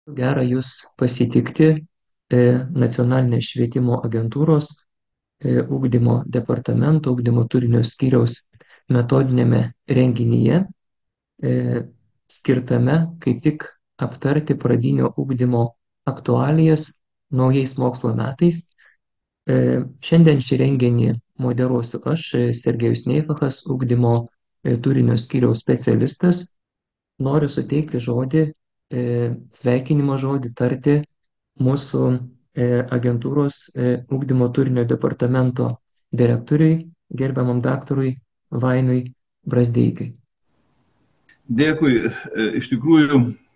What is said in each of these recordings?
Gera Jūs pasitikti Nacionalinės švietimo agentūros ugdymo departamento, ugdymo turinio skyriaus metodinėme renginyje, e, skirtame kaip tik aptarti pradinio ugdymo aktualijas naujais mokslo metais. Šiandien šį renginį moderuosiu aš, Sergejus Neifachas, ugdymo turinio skyriaus specialistas. Noriu suteikti žodį, sveikinimo žodį tarti mūsų agentūros ugdymo turinio departamento direktoriui, gerbiamam daktarui Vainui Brazdeikai. Dėkui. Iš tikrųjų,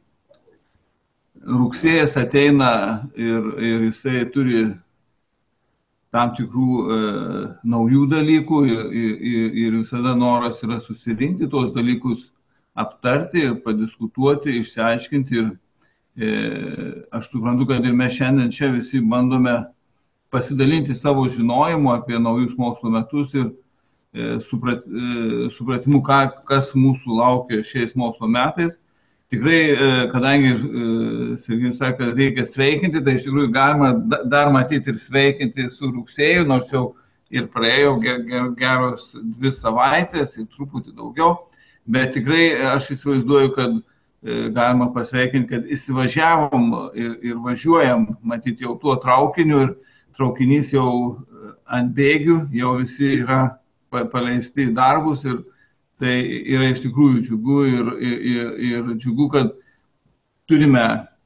rugsėjas ateina ir jisai turi tam tikrų naujų dalykų ir visada noras yra susirinkti tuos dalykus, aptarti, padiskutuoti, išsiaiškinti. Ir aš suprantu, kad ir mes šiandien čia visi bandome pasidalinti savo žinojimu apie naujus mokslo metus ir supratimu, kas mūsų laukia šiais mokslo metais. Tikrai, kadangi Sergejus sakė, kad reikia sveikinti, tai iš tikrųjų galima dar matyti ir sveikinti su rugsėju, nors jau ir praėjo geros 2 savaitės ir truputį daugiau. Bet tikrai aš įsivaizduoju, kad galima pasveikinti, kad įsivažiavom ir važiuojam, matyti jau tuo traukiniu ir traukinys jau ant bėgių, jau visi yra paleisti į darbus ir tai yra iš tikrųjų džiugu ir džiugu, kad turime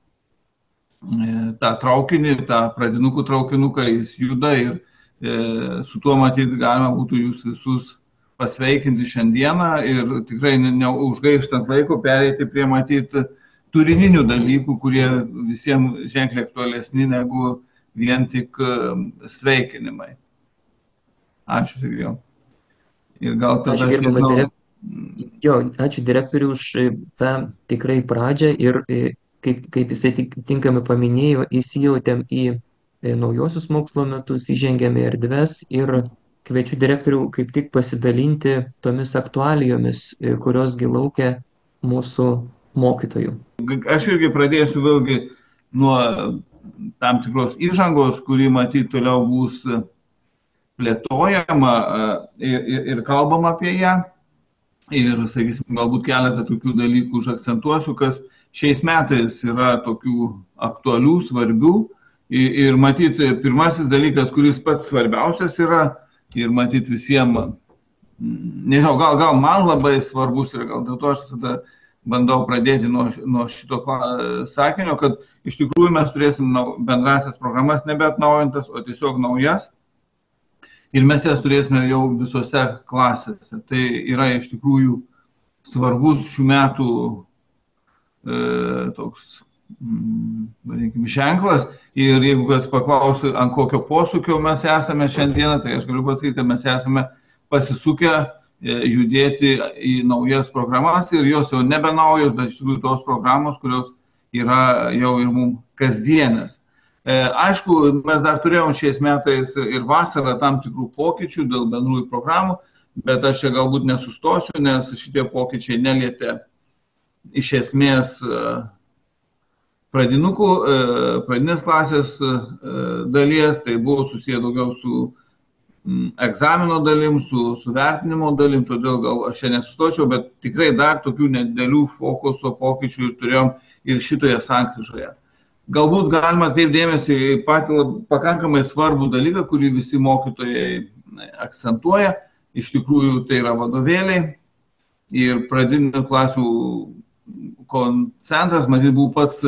tą traukinį, tą pradinukų traukinuką, jis juda ir su tuo matyti galima būtų jūs visus pasveikinti šiandieną ir tikrai neužgaištant laiko pereiti prie matyti turininių dalykų, kurie visiems ženkliai aktualesni negu vien tik sveikinimai. Ačiū, Sergejau. Ir gal tada aš nežinau. Ačiū direktoriui už tą tikrai pradžią ir kaip jisai tinkamai paminėjo, įsijautėm į naujosius mokslo metus, įžengėme erdves ir kviečiu direktorių kaip tik pasidalinti tomis aktualijomis, kuriosgi laukia mūsų mokytojų. Aš irgi pradėsiu vėlgi nuo tam tikros įžangos, kuri matyti toliau bus plėtojama ir kalbama apie ją. Ir, sakysim, galbūt keletą tokių dalykų užakcentuosiu, kas šiais metais yra tokių aktualių, svarbių. Ir matyti, pirmasis dalykas, kuris pats svarbiausias yra, ir matyti visiems, nežinau, gal man labai svarbus ir gal dėl to aš visada bandau pradėti nuo šito sakinio, kad iš tikrųjų mes turėsim bendrasias programas nebeatnaujintas, o tiesiog naujas. Ir mes jas turėsime jau visose klasėse. Tai yra iš tikrųjų svarbus šių metų toks, vadinkim, ženklas. Ir jeigu kas paklausia, ant kokio posūkio mes esame šiandieną, tai aš galiu pasakyti, kad mes esame pasisukę judėti į naujas programas ir jos jau nebe naujos, bet iš tikrųjų tos programos, kurios yra jau ir mums kasdienės. Aišku, mes dar turėjom šiais metais ir vasarą tam tikrų pokyčių dėl bendrųjų programų, bet aš čia galbūt nesustosiu, nes šitie pokyčiai nelietė iš esmės pradinės klasės dalies, tai buvo susiję daugiau su egzamino dalim, su vertinimo dalim, todėl gal aš čia nesustočiau, bet tikrai dar tokių nedidelių fokuso pokyčių ir turėjom ir šitoje sankryžoje. Galbūt galima atkreipdėmėsi į patį pakankamai svarbų dalyką, kurį visi mokytojai akcentuoja. Iš tikrųjų, tai yra vadovėliai ir pradinių klasių koncentras, matyt, buvo pats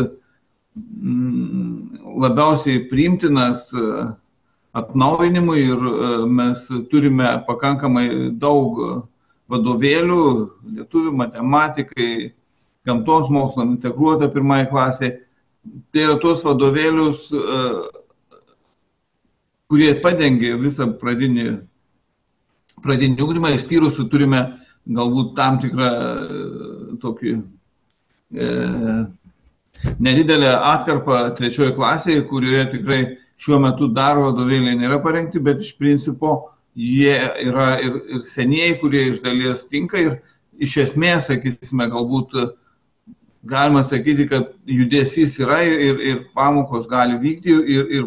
labiausiai priimtinas atnaujinimui ir mes turime pakankamai daug vadovėlių, lietuvių, matematikai, gamtos mokslam, integruota pirmai klasiai. Tai yra tos vadovėlius, kurie padengia visą pradinį ugdymą, išskyrus turime galbūt tam tikrą tokį nedidelę atkarpą 3 klasėje, kurioje tikrai šiuo metu dar vadovėliai nėra parengti, bet iš principo jie yra ir senieji, kurie iš dalies tinka ir iš esmės, sakysime, galbūt galima sakyti, kad judesys yra ir pamokos gali vykti ir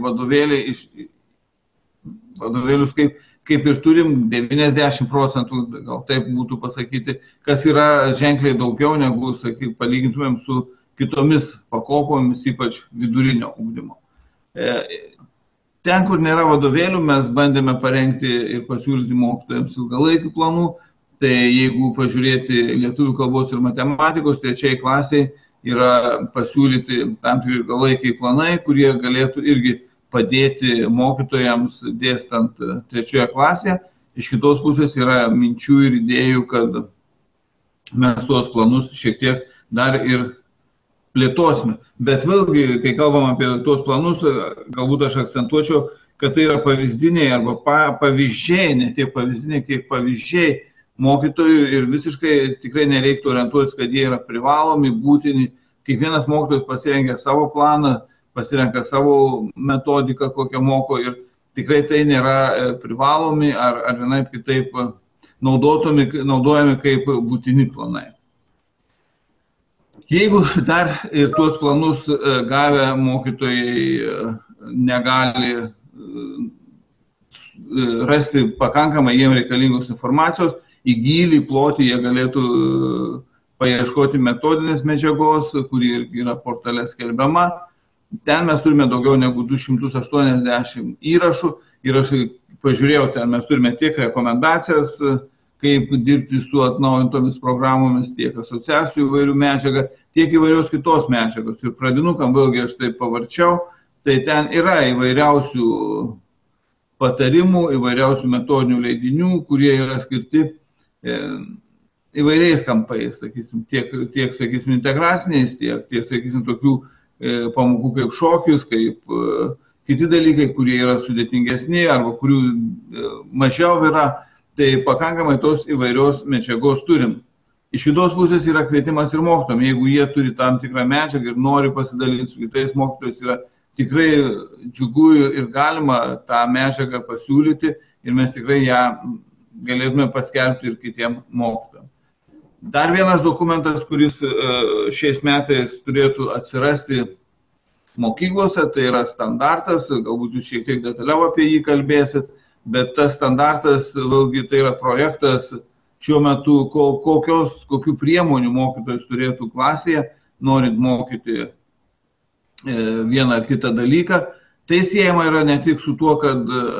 vadovėlius kaip ir turim 90%, gal taip būtų pasakyti, kas yra ženkliai daugiau negu, palygintumėm su kitomis pakopomis, ypač vidurinio ugdymo. Ten, kur nėra vadovėlių, mes bandėme parengti ir pasiūlyti mokytojams ilgalaikių planų. Tai jeigu pažiūrėti lietuvių kalbos ir matematikos, 3 klasiai yra pasiūlyti tam tikri ilgalaikiai planai, kurie galėtų irgi padėti mokytojams dėstant 3 klasėje. Iš kitos pusės yra minčių ir idėjų, kad mes tuos planus šiek tiek dar ir plėtosime. Bet vėlgi, kai kalbam apie tuos planus, galbūt aš akcentuočiau, kad tai yra pavyzdiniai arba pavyzdžiai, ne tiek pavyzdiniai, kiek pavyzdžiai mokytojų ir visiškai tikrai nereiktų orientuotis, kad jie yra privalomi, būtini. Kiekvienas mokytojas pasirengia savo planą, pasirenka savo metodiką, kokią moko ir tikrai tai nėra privalomi ar vienaip kitaip naudojami kaip būtini planai. Jeigu dar ir tuos planus gavę mokytojai negali rasti pakankamai jiems reikalingos informacijos, į gylį, plotį jie galėtų paieškoti metodinės medžiagos, kuri yra portale skelbiama. Ten mes turime daugiau negu 280 įrašų ir aš pažiūrėjau, ten mes turime tiek rekomendacijas, kaip dirbti su atnaujintomis programomis, tiek asociacijų įvairių medžiagą, tiek įvairios kitos medžiagos. Ir pradinukam vėlgi aš taip pavarčiau, tai ten yra įvairiausių patarimų, įvairiausių metodinių leidinių, kurie yra skirti įvairiais kampais, sakysim, tiek sakysim, integraciniais, tiek sakysim, tokių pamokų kaip šokius, kaip kiti dalykai, kurie yra sudėtingesni arba kurių mažiau yra. Tai pakankamai tos įvairios medžiagos turim. Iš kitos pusės yra kvietimas ir mokytojams. Jeigu jie turi tam tikrą medžiagą ir nori pasidalinti su kitais mokytojais, yra tikrai džiugu ir galima tą medžiagą pasiūlyti ir mes tikrai ją galėtume paskelbti ir kitiem mokytojams. Dar vienas dokumentas, kuris šiais metais turėtų atsirasti mokyklose, tai yra standartas, galbūt jūs šiek tiek detaliau apie jį kalbėsit. Bet tas standartas, vėlgi, tai yra projektas šiuo metu, kokių priemonių mokytojas turėtų klasėje, norint mokyti vieną ar kitą dalyką. Tai siejama yra ne tik su tuo, kad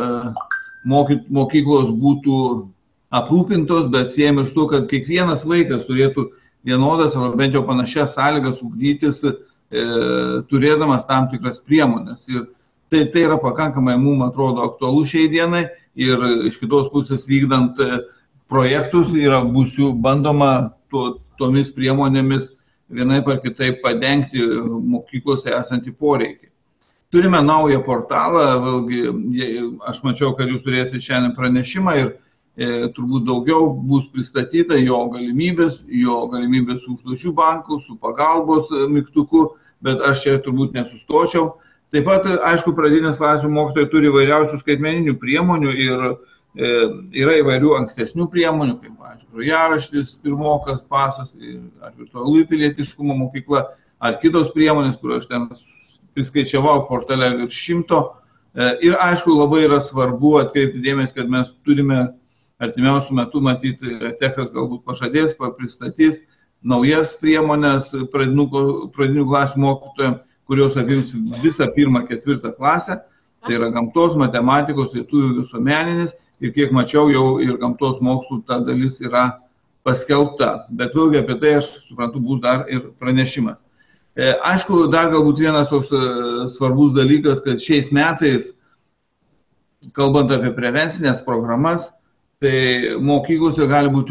mokyklos būtų aprūpintos, bet siejama su tuo, kad kiekvienas vaikas turėtų vienodas arba bent jau panašias sąlygas ugdytis, turėdamas tam tikras priemonės. Ir tai yra pakankamai, mums atrodo, aktualu šiai dienai ir iš kitos pusės vykdant projektus yra bandoma tomis priemonėmis vienaip ar kitaip padengti mokyklose esantį poreikį. Turime naują portalą, vėlgi aš mačiau, kad jūs turėsite šiandien pranešimą ir turbūt daugiau bus pristatyta jo galimybės su užduočių banku, su pagalbos mygtuku, bet aš čia turbūt nesustočiau. Taip pat, aišku, pradinės klasių mokytojai turi įvairiausių skaitmeninių priemonių ir yra įvairių ankstesnių priemonių, kaip, pavyzdžiui, grojaraštis, pirmokas, pasas, ar virtualų pilietiškumo mokykla, ar kitos priemonės, kur aš ten priskaičiavau portale virš 100. Ir, aišku, labai yra svarbu atkreipti dėmesį, kad mes turime artimiausių metų matyti, Techas galbūt pažadės, pristatys naujas priemonės pradinių klasių mokytojams, kurios apims visą 1-4 klasę, tai yra gamtos, matematikos, lietuvių visuomeninis ir kiek mačiau jau ir gamtos mokslų ta dalis yra paskelbta. Bet vėlgi apie tai aš suprantu bus dar ir pranešimas. Aišku, dar galbūt vienas toks svarbus dalykas, kad šiais metais, kalbant apie prevencinės programas, tai mokyklose gali būti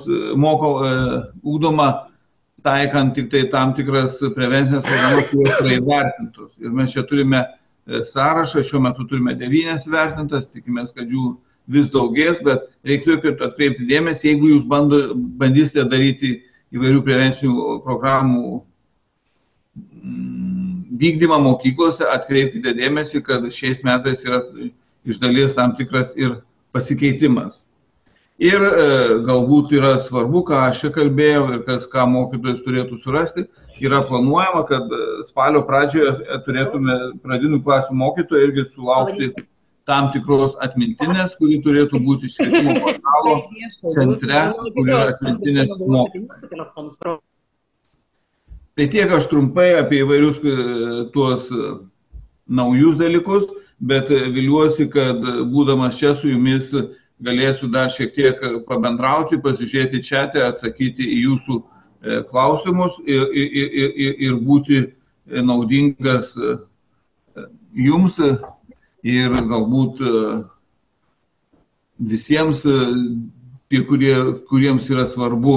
ugdoma taikant tik tai tam tikras prevencinės programas, kurios yra įvertintos. Ir mes čia turime sąrašą, šiuo metu turime 9 vertintas, tikimės, kad jų vis daugės, bet reiktų atkreipti dėmesį, jeigu jūs bandysite daryti įvairių prevencinių programų vykdymą mokyklose, atkreipkite dėmesį, kad šiais metais yra iš dalies tam tikras ir pasikeitimas. Ir galbūt yra svarbu, ką aš čia kalbėjau ir ką mokytojas turėtų surasti, yra planuojama, kad spalio pradžioje turėtume pradinių klasių mokytojų irgi sulaukti tam tikros atmintinės, kuri turėtų būti švietimo portalo centre, kur yra atmintinės mokymas. Tai tiek aš trumpai apie įvairius tuos naujus dalykus, bet viliuosi, kad būdamas čia su jumis galėsiu dar šiek tiek pabendrauti, pasižiūrėti čiate, atsakyti į jūsų klausimus ir būti naudingas jums ir galbūt visiems, kuriems yra svarbu.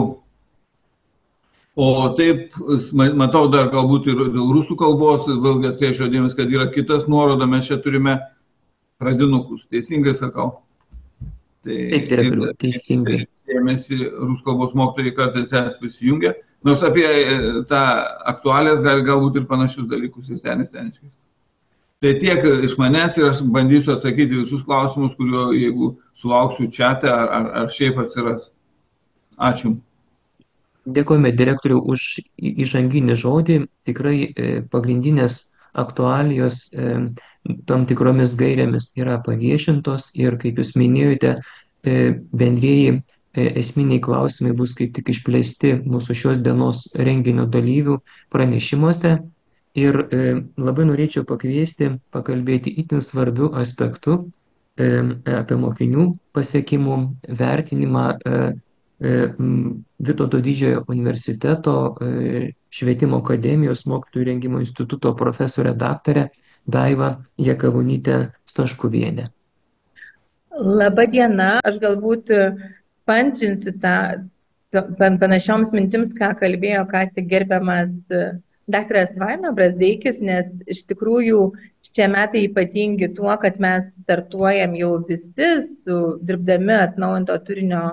O taip, matau dar galbūt ir dėl rusų kalbos, vėlgi atkreipčiau dėmesį, kad yra kitas nuoroda, mes čia turime pradinukus, teisingai sakau. Taip, direktoriau, teisingai. Dėmesį rusų kalbos mokytojai kartais jas prisijungia, nors apie tą aktualės galbūt ir panašius dalykus ir ten iškės. Tai tiek iš manęs ir aš bandysiu atsakyti visus klausimus, kurio jeigu sulauksiu čiate ar šiaip atsiras. Ačiū. Dėkojame direktoriu už įžanginį žodį. Tikrai pagrindinės aktualijos tam tikromis gairėmis yra paviešintos ir, kaip jūs minėjote, bendrieji esminiai klausimai bus kaip tik išplėsti mūsų šios dienos renginio dalyvių pranešimuose. Ir labai norėčiau pakviesti pakalbėti itin svarbių aspektų apie mokinių pasiekimų vertinimą Vytauto Didžiojo universiteto švietimo akademijos mokytojų rengimo instituto profesorė daktarė Daiva Jakavonytė Staškuvienė. Labą dieną, aš galbūt paantrinsiu panašioms mintims, ką kalbėjo ką tik gerbiamas daktaras Vaino Brazdeikis, nes iš tikrųjų šie metai ypatingi tuo, kad mes startuojam jau visi dirbdami atnaujinto turinio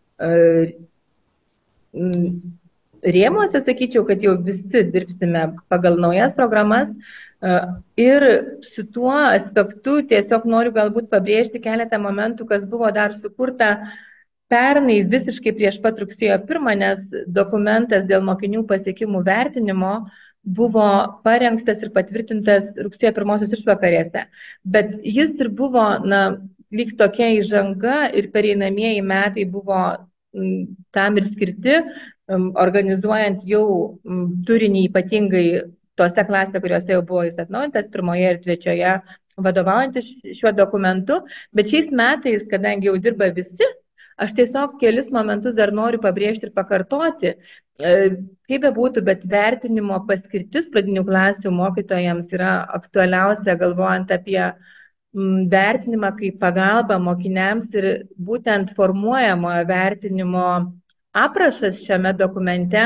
rėmuose, sakyčiau, kad jau visi dirbsime pagal naujas programas. Ir su tuo aspektu tiesiog noriu galbūt pabrėžti keletą momentų, kas buvo dar sukurta pernai visiškai prieš pat rugsėjo 1, nes dokumentas dėl mokinių pasiekimų vertinimo buvo parengtas ir patvirtintas rugsėjo 1 išvakarėse. Bet jis ir buvo, lyg tokia įžanga ir pereinamieji metai buvo tam ir skirti, organizuojant jau turinį ypatingai tose klasėse, kuriuose jau buvo jis atnaujintas, 1 ir 3 vadovaujantis šiuo dokumentu. Bet šiais metais, kadangi jau dirba visi, aš tiesiog kelis momentus dar noriu pabrėžti ir pakartoti. Kaip bebūtų, bet vertinimo paskirtis pradinių klasių mokytojams yra aktualiausia, galvojant apie vertinimą kaip pagalbą mokiniams, ir būtent formuojamojo vertinimo aprašas šiame dokumente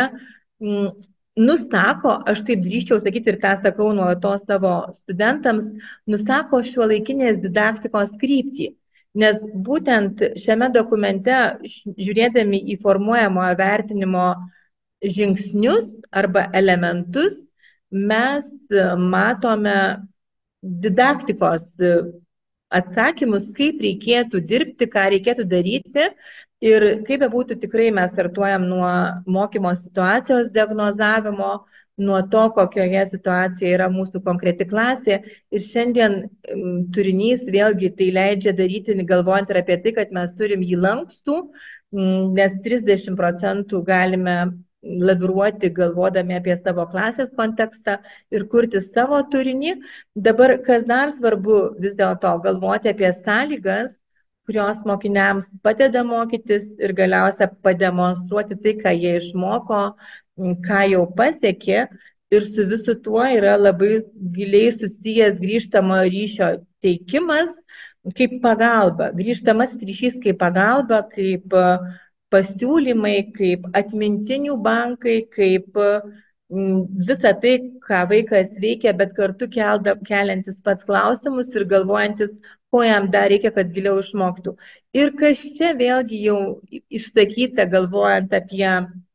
nusako, aš taip drįsčiau sakyti ir tą sakau nuolatos savo studentams, nusako šiuolaikinės didaktikos kryptį. Nes būtent šiame dokumente, žiūrėdami į formuojamojo vertinimo žingsnius arba elementus, mes matome didaktikos atsakymus, kaip reikėtų dirbti, ką reikėtų daryti. Ir kaip bebūtų, tikrai mes startuojam nuo mokymo situacijos diagnozavimo, nuo to, kokioje situacijoje yra mūsų konkreti klasė. Ir šiandien turinys vėlgi tai leidžia daryti, galvojant ir apie tai, kad mes turim jį lankstų, nes 30% galime laviruoti galvodami apie savo klasės kontekstą ir kurti savo turinį. Dabar, kas dar svarbu, vis dėlto galvoti apie sąlygas, kurios mokiniams padeda mokytis ir galiausia pademonstruoti tai, ką jie išmoko, ką jau pasiekė. Ir su visu tuo yra labai giliai susijęs grįžtamojo ryšio teikimas kaip pagalba. Grįžtamasis ryšys kaip pagalba, kaip pasiūlymai, kaip atmintinių bankai, kaip visa tai, ką vaikas veikia, bet kartu keliantis pats klausimus ir galvojantis, ko jam dar reikia, kad giliau išmoktų. Ir kas čia vėlgi jau išsakyta, galvojant apie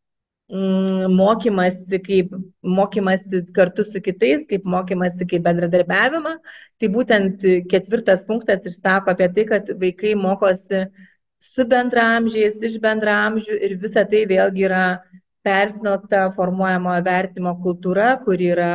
mokymasi, kaip mokymasi kartu su kitais, kaip mokymasi kaip bendradarbiavimą, tai būtent 4 punktas išsako apie tai, kad vaikai mokosi su bendraamžiais, iš bendraamžių ir visa tai vėlgi yra persmelkta formuojamojo vertinimo kultūra, kuri yra,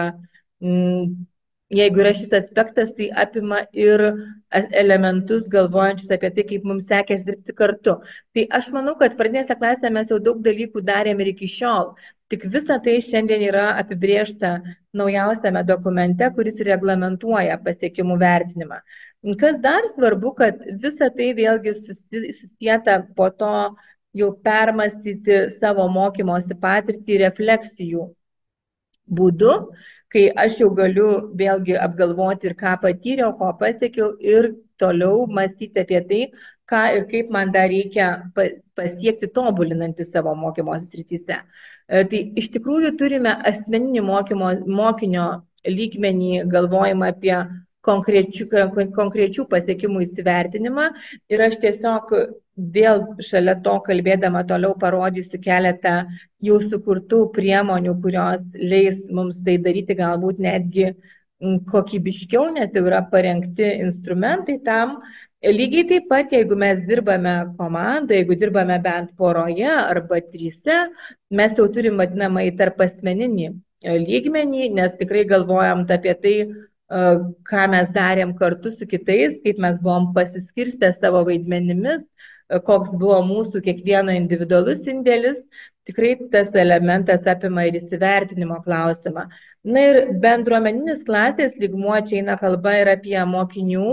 jeigu yra šis aspektas, tai apima ir elementus galvojančius apie tai, kaip mums sekės dirbti kartu. Tai aš manau, kad pradinėse klasėse mes jau daug dalykų darėm ir iki šiol. Tik visa tai šiandien yra apibriešta naujausiame dokumente, kuris reglamentuoja pasiekimų vertinimą. Kas dar svarbu, kad visa tai vėlgi susieta po to jau permastyti savo mokymosi patirtį refleksijų būdu, kai aš jau galiu vėlgi apgalvoti ir ką patyriau, ko pasiekiau ir toliau mąstyti apie tai, ką ir kaip man dar reikia pasiekti tobulinantį savo mokymosi srityse. Tai iš tikrųjų turime asmeninį mokinio lygmenį galvojimą apie konkrečių pasiekimų įsivertinimą ir aš tiesiog vėl šalia to kalbėdama toliau parodysiu keletą jau sukurtų priemonių, kurios leis mums tai daryti galbūt netgi kokybiškiau, nes jau yra parengti instrumentai tam. Lygiai taip pat, jeigu mes dirbame komandoje, jeigu dirbame bent poroje arba trise, mes jau turim vadinamąjį tarpasmeninį lygmenį, nes tikrai galvojam apie tai, ką mes darėm kartu su kitais, kaip mes buvom pasiskirstę savo vaidmenimis, koks buvo mūsų kiekvieno individualus indėlis, tikrai tas elementas apima ir įsivertinimo klausimą. Na ir bendruomeninis klasės lygmuo, čia eina kalba ir apie mokinių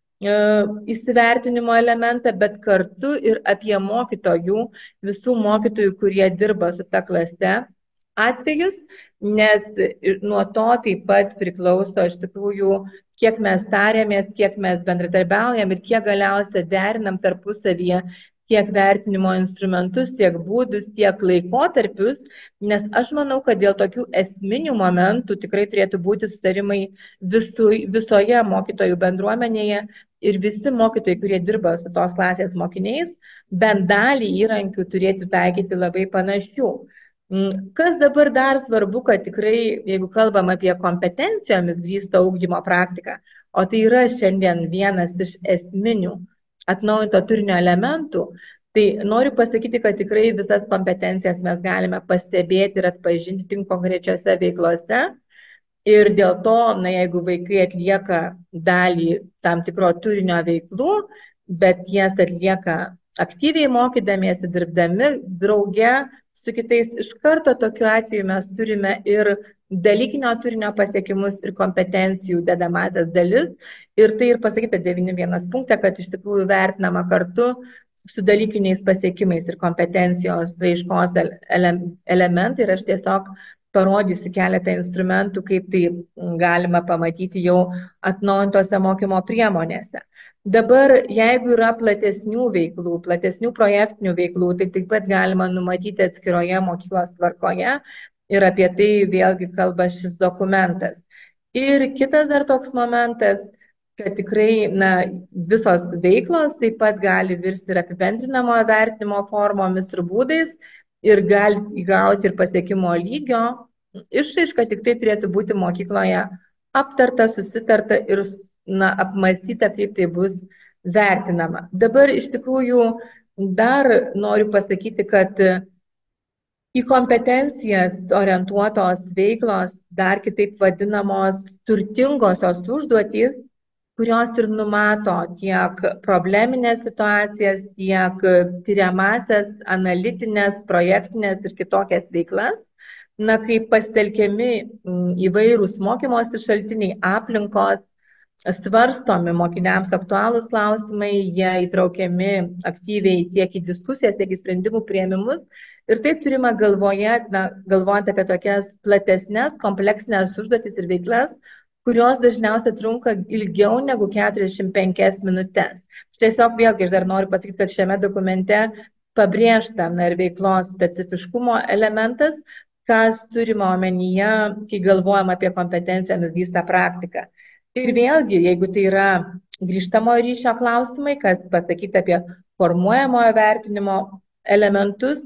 įsivertinimo elementą, bet kartu ir apie mokytojų, visų mokytojų, kurie dirba su ta klase atvejus, nes nuo to taip pat priklauso iš tikrųjų, kiek mes tarėmės, kiek mes bendradarbiaujam ir kiek galiausiai derinam tarpusavyje tiek vertinimo instrumentus, tiek būdus, tiek laikotarpius, nes aš manau, kad dėl tokių esminių momentų tikrai turėtų būti sutarimai visoje mokytojų bendruomenėje ir visi mokytojai, kurie dirba su tos klasės mokiniais, bent dalį įrankių turėtų taikyti labai panašių. Kas dabar dar svarbu, kad tikrai, jeigu kalbam apie kompetencijomis grįstą ugdymo praktiką, o tai yra šiandien vienas iš esminių atnaujinto turinio elementų, tai noriu pasakyti, kad tikrai visas kompetencijas mes galime pastebėti ir atpažinti tik konkrečiose veiklose. Ir dėl to, jeigu vaikai atlieka dalį tam tikro turinio veiklų, bet jas atlieka aktyviai mokydamiesi, dirbdami drauge su kitais, iš karto tokiu atveju mes turime ir dalykinio turinio pasiekimus ir kompetencijų dedamasias dalis. Ir tai ir pasakyta 9.1 punkte, kad iš tikrųjų vertinama kartu su dalykiniais pasiekimais ir kompetencijos raiškos elementai. Ir aš tiesiog parodysiu keletą instrumentų, kaip tai galima pamatyti jau atnaujintose mokymo priemonėse. Dabar, jeigu yra platesnių veiklų, platesnių projektinių veiklų, tai taip pat galima numatyti atskiroje mokyklos tvarkoje ir apie tai vėlgi kalba šis dokumentas. Ir kitas dar toks momentas, kad tikrai visos veiklos taip pat gali virsti ir apibendrinamojo vertinimo formomis ir būdais ir gali įgauti ir pasiekimo lygio. Išraiška tik tai turėtų būti mokykloje aptarta, susitarta ir apmąstyta, kaip tai bus vertinama. Dabar iš tikrųjų dar noriu pasakyti, kad į kompetencijas orientuotos veiklos, dar kitaip vadinamos turtingosios užduotys, kurios ir numato tiek probleminės situacijas, tiek tyriamasias, analitinės, projektinės ir kitokias veiklas, kaip pasitelkiami įvairūs mokymosi šaltiniai, aplinkos, svarstomi mokiniams aktualūs klausimai, jie įtraukiami aktyviai tiek į diskusijas, tiek į sprendimų priėmimus. Ir tai turime galvoje, galvojant apie tokias platesnės, kompleksinės užduotis ir veiklas, kurios dažniausiai trunka ilgiau negu 45 minutes. Tiesiog vėlgi aš dar noriu pasakyti, kad šiame dokumente pabrėžta ir veiklos specifiškumo elementas, kas turima omenyje, kai galvojam apie kompetencijomis grįstą praktiką. Ir vėlgi, jeigu tai yra grįžtamojo ryšio klausimai, kas pasakyta apie formuojamojo vertinimo elementus,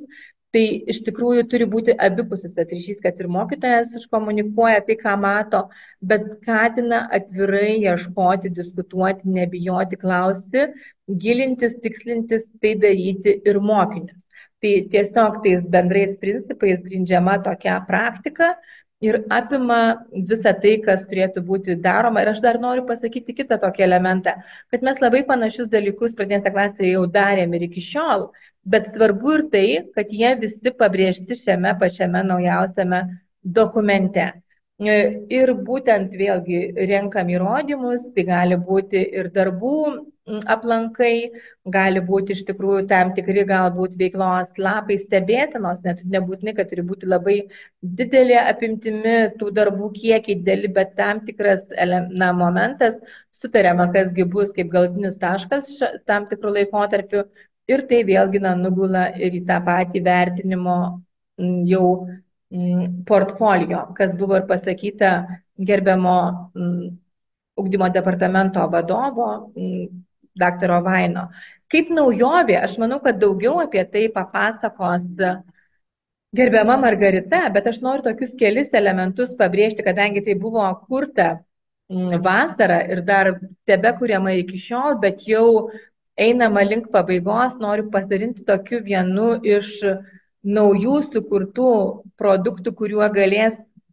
Tai iš tikrųjų turi būti abipusis tas ryšys, kad ir mokytojas iškomunikuoja tai, ką mato, bet skatina atvirai ieškoti, diskutuoti, nebijoti, klausti, gilintis, tikslintis, tai daryti ir mokinius. Tai tiesiog tais bendrais principais grindžiama tokia praktika ir apima visą tai, kas turėtų būti daroma. Ir aš dar noriu pasakyti kitą tokį elementą, kad mes labai panašius dalykus pradinėse klasėje jau darėm ir iki šiol. Bet svarbu ir tai, kad jie visi pabrėžti šiame pačiame naujausiame dokumente. Ir būtent vėlgi renkam įrodymus, tai gali būti ir darbų aplankai, gali būti iš tikrųjų tam tikri galbūt veiklos lapai stebėsenos, net nebūtinai, kad turi būti labai didelė apimtimi tų darbų kiekiai dideli, bet tam tikras momentas sutariama, kasgi bus kaip galutinis taškas tam tikrų laikotarpių. Ir tai vėlgi nugula ir į tą patį vertinimo jau portfolio, kas buvo ir pasakyta gerbiamo ugdymo departamento vadovo, daktaro Vaino. Kaip naujovė, aš manau, kad daugiau apie tai papasakos gerbiama Margarita, bet aš noriu tokius kelis elementus pabrėžti, kadangi tai buvo kurta vasarą ir dar tebekuriama iki šiol, bet jau einama link pabaigos, noriu pasidalinti tokiu vienu iš naujų sukurtų produktų, kuriuo galės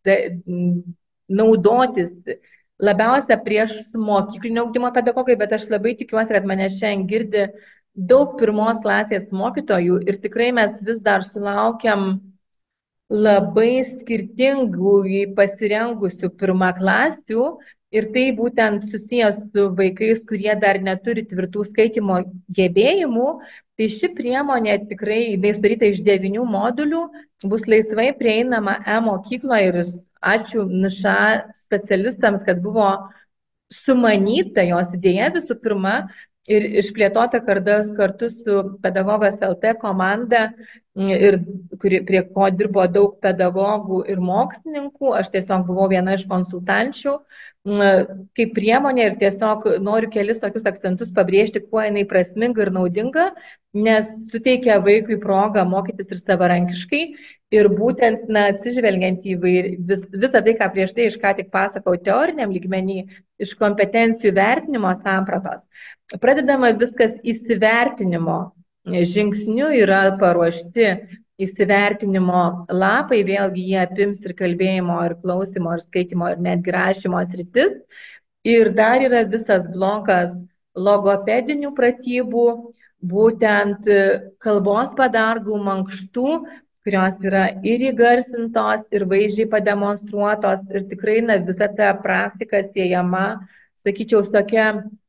naudotis labiausia prieš mokyklinio ugdymo pedagogai, bet aš labai tikiuosi, kad mane šiandien girdi daug pirmos klasės mokytojų ir tikrai mes vis dar sulaukiam labai skirtingų pasirengusių pirmaklasių. Ir tai būtent susijęs su vaikais, kurie dar neturi tvirtų skaitymo gebėjimų. Tai ši priemonė tikrai, sudaryta iš 9 modulių, bus laisvai prieinama e-mokykloje ir ačiū NŠA specialistams, kad buvo sumanyta jos idėja visų pirma ir išplėtota kartu su Pedagogas LT komanda, ir prie ko dirbo daug pedagogų ir mokslininkų. Aš tiesiog buvau viena iš konsultančių kaip priemonė ir tiesiog noriu kelis tokius akcentus pabrėžti, kuo jinai prasminga ir naudinga, nes suteikia vaikui progą mokytis ir savarankiškai ir būtent atsižvelgiant į visą tai, ką prieš tai iš ką tik pasakau teoriniam lygmenį, iš kompetencijų vertinimo sampratos. Pradedama viskas įsivertinimo žingsniu, yra paruošti įsivertinimo lapai, vėlgi jie apims ir kalbėjimo, ir klausimo, ir skaitimo, ir netgi rašymo sritis. Ir dar yra visas blokas logopedinių pratybų, būtent kalbos padargų, mankštų, kurios yra ir įgarsintos, ir vaizdžiai pademonstruotos. Ir tikrai visa ta praktika siejama, sakyčiau, su tokia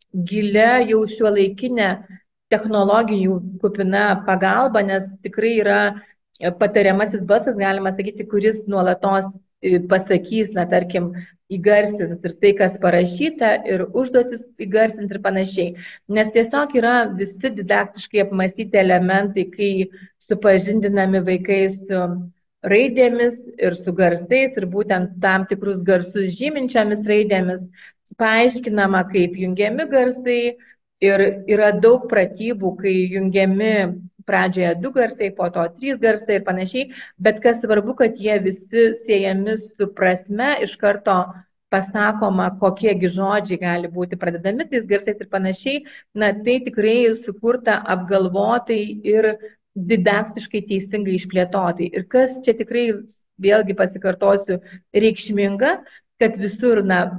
gilia jau šiuolaikinė technologijų kupina pagalba, nes tikrai yra patariamasis balsas, galima sakyti, kuris nuolatos pasakys, tarkim, įgarsins ir tai, kas parašyta, ir užduotis įgarsins ir panašiai. Nes tiesiog yra visi didaktiškai apmąstyti elementai, kai supažindinami vaikai su raidėmis ir su garsais ir būtent tam tikrus garsus žyminčiomis raidėmis, paaiškinama, kaip jungiami garsai ir yra daug pratybų, kai jungiami pradžioje 2 garsai, po to 3 garsai ir panašiai, bet kas svarbu, kad jie visi siejami su prasme, iš karto pasakoma, kokiegi žodžiai gali būti pradedami tais garsais ir panašiai. Tai tikrai sukurta apgalvotai ir didaktiškai teisingai išplėtotai. Ir kas čia tikrai, vėlgi pasikartosiu, reikšminga, kad visur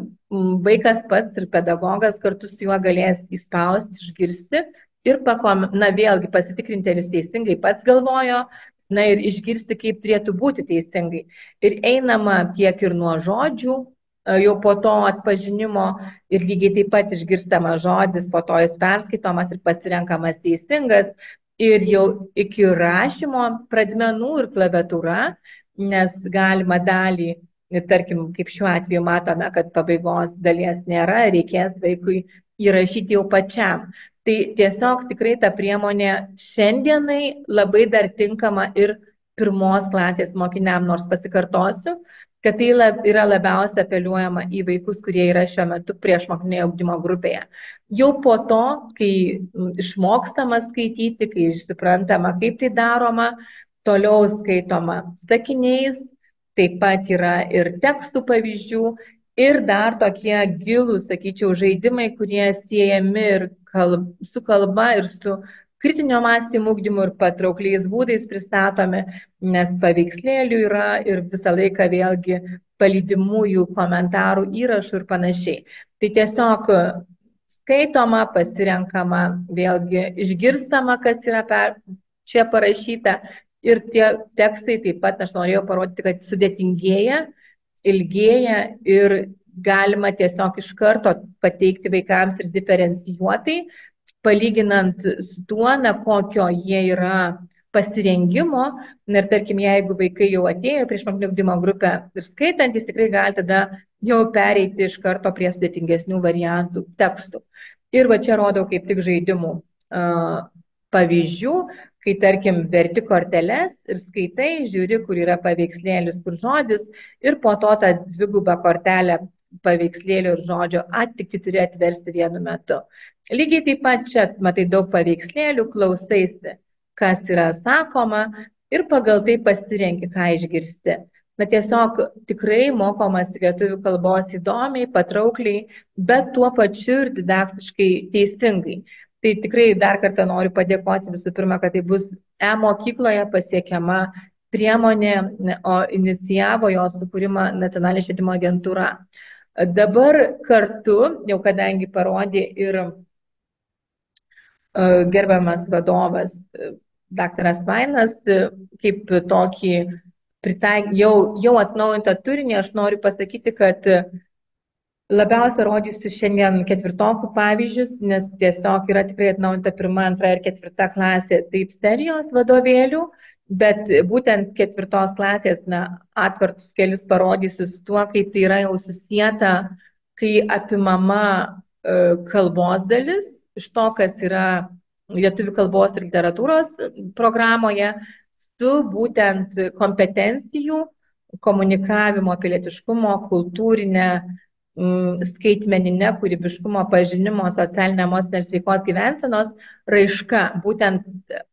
vaikas pats ir pedagogas kartu su juo galės įspausti, išgirsti ir vėlgi pasitikrinti, ar jis teisingai pats galvojo, ir išgirsti, kaip turėtų būti teisingai. Ir einama tiek ir nuo žodžių, jau po to atpažinimo ir lygiai taip pat išgirstama žodis, po to jis perskaitomas ir pasirenkamas teisingas ir jau iki rašymo pradmenų ir klaviatūra, nes galima dalį, tarkim, kaip šiuo atveju matome, kad pabaigos dalies nėra, reikės vaikui įrašyti jau pačiam. Tai tiesiog tikrai ta priemonė šiandienai labai dar tinkama ir pirmos klasės mokiniam, nors pasikartosiu, kad tai yra labiausiai apeliuojama į vaikus, kurie yra šiuo metu priešmokyklinėje ugdymo grupėje. Jau po to, kai išmokstama skaityti, kai suprantama, kaip tai daroma, toliau skaitoma sakiniais, taip pat yra ir tekstų pavyzdžių, ir dar tokie gilūs, sakyčiau, žaidimai, kurie siejami ir su kalba, ir su kritinio mąstymo ugdymu, ir patraukliais būdais pristatomi, nes paveikslėlių yra ir visą laiką vėlgi palydimųjų komentarų įrašų ir panašiai. Tai tiesiog skaitoma, pasirenkama, vėlgi išgirstama, kas yra čia parašyta. Ir tie tekstai taip pat, aš norėjau parodyti, kad sudėtingėja, ilgėja ir galima tiesiog iš karto pateikti vaikams ir diferencijuotai, palyginant su tuo, kokio jie yra pasirengimo. Ir tarkim, jeigu vaikai jau atėjo prieš mokyklinio ugdymo grupę ir skaitantis, tikrai gali tada jau pereiti iš karto prie sudėtingesnių variantų tekstų. Ir va čia rodau kaip tik žaidimų pavyzdžių, kai tarkim verti korteles ir skaitai, žiūri, kur yra paveikslėlis, kur žodis, ir po to tą dvigubą kortelę paveikslėlio ir žodžio atitikti turi atversti vienu metu. Lygiai taip pat čia matai daug paveikslėlių, klausaisi, kas yra sakoma, ir pagal tai pasirenki, ką išgirsti. Na tiesiog tikrai mokomas lietuvių kalbos įdomiai, patraukliai, bet tuo pačiu ir didaktiškai teisingai. Tai tikrai dar kartą noriu padėkoti visų pirma, kad tai bus e-mokykloje pasiekiama priemonė, o inicijavo jos sukūrimą Nacionalinė švietimo agentūra. Dabar kartu, jau kadangi parodė ir gerbiamas vadovas daktaras Vainas, kaip tokį jau atnaujintą turinį, aš noriu pasakyti, kad labiausia rodysiu šiandien ketvirtokų pavyzdžius, nes tiesiog yra tikrai atnaujinta 1, 2 ir 4 klasė taip serijos vadovėlių, bet būtent 4 klasės atvartus kelius parodysiu su tuo, kaip tai yra jau susieta, kai apimama kalbos dalis iš to, kas yra lietuvių kalbos ir literatūros programoje, su būtent kompetencijų, komunikavimo, pilietiškumo, kultūrinė, skaitmeninė, kūrybiškumo, pažinimo, socialinė, emocinė ir sveikos gyvensenos raiška, būtent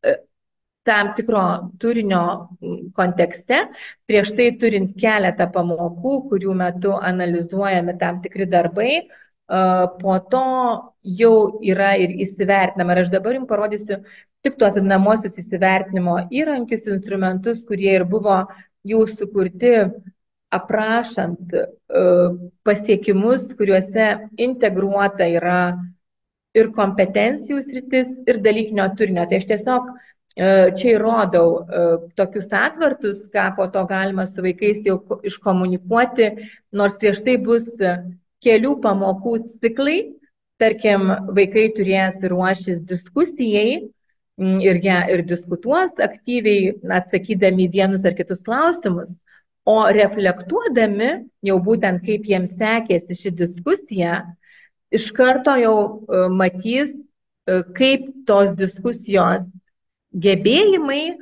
tam tikro turinio kontekste, prieš tai turint keletą pamokų, kurių metu analizuojami tam tikri darbai, po to jau yra ir įsivertinama. Ir aš dabar jums parodysiu tik tuos vadinamosius įsivertinimo įrankius, instrumentus, kurie ir buvo jau sukurti aprašant pasiekimus, kuriuose integruota yra ir kompetencijų sritis, ir dalykinio turinio. Tai aš tiesiog čia įrodau tokius atvartus, ką po to galima su vaikais jau iškomunikuoti, nors prieš tai bus kelių pamokų ciklai, tarkim, vaikai turės ruoštis diskusijai ir diskutuos aktyviai, atsakydami vienus ar kitus klausimus. O reflektuodami jau būtent kaip jiems sekėsi ši diskusija, iš karto jau matys, kaip tos diskusijos gebėjimai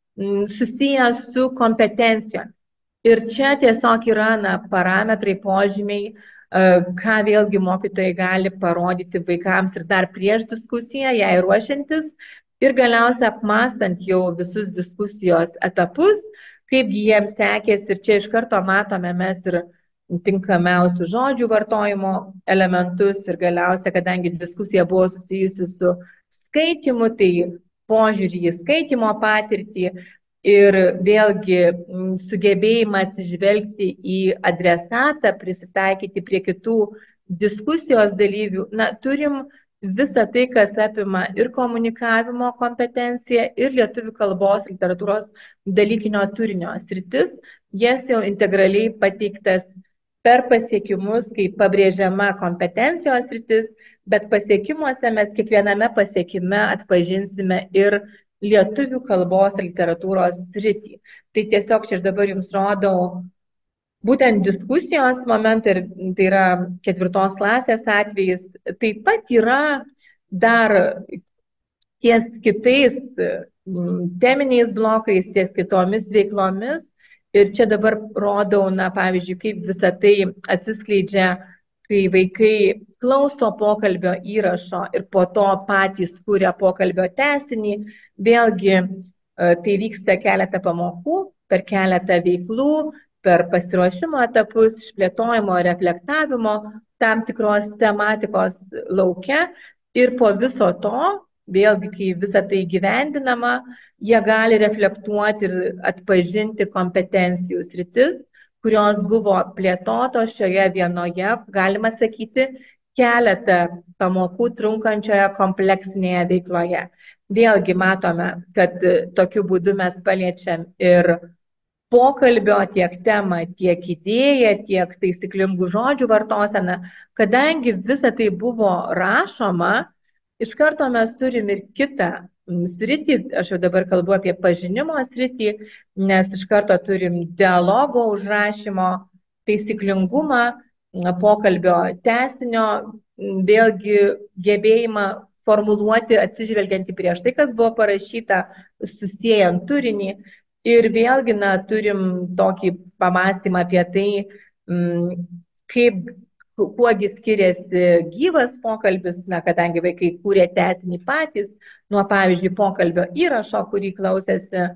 susiję su kompetencijom. Ir čia tiesiog yra parametrai, požymiai, ką vėlgi mokytojai gali parodyti vaikams ir dar prieš diskusiją, jai ruošiantis, ir galiausiai apmąstant jau visus diskusijos etapus, kaip jiems sekėsi. Ir čia iš karto matome mes ir tinkamiausių žodžių vartojimo elementus, ir galiausiai, kadangi diskusija buvo susijusi su skaitimu, tai požiūrį į skaitimo patirtį ir vėlgi sugebėjimą atsižvelgti į adresatą, prisitaikyti prie kitų diskusijos dalyvių. Turim visą tai, kas apima ir komunikavimo kompetenciją, ir lietuvių kalbos, literatūros dalykinio turinio sritis, jas jau integraliai pateiktas per pasiekimus, kaip pabrėžiama kompetencijos sritis, bet pasiekimuose mes kiekviename pasiekime atpažinsime ir lietuvių kalbos ir literatūros sritį. Tai tiesiog čia dabar jums rodau būtent diskusijos momentą, ir tai yra 4 klasės atvejis. Taip pat yra dar ties kitais teminiais blokais, ties kitomis veiklomis. Ir čia dabar rodau, pavyzdžiui, kaip visa tai atsiskleidžia, kai vaikai klauso pokalbio įrašo ir po to patys kuria pokalbio tęsinį. Vėlgi Tai vyksta keletą pamokų, per keletą veiklų, per pasiruošimo etapus, išplėtojimo, reflektavimo tam tikros tematikos lauke. Ir po viso to, vėlgi, kai visa tai gyvendinama, jie gali reflektuoti ir atpažinti kompetencijų sritis, kurios buvo plėtotos šioje vienoje, galima sakyti, keletą pamokų trunkančioje kompleksinėje veikloje. Vėlgi matome, kad tokiu būdu mes paliečiam ir pokalbio tiek temą, tiek idėją, tiek taisyklingų žodžių vartoseną. Kadangi visa tai buvo rašoma, iš karto mes turim ir kitą sritį, aš jau dabar kalbu apie pažinimo sritį, nes iš karto turim dialogo užrašymo taisyklingumą, pokalbio tęsinio, vėlgi gebėjimą formuluoti atsižvelgiant į prieš tai, kas buvo parašyta, susijęjant turinį. Ir vėlgi turim tokį pamastymą apie tai, kuogi skiriasi gyvas pokalbis, kadangi vaikai kūrė tęsinį patys, nuo pavyzdžiui pokalbio įrašo, kurį klausėsi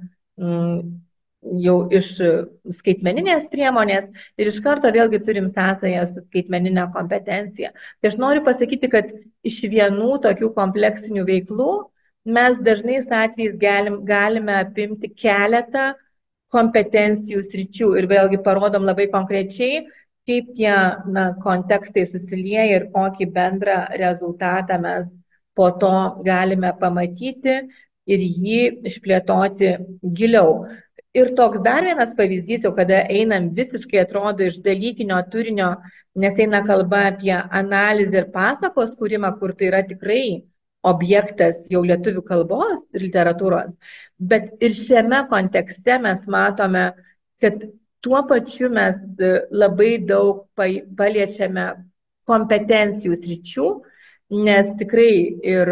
jau iš skaitmeninės priemonės, ir iš karto vėlgi turim sąsają su skaitmeninė kompetencija. Tai aš noriu pasakyti, kad iš vienų tokių kompleksinių veiklų mes dažnais atvejais galime apimti keletą kompetencijų sričių ir vėlgi parodom labai konkrečiai, kaip tie kontekstai susilieja ir kokį bendrą rezultatą mes po to galime pamatyti ir jį išplėtoti giliau. Ir toks dar vienas pavyzdys, jau kada einam visiškai atrodo iš dalykinio turinio, nes eina kalba apie analizę ir pasakos kūrimą, kur tai yra tikrai objektas jau lietuvių kalbos ir literatūros. Bet ir šiame kontekste mes matome, kad tuo pačiu mes labai daug paliečiame kompetencijų sričių, nes tikrai ir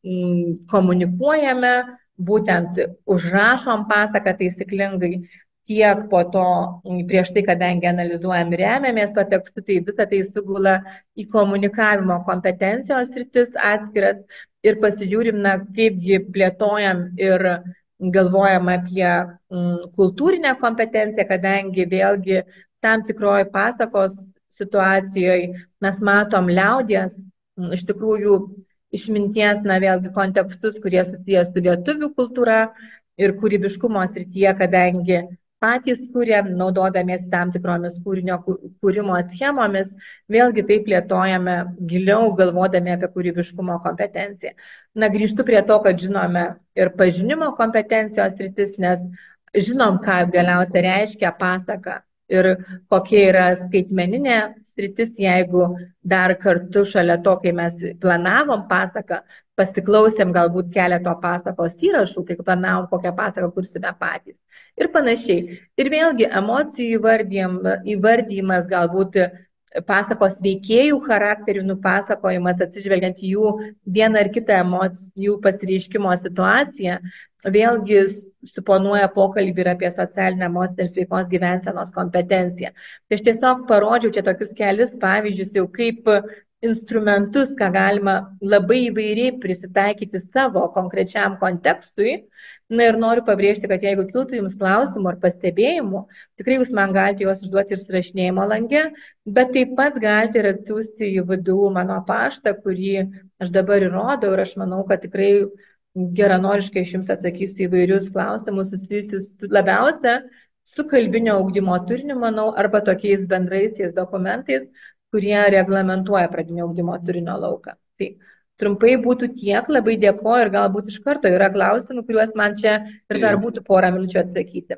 komunikuojame, būtent užrašom pasaką taisyklingai, tiek po to prieš tai, kadangi analizuojam remiamės to tekstu, tai visą tai sugula į komunikavimo kompetencijos sritis atskiras ir pasižiūrim, kaipgi plėtojam ir galvojam apie kultūrinę kompetenciją, kadangi vėlgi tam tikroje pasakos situacijoje mes matom liaudies, iš tikrųjų išminties, vėlgi kontekstus, kurie susijęs su lietuvių kultūra ir kūrybiškumo srityje, kadangi patys kūrėm, naudodamiesi tam tikromis kūrinio kūrimo schemomis, vėlgi tai plėtojame giliau, galvodami apie kūrybiškumo kompetenciją. Grįžtu prie to, kad žinome ir pažinimo kompetencijos sritis, nes žinom, ką galiausiai reiškia pasaka ir kokia yra skaitmeninė sritis, jeigu dar kartu šalia to, kai mes planavom pasaką, pasiklausėm galbūt keleto pasakos įrašų, kai planavom kokią pasaką kursime patys ir panašiai. Ir vėlgi emocijų įvardyjimas, galbūt pasakos veikėjų charakterių nupasakojimas, atsižvelgiant jų vieną ar kitą emocijų pasireiškimo situaciją, vėlgi suponuoja pokalbį ir apie socialinę emocinę ir sveikos gyvensenos kompetenciją. Tai aš tiesiog parodžiau čia tokius kelis pavyzdžius jau kaip instrumentus, ką galima labai įvairiai prisitaikyti savo konkrečiam kontekstui. Ir noriu pabrėžti, kad jeigu kiltų jums klausimų ar pastebėjimų, tikrai jūs man galite juos užduoti ir surašinėjimo lange, bet taip pat galite ir atsiųsti į VDU mano paštą, kurį aš dabar įrodau, ir aš manau, kad tikrai geranoriškai aš jums atsakysiu įvairius klausimus susijusius labiausia su kalbinio ugdymo turiniu, manau, arba tokiais bendraisiais dokumentais, kurie reglamentuoja pradinio ugdymo turinio lauką. Tai trumpai būtų tiek, labai dėkoju ir galbūt iš karto yra klausimų, kuriuos man čia ir dar būtų porą minučių atsakyti.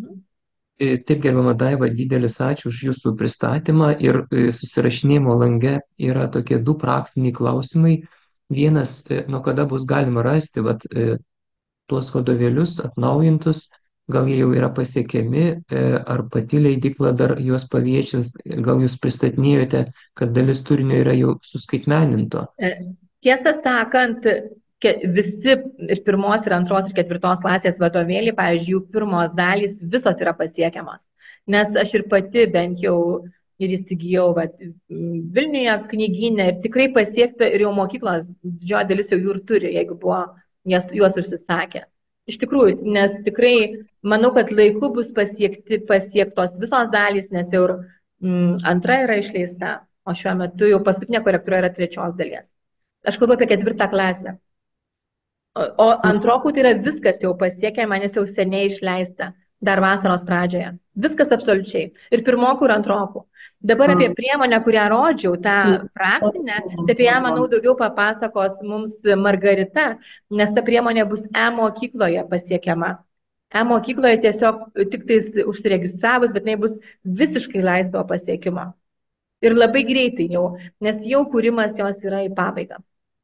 Taip, gerbiama Daiva, didelis ačiū už jūsų pristatymą ir susirašinėjimo lange yra tokie du praktiniai klausimai. Vienas, nuo kada bus galima rasti tuos vadovėlius atnaujintus, gal jie jau yra pasiekiami, ar pati leidykla dar juos paviešins, gal jūs pristatinėjote, kad dalis turinio yra jau suskaitmeninto. Tiesą sakant, visi ir pirmos, ir antros, ir ketvirtos klasės vadovėliai, pavyzdžiui, jų pirmos dalys visos yra pasiekiamos. Nes aš ir pati bent jau ir įsigijau Vilniuje knygyne ir tikrai pasiekta ir jau mokyklos didžioji dalis jau jų ir turi, jeigu buvo juos užsisakę. Iš tikrųjų, nes tikrai manau, kad laiku bus pasiektos visos dalys, nes jau antra yra išleista, o šiuo metu jau paskutinė korektūra yra 3 dalies. Aš kalbu apie 4 klasę. O antrokų tai yra viskas jau pasiekiama, nes jau seniai išleista, dar vasaros pradžioje. Viskas absoliučiai. Ir pirmokų, ir antrokų. Dabar apie priemonę, kurią rodžiau, tą praktinę, tai apie ją, manau, daugiau papasakos mums Margarita, nes ta priemonė bus e-mokykloje pasiekiama. E-mokykloje tiesiog tik tais užsiregistravus, bet jinai bus visiškai laisvo pasiekimo. Ir labai greitai jau, nes jau kūrimas jos yra į pabaigą.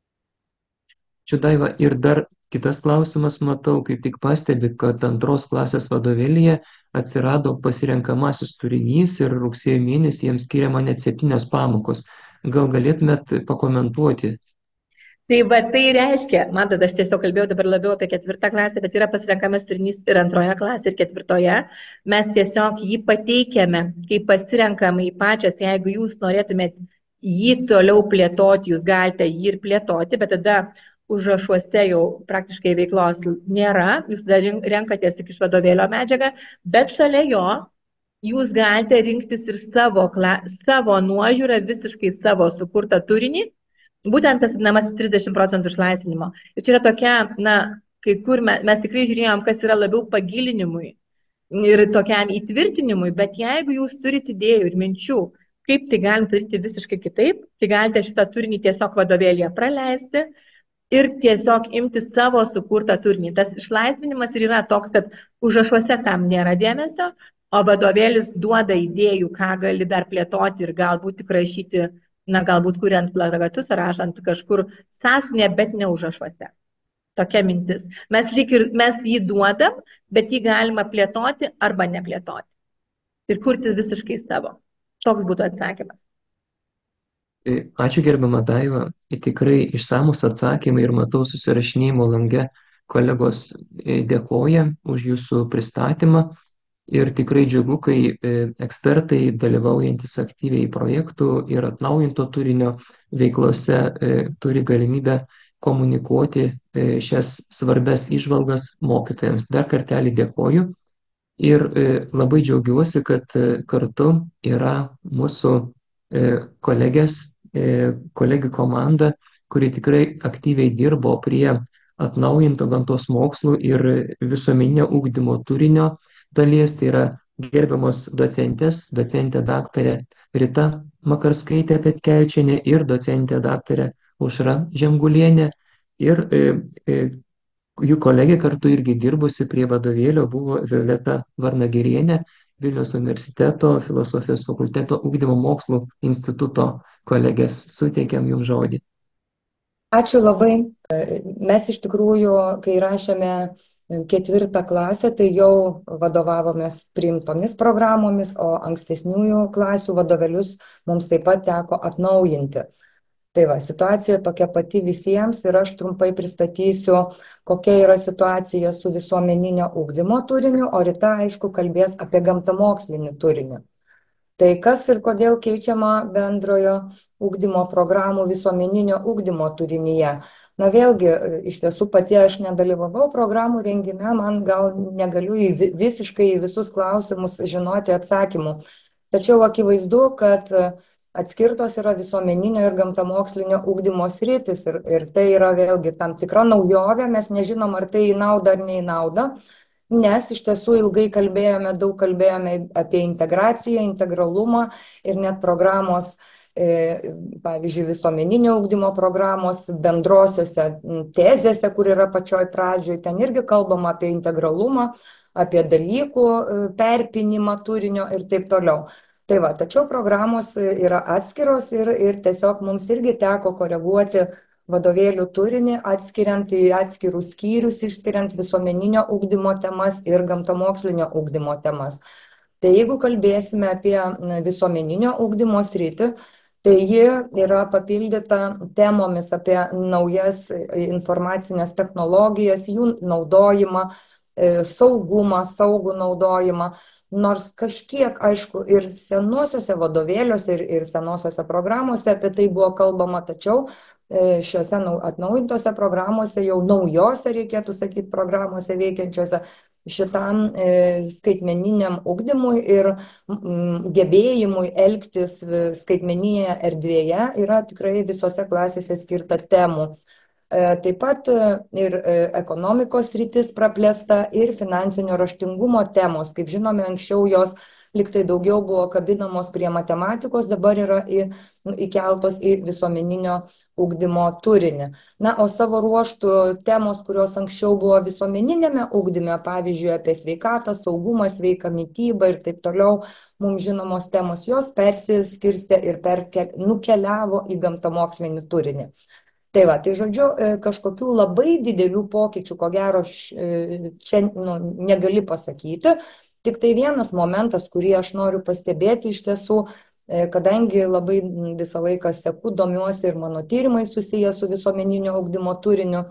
Čia Daiva, ir dar kitas klausimas, matau, kaip tik pastebi, kad antros klasės vadovėlyje atsirado pasirenkamasis turinys ir rugsėjo mėnesį jiems skiriama net 7 pamokos. Gal galėtumėt pakomentuoti? Tai va tai reiškia, matot, aš tiesiog kalbėjau dabar labiau apie 4 klasę, bet yra pasirenkamas turinys ir antroje klasėje, ir 4. Mes tiesiog jį pateikėme, kaip pasirenkamai pačias, jeigu jūs norėtumėt jį toliau plėtoti, jūs galite jį ir plėtoti, bet tada užrašuose jau praktiškai veiklos nėra, jūs dar renkatės tik iš vadovėlio medžiagą, bet šalia jo jūs galite rinktis ir savo nuožiūrą, visiškai savo sukurtą turinį, būtent tas vadinamasis 30% išlaisvinimo. Ir čia yra tokia, kai kur mes tikrai žiūrėjom, kas yra labiau pagilinimui ir tokiam įtvirtinimui, bet jeigu jūs turite idėjų ir minčių, kaip tai galite daryti visiškai kitaip, tai galite šitą turinį tiesiog vadovėlyje praleisti ir tiesiog imti savo sukurtą turinį. Tas išlaisvinimas ir yra toks, kad užrašuose tam nėra dėmesio, o vadovėlis duoda idėjų, ką gali dar plėtoti ir galbūt tik rašyti, galbūt kuriant plakatus ar rašant kažkur sąsiuvinėje, bet ne užrašuose. Tokia mintis. Mes jį duodam, bet jį galima plėtoti arba neplėtoti. Ir kurti visiškai savo. Toks būtų atsakymas. Ačiū gerbiama Daiva, tikrai išsamus atsakymai ir matau susirašinėjimo lange kolegos dėkoja už jūsų pristatymą ir tikrai džiugu, kai ekspertai dalyvaujantis aktyviai projektų ir atnaujinto turinio veiklose turi galimybę komunikuoti šias svarbias įžvalgas mokytojams. Dar kartelį dėkoju ir labai džiaugiuosi, kad kartu yra mūsų kolegių komanda, kuri tikrai aktyviai dirbo prie atnaujinto gamtos mokslų ir visuomeninio ugdymo turinio dalies. Tai yra gerbiamos docentė daktarė Rita Makarskaitė-Petkevičienė ir docentė daktarė Aušra Žemgulienė. Ir jų kolegė kartu irgi dirbusi prie vadovėlio buvo Violeta Varnagirienė, Vilniaus universiteto filosofijos fakulteto ugdymo mokslų instituto kolegės. Suteikiam jums žodį. Ačiū labai. Mes iš tikrųjų, kai rašėme 4 klasę, tai jau vadovavomės priimtomis programomis, o ankstesniųjų klasių vadovėlius mums taip pat teko atnaujinti. Tai va, situacija tokia pati visiems ir aš trumpai pristatysiu, kokia yra situacija su visuomeninio ugdymo turiniu, o Rita, aišku, kalbės apie gamtamokslinį turinį. Tai kas ir kodėl keičiama bendrojo ugdymo programų visuomeninio ugdymo turinyje. Vėlgi, iš tiesų pati aš nedalyvavau programų rengime, man gal negaliu visiškai visus klausimus žinoti atsakymų. Tačiau akivaizdu, kad atskirtos yra visuomeninio ir gamtamokslinio ugdymo sritis ir tai yra vėlgi tam tikra naujovė, mes nežinom, ar tai į naudą ar ne į naudą, nes iš tiesų ilgai daug kalbėjome apie integraciją, integralumą ir net programos, pavyzdžiui, visuomeninio ugdymo programos bendrosiose tezėse, kur yra pačioj pradžioj, ten irgi kalbama apie integralumą, apie dalykų perpinimą turinio ir taip toliau. Tai va, tačiau programos yra atskiros ir tiesiog mums irgi teko koreguoti vadovėlių turinį, atskiriant į atskirus skyrius, išskiriant visuomeninio ugdymo temas ir gamtamokslinio ugdymo temas. Tai jeigu kalbėsime apie visuomeninio ugdymo sritį, tai ji yra papildyta temomis apie naujas informacinės technologijas, jų naudojimą, saugumą, saugų naudojimą, nors kažkiek, aišku, ir senuosiuose vadovėliuose, ir senuosiuose programuose apie tai buvo kalbama, tačiau šiuose atnaujintose programuose, jau naujose, reikėtų sakyti, programuose veikiančiose, šitam skaitmeniniam ugdymui ir gebėjimui elgtis skaitmeninėje erdvėje yra tikrai visose klasėse skirta temų. Taip pat ir ekonomikos sritis praplėsta ir finansinio raštingumo temos. Kaip žinome, anksčiau jos liktai daugiau buvo kabinamos prie matematikos, dabar yra įkeltos į visuomeninio ugdymo turinį. Na, o savo ruoštų temos, kurios anksčiau buvo visuomeninėme ugdyme, pavyzdžiui, apie sveikatą, saugumą, sveiką mitybą ir taip toliau, mums žinomos temos, jos persiskirstė ir nukeliavo į gamtamokslinį turinį. Tai va, tai žodžiu, kažkokių labai didelių pokyčių, ko gero, čia negali pasakyti. Tik tai vienas momentas, kurį aš noriu pastebėti iš tiesų, kadangi labai visą laiką seku, domiuosi ir mano tyrimai susiję su visuomeninio ugdymo turiniu,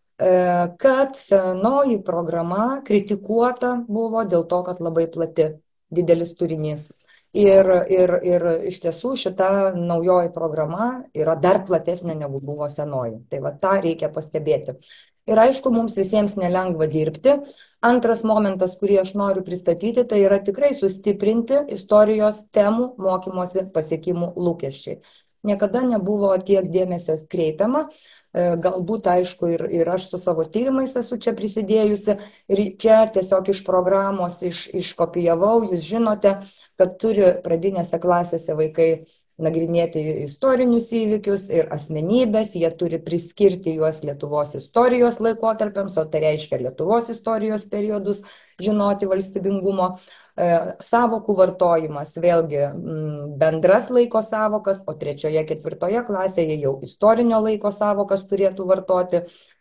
kad senoji programa kritikuota buvo dėl to, kad labai plati, didelis turinys. Ir iš tiesų šita naujoji programa yra dar platesnė negu buvo senoji. Tai va, tą reikia pastebėti. Ir aišku, mums visiems nelengva dirbti. Antras momentas, kurį aš noriu pristatyti, tai yra tikrai sustiprinti istorijos temų mokymosi pasiekimų lūkesčiai. Niekada nebuvo tiek dėmesio kreipiama. Galbūt, aišku, ir aš su savo tyrimais esu čia prisidėjusi ir čia tiesiog iš programos iškopijavau. Jūs žinote, kad turi pradinėse klasėse vaikai nagrinėti istorinius įvykius ir asmenybės, jie turi priskirti juos Lietuvos istorijos laikotarpiams, o tai reiškia Lietuvos istorijos periodus, žinoti valstybingumo. Savokų vartojimas, vėlgi bendras laiko savokas, o 3., 4. klasėje jau istorinio laiko savokas turėtų vartoti.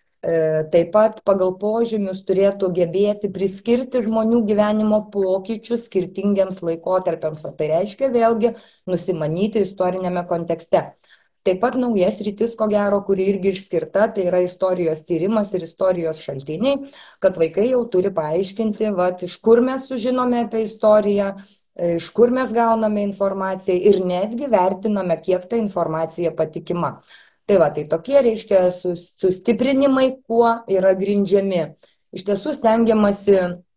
Taip pat pagal požymius turėtų gebėti priskirti žmonių gyvenimo pokyčius skirtingiams laikotarpiams, o tai reiškia vėlgi nusimanyti istorinėme kontekste. Taip pat naujas sritis, ko gero, kuri irgi išskirta, tai yra istorijos tyrimas ir istorijos šaltiniai, kad vaikai jau turi paaiškinti, iš kur mes sužinome apie istoriją, iš kur mes gauname informaciją ir netgi vertiname, kiek ta informacija patikima. Tai va, tai tokie, reiškia, sustiprinimai, kuo yra grindžiami. Iš tiesų stengiamasi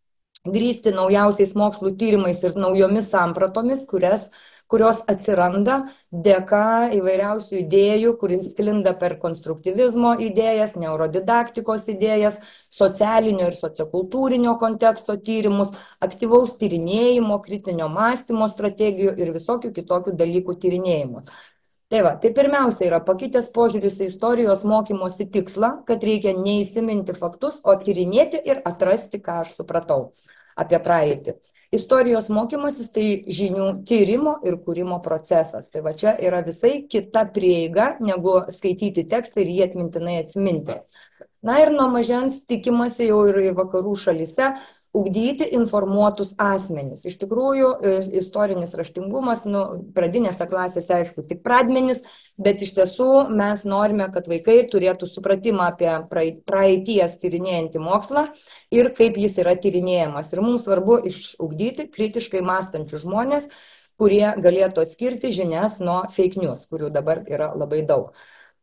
grįsti naujausiais mokslų tyrimais ir naujomis sampratomis, kurios atsiranda dėka įvairiausių idėjų, kuris sklinda per konstruktyvizmo idėjas, neurodidaktikos idėjas, socialinio ir sociokultūrinio konteksto tyrimus, aktyvaus tyrinėjimo, kritinio mąstymo strategijų ir visokių kitokių dalykų tyrinėjimus. Tai va, tai pirmiausia yra pakitęs požiūris į istorijos mokymosi tikslą, kad reikia neįsiminti faktus, o tyrinėti ir atrasti, ką aš supratau apie praeitį. Istorijos mokymasis tai žinių tyrimo ir kūrimo procesas. Tai va, čia yra visai kita prieiga, negu skaityti tekstą ir jį atmintinai atsiminti. Na ir nuo mažens tikimasi jau ir vakarų šalyse ugdyti informuotus asmenis. Iš tikrųjų, istorinis raštingumas, pradinėse klasėse, aišku, tik pradmenis, bet iš tiesų mes norime, kad vaikai turėtų supratimą apie praeities tyrinėjantį mokslą ir kaip jis yra tyrinėjamas. Ir mums svarbu išugdyti kritiškai mąstančius žmonės, kurie galėtų atskirti žinias nuo fake news, kurių dabar yra labai daug.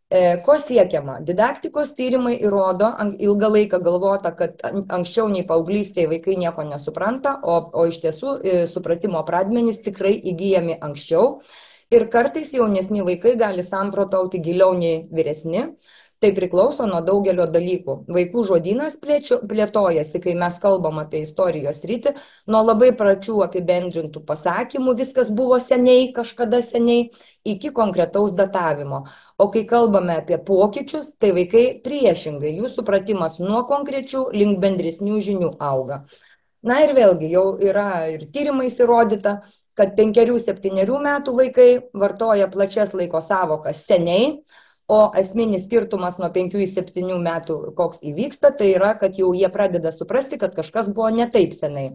Ko siekiama? Didaktikos tyrimai įrodo, ilgą laiką galvota, kad anksčiau nei paauglystėje vaikai nieko nesupranta, o iš tiesų supratimo pradmenys tikrai įgyjami anksčiau. Ir kartais jaunesni vaikai gali samprotauti giliau nei vyresni. Tai priklauso nuo daugelio dalykų. Vaikų žodynas plėtojasi, kai mes kalbam apie istorijos sritį, nuo labai pračių apibendrintų pasakymų, viskas buvo seniai, kažkada seniai, iki konkretaus datavimo. O kai kalbame apie pokyčius, tai vaikai priešingai, jų supratimas nuo konkrečių link bendresnių žinių auga. Na ir vėlgi, jau yra ir tyrimais įrodyta, kad 5-7 metų vaikai vartoja plačias laiko savokas seniai, o esminis skirtumas nuo 5-7 metų, koks įvyksta, tai yra, kad jau jie pradeda suprasti, kad kažkas buvo ne taip senai.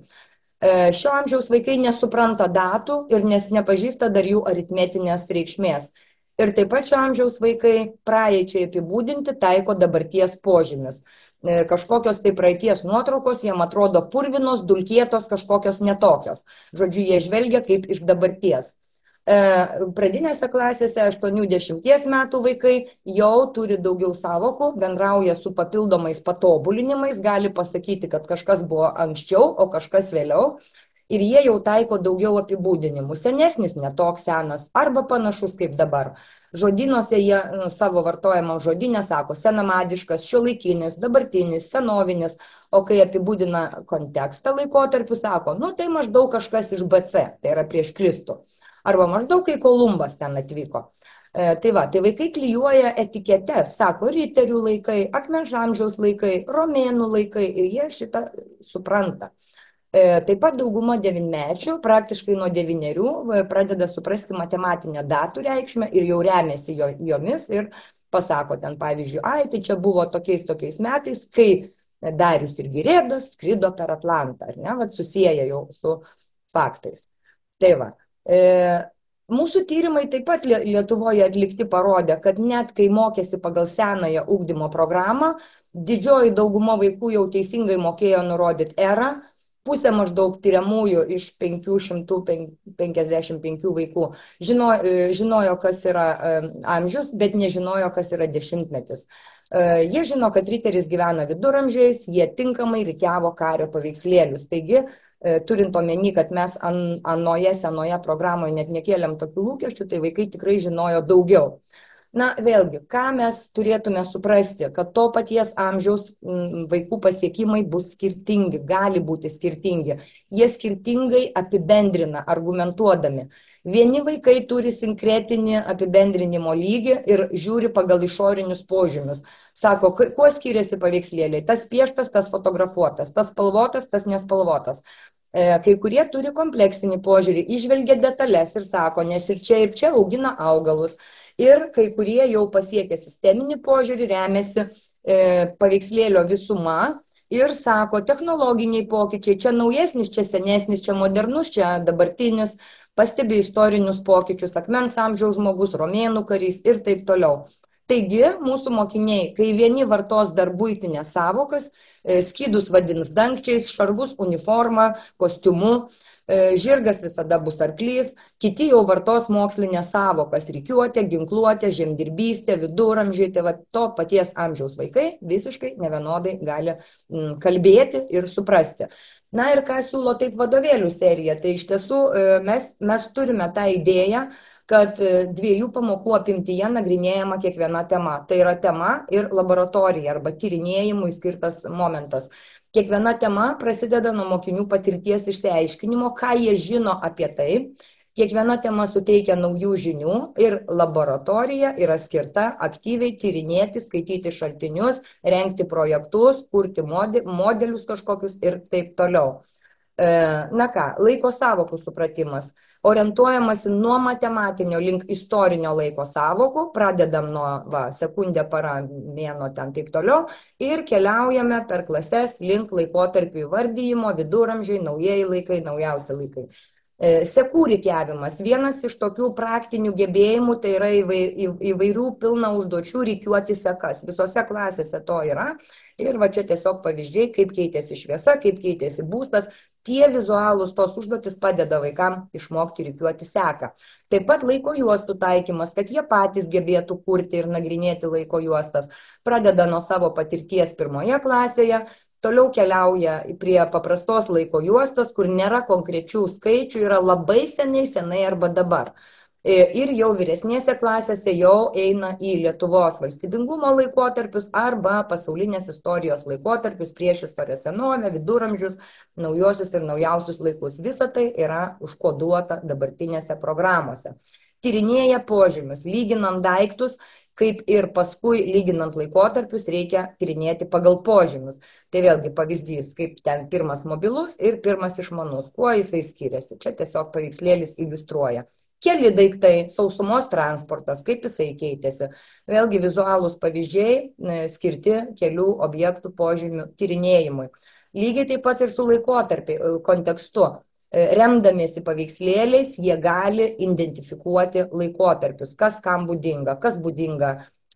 Šio amžiaus vaikai nesupranta datų ir nepažįsta dar jų aritmetinės reikšmės. Ir taip pat šio amžiaus vaikai praeičiai apibūdinti taiko dabarties požymius. Kažkokios tai praeities nuotraukos jiem atrodo purvinos, dulkėtos, kažkokios netokios. Žodžiu, jie žvelgia kaip iš dabarties. Pradinėse klasėse 8-10 metų vaikai jau turi daugiau savokų, bendrauja su papildomais patobulinimais, gali pasakyti, kad kažkas buvo anksčiau, o kažkas vėliau. Ir jie jau taiko daugiau apibūdinimų. Senesnis netoks senas arba panašus kaip dabar. Žodynuose jie savo vartojamą žodynę sako senamadiškas, šiuolaikinis, dabartinis, senovinis, o kai apibūdina kontekstą laikotarpiu sako, tai maždaug kažkas iš BC, tai yra prieš Kristų. Arba maždaug kai Kolumbas ten atvyko. Tai vaikai klijuoja etiketes, sako riterių laikai, akmens amžiaus laikai, romėnų laikai ir jie šitą supranta. Taip pat dauguma devynmečių, praktiškai nuo 9 pradeda suprasti matematinę datų reikšmę ir jau remiasi jomis ir pasako ten, pavyzdžiui, tai čia buvo tokiais metais, kai Darius ir Girėdas skrido per Atlantą, ar ne, susiję jau su faktais. Tai va. Mūsų tyrimai taip pat Lietuvoje atlikti parodė, kad net kai mokėsi pagal senąją ugdymo programą, didžioji dauguma vaikų jau teisingai mokėjo nurodyti erą, pusė maždaug tyriamųjų iš 555 vaikų žinojo, kas yra amžius, bet nežinojo, kas yra dešimtmetis. Jie žino, kad riteris gyvena viduramžiais, jie tinkamai rikiavo kario paveikslėlius. Taigi, turint omeny, kad mes senoje programoje net nekėlėm tokių lūkesčių, tai vaikai tikrai žinojo daugiau. Na, vėlgi, ką mes turėtume suprasti, kad to paties amžiaus vaikų pasiekimai bus skirtingi, gali būti skirtingi. Jie skirtingai apibendrina, argumentuodami. Vieni vaikai turi sinkretinį apibendrinimo lygį ir žiūri pagal išorinius požymius. Sako, kuo skiriasi paveikslėliai, tas pieštas, tas fotografuotas, tas spalvotas, tas nespalvotas. Kai kurie turi kompleksinį požiūrį, įžvelgia detalės ir sako, nes ir čia augina augalus. Ir kai kurie jau pasiekia sisteminį požiūrį, remiasi paveikslėlio visuma ir sako, technologiniai pokyčiai, čia naujesnis, čia senesnis, čia modernus, čia dabartinis, pastebi istorinius pokyčius, akmens amžiaus žmogus, romėnų karys ir taip toliau. Taigi, mūsų mokiniai, kai vieni vartos dar buitinės savokas, skydus vadins dangčiais, šarvus uniformą, kostiumu, žirgas visada bus arklys, kiti jau vartos mokslinės savokas, rikiuotė, ginkluotė, žemdirbystė, viduramžiai, tai to paties amžiaus vaikai visiškai nevienodai gali kalbėti ir suprasti. Na ir ką siūlo taip vadovėlių serija, tai iš tiesų mes turime tą idėją, kad 2 pamokų apimtyje nagrinėjama kiekviena tema. Tai yra tema ir laboratorija arba tyrinėjimui skirtas momentas. Kiekviena tema prasideda nuo mokinių patirties išsiaiškinimo, ką jie žino apie tai. Kiekviena tema suteikia naujų žinių ir laboratorija yra skirta aktyviai tyrinėti, skaityti šaltinius, rengti projektus, kurti modelius kažkokius ir taip toliau. Na ką, laiko sąvokų supratimas. Orientuojamasi nuo matematinio link istorinio laiko sąvokų, pradedam nuo sekundė, para, mėnuo, ten taip toliau ir keliaujame per klases link laikotarpių įvardyjimo, viduramžiai, naujieji laikai, naujausi laikai. Sekų rikiavimas. Vienas iš tokių praktinių gebėjimų tai yra įvairių pilna užduočių rikiuoti sekas. Visose klasėse to yra. Ir va čia tiesiog pavyzdžiai, kaip keitėsi šviesa, kaip keitėsi būstas. Tie vizualūs tos užduotis padeda vaikams išmokti rikiuoti seką. Taip pat laiko juostų taikymas, kad jie patys gebėtų kurti ir nagrinėti laiko juostas. Pradeda nuo savo patirties 1 klasėje, toliau keliauja prie paprastos laiko juostas, kur nėra konkrečių skaičių, yra labai senai arba dabar. Ir jau vyresnėse klasėse jau eina į Lietuvos valstybingumo laikotarpius arba pasaulinės istorijos laikotarpius, priešistorę, senovę, viduramžius, naujosius ir naujausius laikus. Visa tai yra užkoduota dabartinėse programuose. Tyrinėja požymius, lyginant daiktus, kaip ir paskui lyginant laikotarpius reikia tyrinėti pagal požymius. Tai vėlgi pavyzdys, kaip ten pirmas mobilus ir pirmas išmanus. Kuo jisai skiriasi? Čia tiesiog paveikslėlis iliustruoja. Keli daiktai, sausumos transportas, kaip jisai keitėsi. Vėlgi vizualūs pavyzdžiai skirti kelių objektų požymių tyrinėjimui. Lygiai taip pat ir su laikotarpiu kontekstu. Remdamiesi paveikslėliais, jie gali identifikuoti laikotarpius, kas kam būdinga, kas būdinga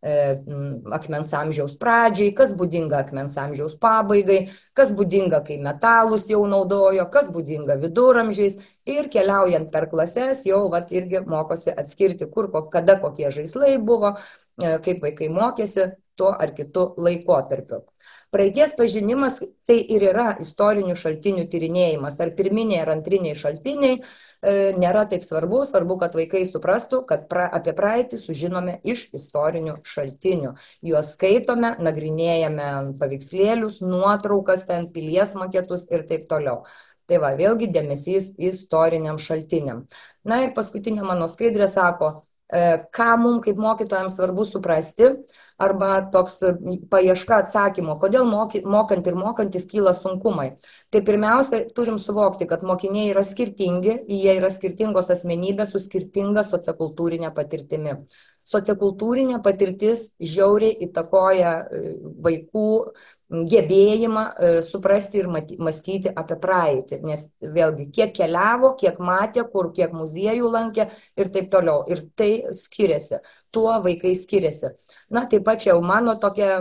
akmens amžiaus pradžiai, kas būdinga akmens amžiaus pabaigai, kas būdinga, kai metalus jau naudojo, kas būdinga viduramžiais Ir keliaujant per klases jau vat, irgi mokosi atskirti, kur, kada kokie žaislai buvo, kaip vaikai mokėsi tuo ar kitu laikotarpiu. Praeities pažinimas tai ir yra istorinių šaltinių tyrinėjimas, ar pirminiai ar antriniai šaltiniai nėra taip svarbu, svarbu, kad vaikai suprastų, kad apie praeitį sužinome iš istorinių šaltinių. Juos skaitome, nagrinėjame paveikslėlius, nuotraukas, ten pilies maketus ir taip toliau. Tai va, vėlgi dėmesys istoriniam šaltiniam. Na ir paskutinė mano skaidrė sako, ką mums kaip mokytojams svarbu suprasti, arba toks paieška atsakymo, kodėl mokant ir mokantis kyla sunkumai. Tai pirmiausia, turim suvokti, kad mokiniai yra skirtingi, jie yra skirtingos asmenybės su skirtinga sociokultūrinė patirtimi. Sociokultūrinė patirtis žiauriai įtakoja vaikų gebėjimą suprasti ir mąstyti apie praeitį, nes vėlgi kiek keliavo, kiek matė, kiek muziejų lankė ir taip toliau. Ir tai skiriasi, tuo vaikai skiriasi. Na, taip pat čia jau mano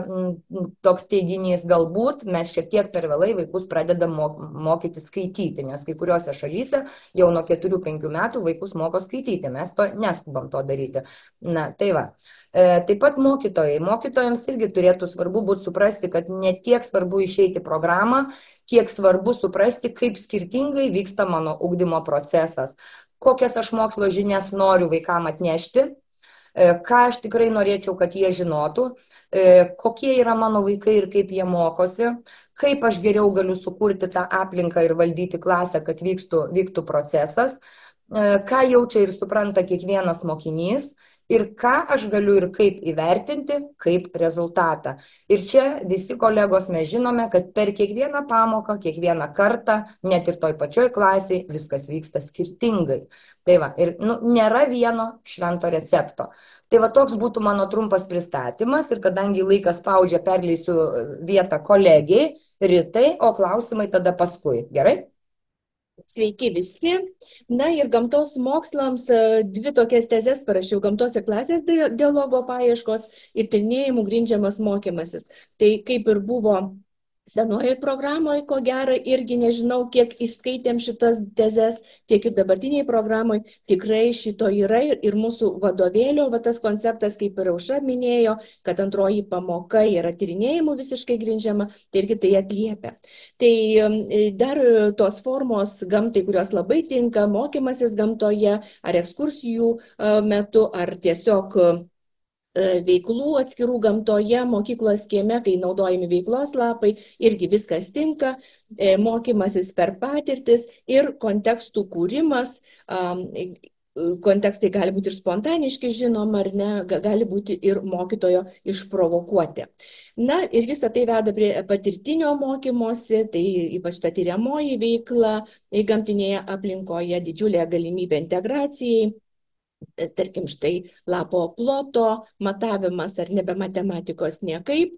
toks teiginys, galbūt mes šiek tiek per vėlai vaikus pradedam mokyti skaityti, nes kai kuriuose šalyse jau nuo 4-5 metų vaikus moko skaityti, mes to neskubam to daryti. Na, tai va. Taip pat mokytojams irgi turėtų svarbu būti suprasti, kad ne tiek svarbu išeiti programą, kiek svarbu suprasti, kaip skirtingai vyksta mano ugdymo procesas, kokias aš mokslo žinias noriu vaikam atnešti, ką aš tikrai norėčiau, kad jie žinotų, kokie yra mano vaikai ir kaip jie mokosi, kaip aš geriau galiu sukurti tą aplinką ir valdyti klasę, kad vyktų procesas, ką jaučia ir supranta kiekvienas mokinys ir ką aš galiu ir kaip įvertinti kaip rezultatą. Ir čia visi kolegos mes žinome, kad per kiekvieną pamoką, kiekvieną kartą, net ir toj pačioj klasiai, viskas vyksta skirtingai. Tai va, ir nėra vieno švento recepto. Tai va, toks būtų mano trumpas pristatymas ir kadangi laikas spaudžia, perleisiu vietą kolegijai Ritai, o klausimai tada paskui. Gerai? Sveiki visi. Na ir gamtos mokslams dvi tokias tezes parašiau: gamtos ir klasės dialogo paieškos ir tyrinėjimų grindžiamas mokymasis. Tai kaip ir buvo senoje programoje, ko gero, irgi nežinau, kiek įskaitėm šitas tezes, tiek ir dabartiniai programoje, tikrai šito yra ir mūsų vadovėlio, va tas konceptas, kaip ir Aušra minėjo, kad antroji pamoka yra tyrinėjimų visiškai grindžiama, tai irgi tai atliepia. Tai dar tos formos gamtai, kurios labai tinka, mokymasis gamtoje, ar ekskursijų metu, ar tiesiog veiklų atskirų gamtoje, mokyklos kieme, kai naudojami veiklos lapai, irgi viskas tinka, mokymasis per patirtis ir kontekstų kūrimas. Kontekstai gali būti ir spontaniški, žinoma, ar ne, gali būti ir mokytojo išprovokuoti. Na ir visa tai veda prie patirtinio mokymosi, tai ypač ta tyriamoji veikla gamtinėje aplinkoje, didžiulė galimybė integracijai. Tarkim, štai lapo ploto matavimas ar nebe matematikos niekaip,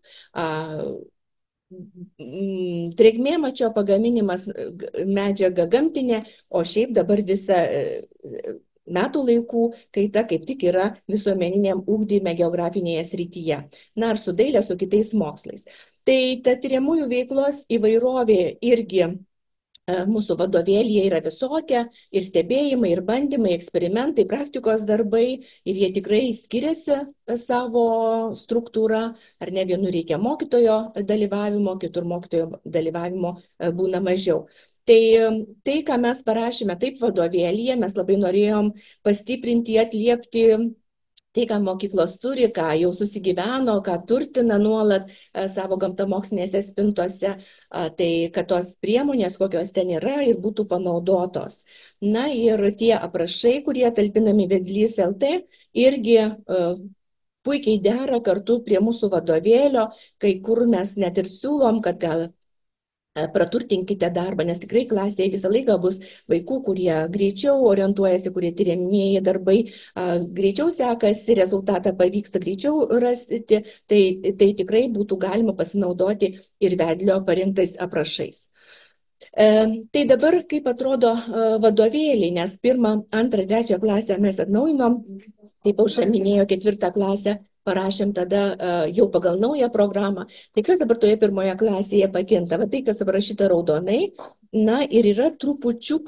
drėgmė mačio pagaminimas medžiaga gamtinė, o šiaip dabar visa metų laikų kaita kaip tik yra visuomeniniam ugdyme geografinėje srityje. Na, ar su dailė, su kitais mokslais. Tai ta tyriamųjų veiklos įvairovė irgi mūsų vadovėlyje yra visokia, ir stebėjimai, ir bandymai, eksperimentai, praktikos darbai, ir jie tikrai skiriasi savo struktūrą, ar ne, vienur reikia mokytojo dalyvavimo, kitur mokytojo dalyvavimo būna mažiau. Tai, ką mes parašėme taip vadovėlyje, mes labai norėjom pastiprinti, atliepti tai, ką mokyklos turi, ką jau susigyveno, ką turtina nuolat savo gamtamokslinėse spintose, tai kad tos priemonės, kokios ten yra, ir būtų panaudotos. Na ir tie aprašai, kurie talpinami Vedlys LT, irgi puikiai dera kartu prie mūsų vadovėlio, kai kur mes net ir siūlom, kad gal praturtinkite darbą, nes tikrai klasėje visą laiką bus vaikų, kurie greičiau orientuojasi, kurie tyriamieji darbai greičiau sekasi, rezultatą pavyksta greičiau rasti, tai tikrai būtų galima pasinaudoti ir Vedlio parinktais aprašais. Tai dabar kaip atrodo vadovėliai, nes 1, 2, 3 klasę mes atnaujinom, kaip Aušra minėjo, 4 klasę parašėm tada jau pagal naują programą. Tai kas dabar toje 1 klasėje pakinta? Va tai, kas aprašyta raudonai, na ir yra trupučiuką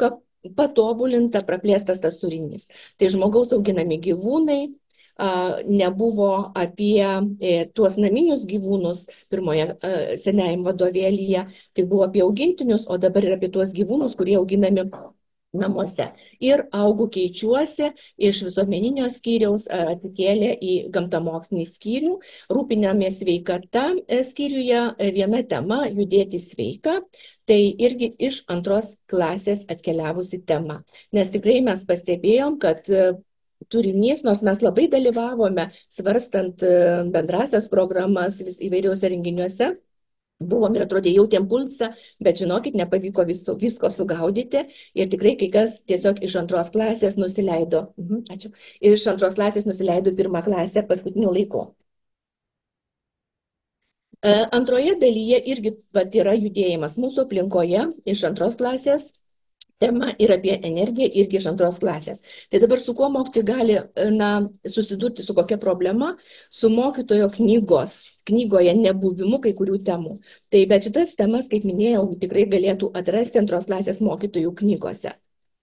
patobulinta, praplėstas tas turinys. Tai žmogaus auginami gyvūnai, nebuvo apie tuos naminius gyvūnus pirmoje senajam vadovėlyje, tai buvo apie augintinius, o dabar ir apie tuos gyvūnus, kurie auginami namuose. Ir Augu keičiuosi iš visuomeninio skyriaus atkėlė į gamtamokslinį skyrių. Rūpinamės sveikata skyriuje viena tema – judėti sveika. Tai irgi iš 2 klasės atkeliavusi tema. Nes tikrai mes pastebėjom, kad turinys, nors mes labai dalyvavome svarstant bendrasias programas įvairiuose renginiuose, buvom ir atrodė jautėm pulsą, bet žinokit, nepavyko visko sugaudyti ir tikrai kai kas tiesiog iš 2 klasės nusileido. Ačiū. Iš 2 klasės nusileido 1 klasę paskutiniu laiku. Antroje dalyje irgi yra judėjimas mūsų aplinkoje iš 2 klasės. Tema ir apie energiją irgi iš 2 klasės. Tai dabar su kuo mokytojai gali susidurti su kokia problema? Su mokytojo knygoje nebuvimu kai kurių temų. Tai bet šitas temas, kaip minėjau, tikrai galėtų atrasti 2 klasės mokytojų knygose.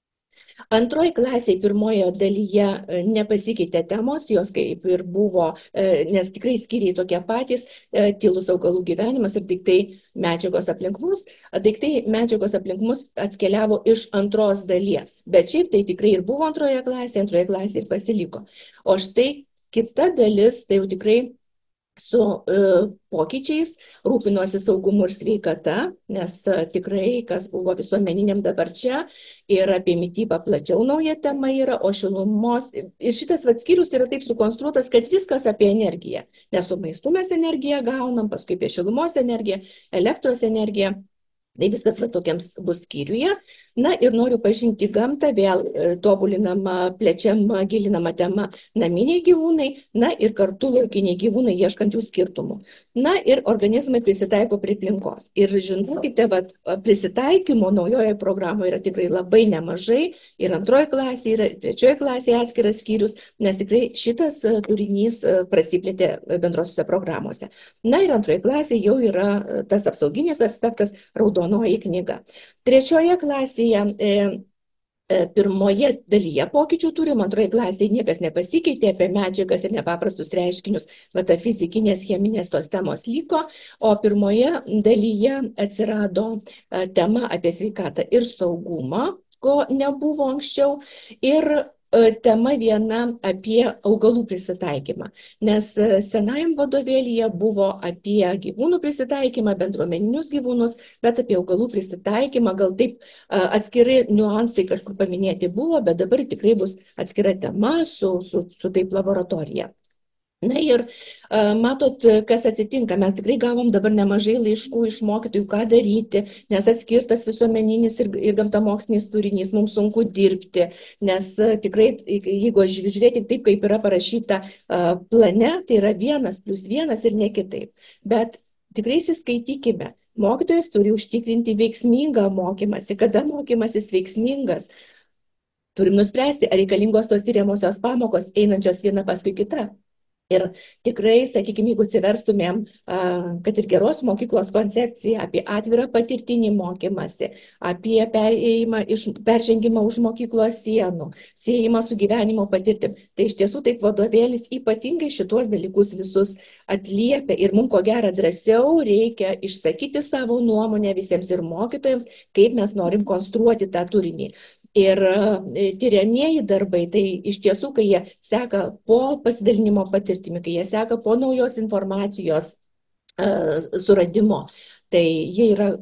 2 klasėje pirmojo dalyje nepasikeitė temos, jos kaip ir buvo, nes tikrai skyriai tokie patys, tylus augalų gyvenimas ir daiktai medžiagos aplink mus. Daiktai medžiagos aplink mus atkeliavo iš 2 dalies, bet šiaip tai tikrai ir buvo 2 klasėje ir pasiliko. O štai kita dalis, tai jau tikrai su pokyčiais, rūpinosi saugumu ir sveikata, nes tikrai, kas buvo visuomeniniam dabar čia, ir apie mitybą plačiau nauja tema yra, o šilumos, ir šitas skyrius yra taip sukonstruotas, kad viskas apie energiją, nes su maistu mes energiją gaunam, paskui apie šilumos energiją, elektros energiją, tai viskas tokiams bus skyriuje. Na ir noriu pažinti gamtą, vėl tobulinama, plečiama, gilinama tema naminiai gyvūnai, na ir kartu laukiniai gyvūnai, ieškant jų skirtumų. Na ir organizmai prisitaiko prie aplinkos. Ir žinokite, prisitaikymo naujoje programoje yra tikrai labai nemažai, ir 2 klasėje, ir 3 klasėje atskiras skyrius, nes tikrai šitas turinys prasiplėtė bendrosiuose programuose. Na ir 2 klasėje jau yra tas apsauginis aspektas, raudonoji knyga. 3 klasėje pirmoje dalyje pokyčių turim, 2 klasėje niekas nepasikeitė, apie medžiagas ir nepaprastus reiškinius, ta fizikinės, cheminės tos temos liko, o pirmoje dalyje atsirado tema apie sveikatą ir saugumą, ko nebuvo anksčiau, ir tema viena apie augalų prisitaikymą, nes senajam vadovėlyje buvo apie gyvūnų prisitaikymą, bendruomeninius gyvūnus, bet apie augalų prisitaikymą, gal taip atskirai niuansai kažkur paminėti buvo, bet dabar tikrai bus atskira tema su taip laboratorija. Na ir matot, kas atsitinka, mes tikrai gavom dabar nemažai laiškų iš mokytojų, ką daryti, nes atskirtas visuomeninis ir gamtamokslinis turinys, mums sunku dirbti, nes tikrai, jeigu žiūrėti taip, kaip yra parašyta plane, tai yra 1+1 ir ne kitaip. Bet tikrai įsiskaitykime, mokytojas turi užtikrinti veiksmingą mokymąsi, kada mokymasis veiksmingas. Turim nuspręsti, ar reikalingos tos tyriamosios pamokos, einančios viena paskui kitą. Ir tikrai, sakykime, jeigu atsiverstumėm, kad ir geros mokyklos koncepciją apie atvirą patirtinį mokymąsi, apie peržengimą už mokyklos sienų, siejimą su gyvenimo patirtim, tai iš tiesų taip vadovėlis ypatingai šitos dalykus visus atliepia ir mums ko gero drąsiau reikia išsakyti savo nuomonę visiems ir mokytojams, kaip mes norim konstruoti tą turinį. Ir tyriamieji darbai, tai iš tiesų, kai jie seka po pasidalinimo patirtimi, kai jie seka po naujos informacijos suradimo, tai jie yra,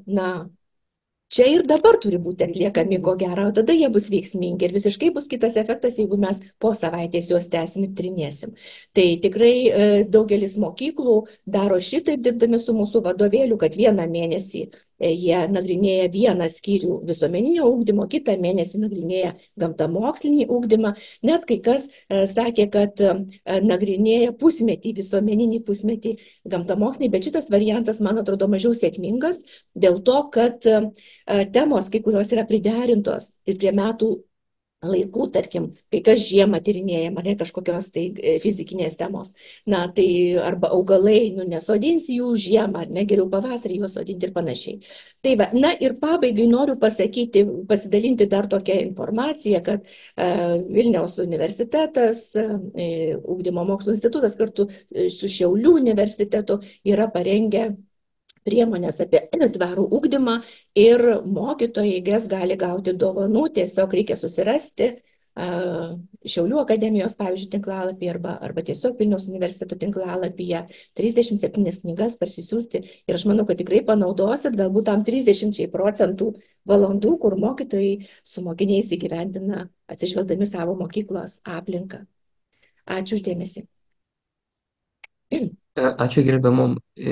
čia ir dabar turi būti atliekami, ko gero, tada jie bus veiksmingi ir visiškai bus kitas efektas, jeigu mes po savaitės juos tęsim ir trinėsim. Tai tikrai daugelis mokyklų daro šitaip, dirbdami su mūsų vadovėliu, kad vieną mėnesį jie nagrinėja vieną skyrių visuomeninio ugdymo, kitą mėnesį nagrinėja gamtamokslinį ugdymą. Net kai kas sakė, kad nagrinėja pusmetį, visuomeninį pusmetį gamtamokslinį, bet šitas variantas, man atrodo, mažiau sėkmingas, dėl to, kad temos, kai kurios yra priderintos ir prie metų laikų, tarkim, kai kas žiemą tyrinėjama, ne kažkokios tai fizikinės temos. Na, tai arba augalai, nesodinsi jų žiemą, ne geriau pavasarį juos sodinti ir panašiai. Tai va, na ir pabaigai noriu pasakyti, pasidalinti dar tokią informaciją, kad Vilniaus universitetas, Ugdymo mokslo institutas kartu su Šiaulių universitetu yra parengę priemonės apie tvarų ugdymą ir mokytojai jas gali gauti dovanų, tiesiog reikia susirasti Šiaulių akademijos, pavyzdžiui, tinklalapį arba tiesiog Vilniaus universiteto tinklalapyje 37 knygas parsisiųsti ir aš manau, kad tikrai panaudosit galbūt tam 30% valandų, kur mokytojai su mokiniais įgyvendina atsižvelgdami savo mokyklos aplinką. Ačiū uždėmesi. Ačiū gerbiamom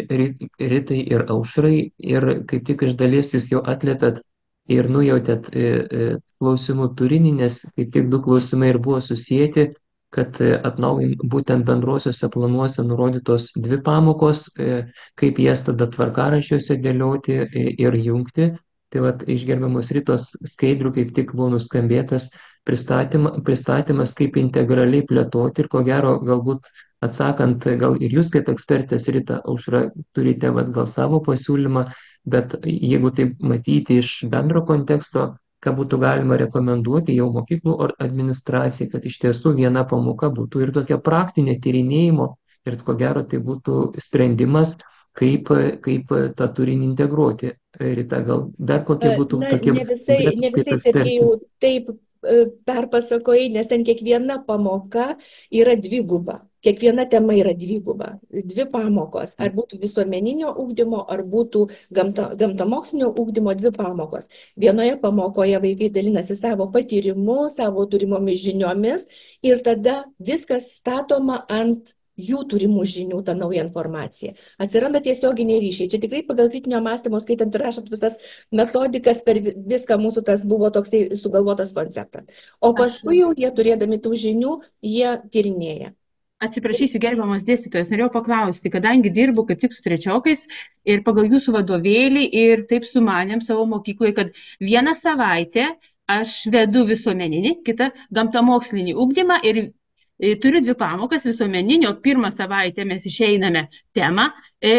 Ritai ir Aušrai ir kaip tik iš dalies jūs jau atliepėt ir nujautėt klausimų turinį, nes kaip tik du klausimai ir buvo susijęti, kad atnaujint būtent bendruosiuose planuose nurodytos 2 pamokos, kaip jas tada tvarkaraščiuose dėlioti ir jungti. Tai vat iš gerbiamos Ritos skaidrių kaip tik buvo nuskambėtas pristatymas, kaip integraliai plėtoti ir ko gero galbūt atsakant, gal ir jūs kaip ekspertės, Rita, Aušra, turite gal savo pasiūlymą, bet jeigu taip matyti iš bendro konteksto, ką būtų galima rekomenduoti jau mokyklų administracijai, kad iš tiesų viena pamoka būtų ir tokia praktinė tyrinėjimo ir ko gero tai būtų sprendimas, kaip tą turinį integruoti. Rita, gal dar kokie būtų tokie ne visai Sergejau taip perpasakojai, nes ten kiekviena pamoka yra dviguba. Kiekviena tema yra dviguba. 2 pamokos. Ar būtų visuomeninio ugdymo, ar būtų gamtamokslinio ugdymo 2 pamokos. Vienoje pamokoje vaikai dalinasi savo patyrimu, savo turimomis žiniomis ir tada viskas statoma ant jų turimų žinių, tą naują informaciją. Atsiranda tiesioginiai ryšiai. Čia tikrai pagal kritinio mąstymo, skaitant ir rašant visas metodikas, per viską mūsų tas buvo toksai sugalvotas konceptas. O paskui jau jie turėdami tų žinių, jie tyrinėja. Atsiprašysiu, gerbiamas dėstytojas, norėjau paklausti, kadangi dirbu kaip tik su trečiokais ir pagal jūsų vadovėlį ir taip sumanėm savo mokykloje, kad vieną savaitę aš vedu visuomeninį, kitą gamtamokslinį ugdymą ir turiu 2 pamokas visuomeninio. Pirmą savaitę mes išeiname temą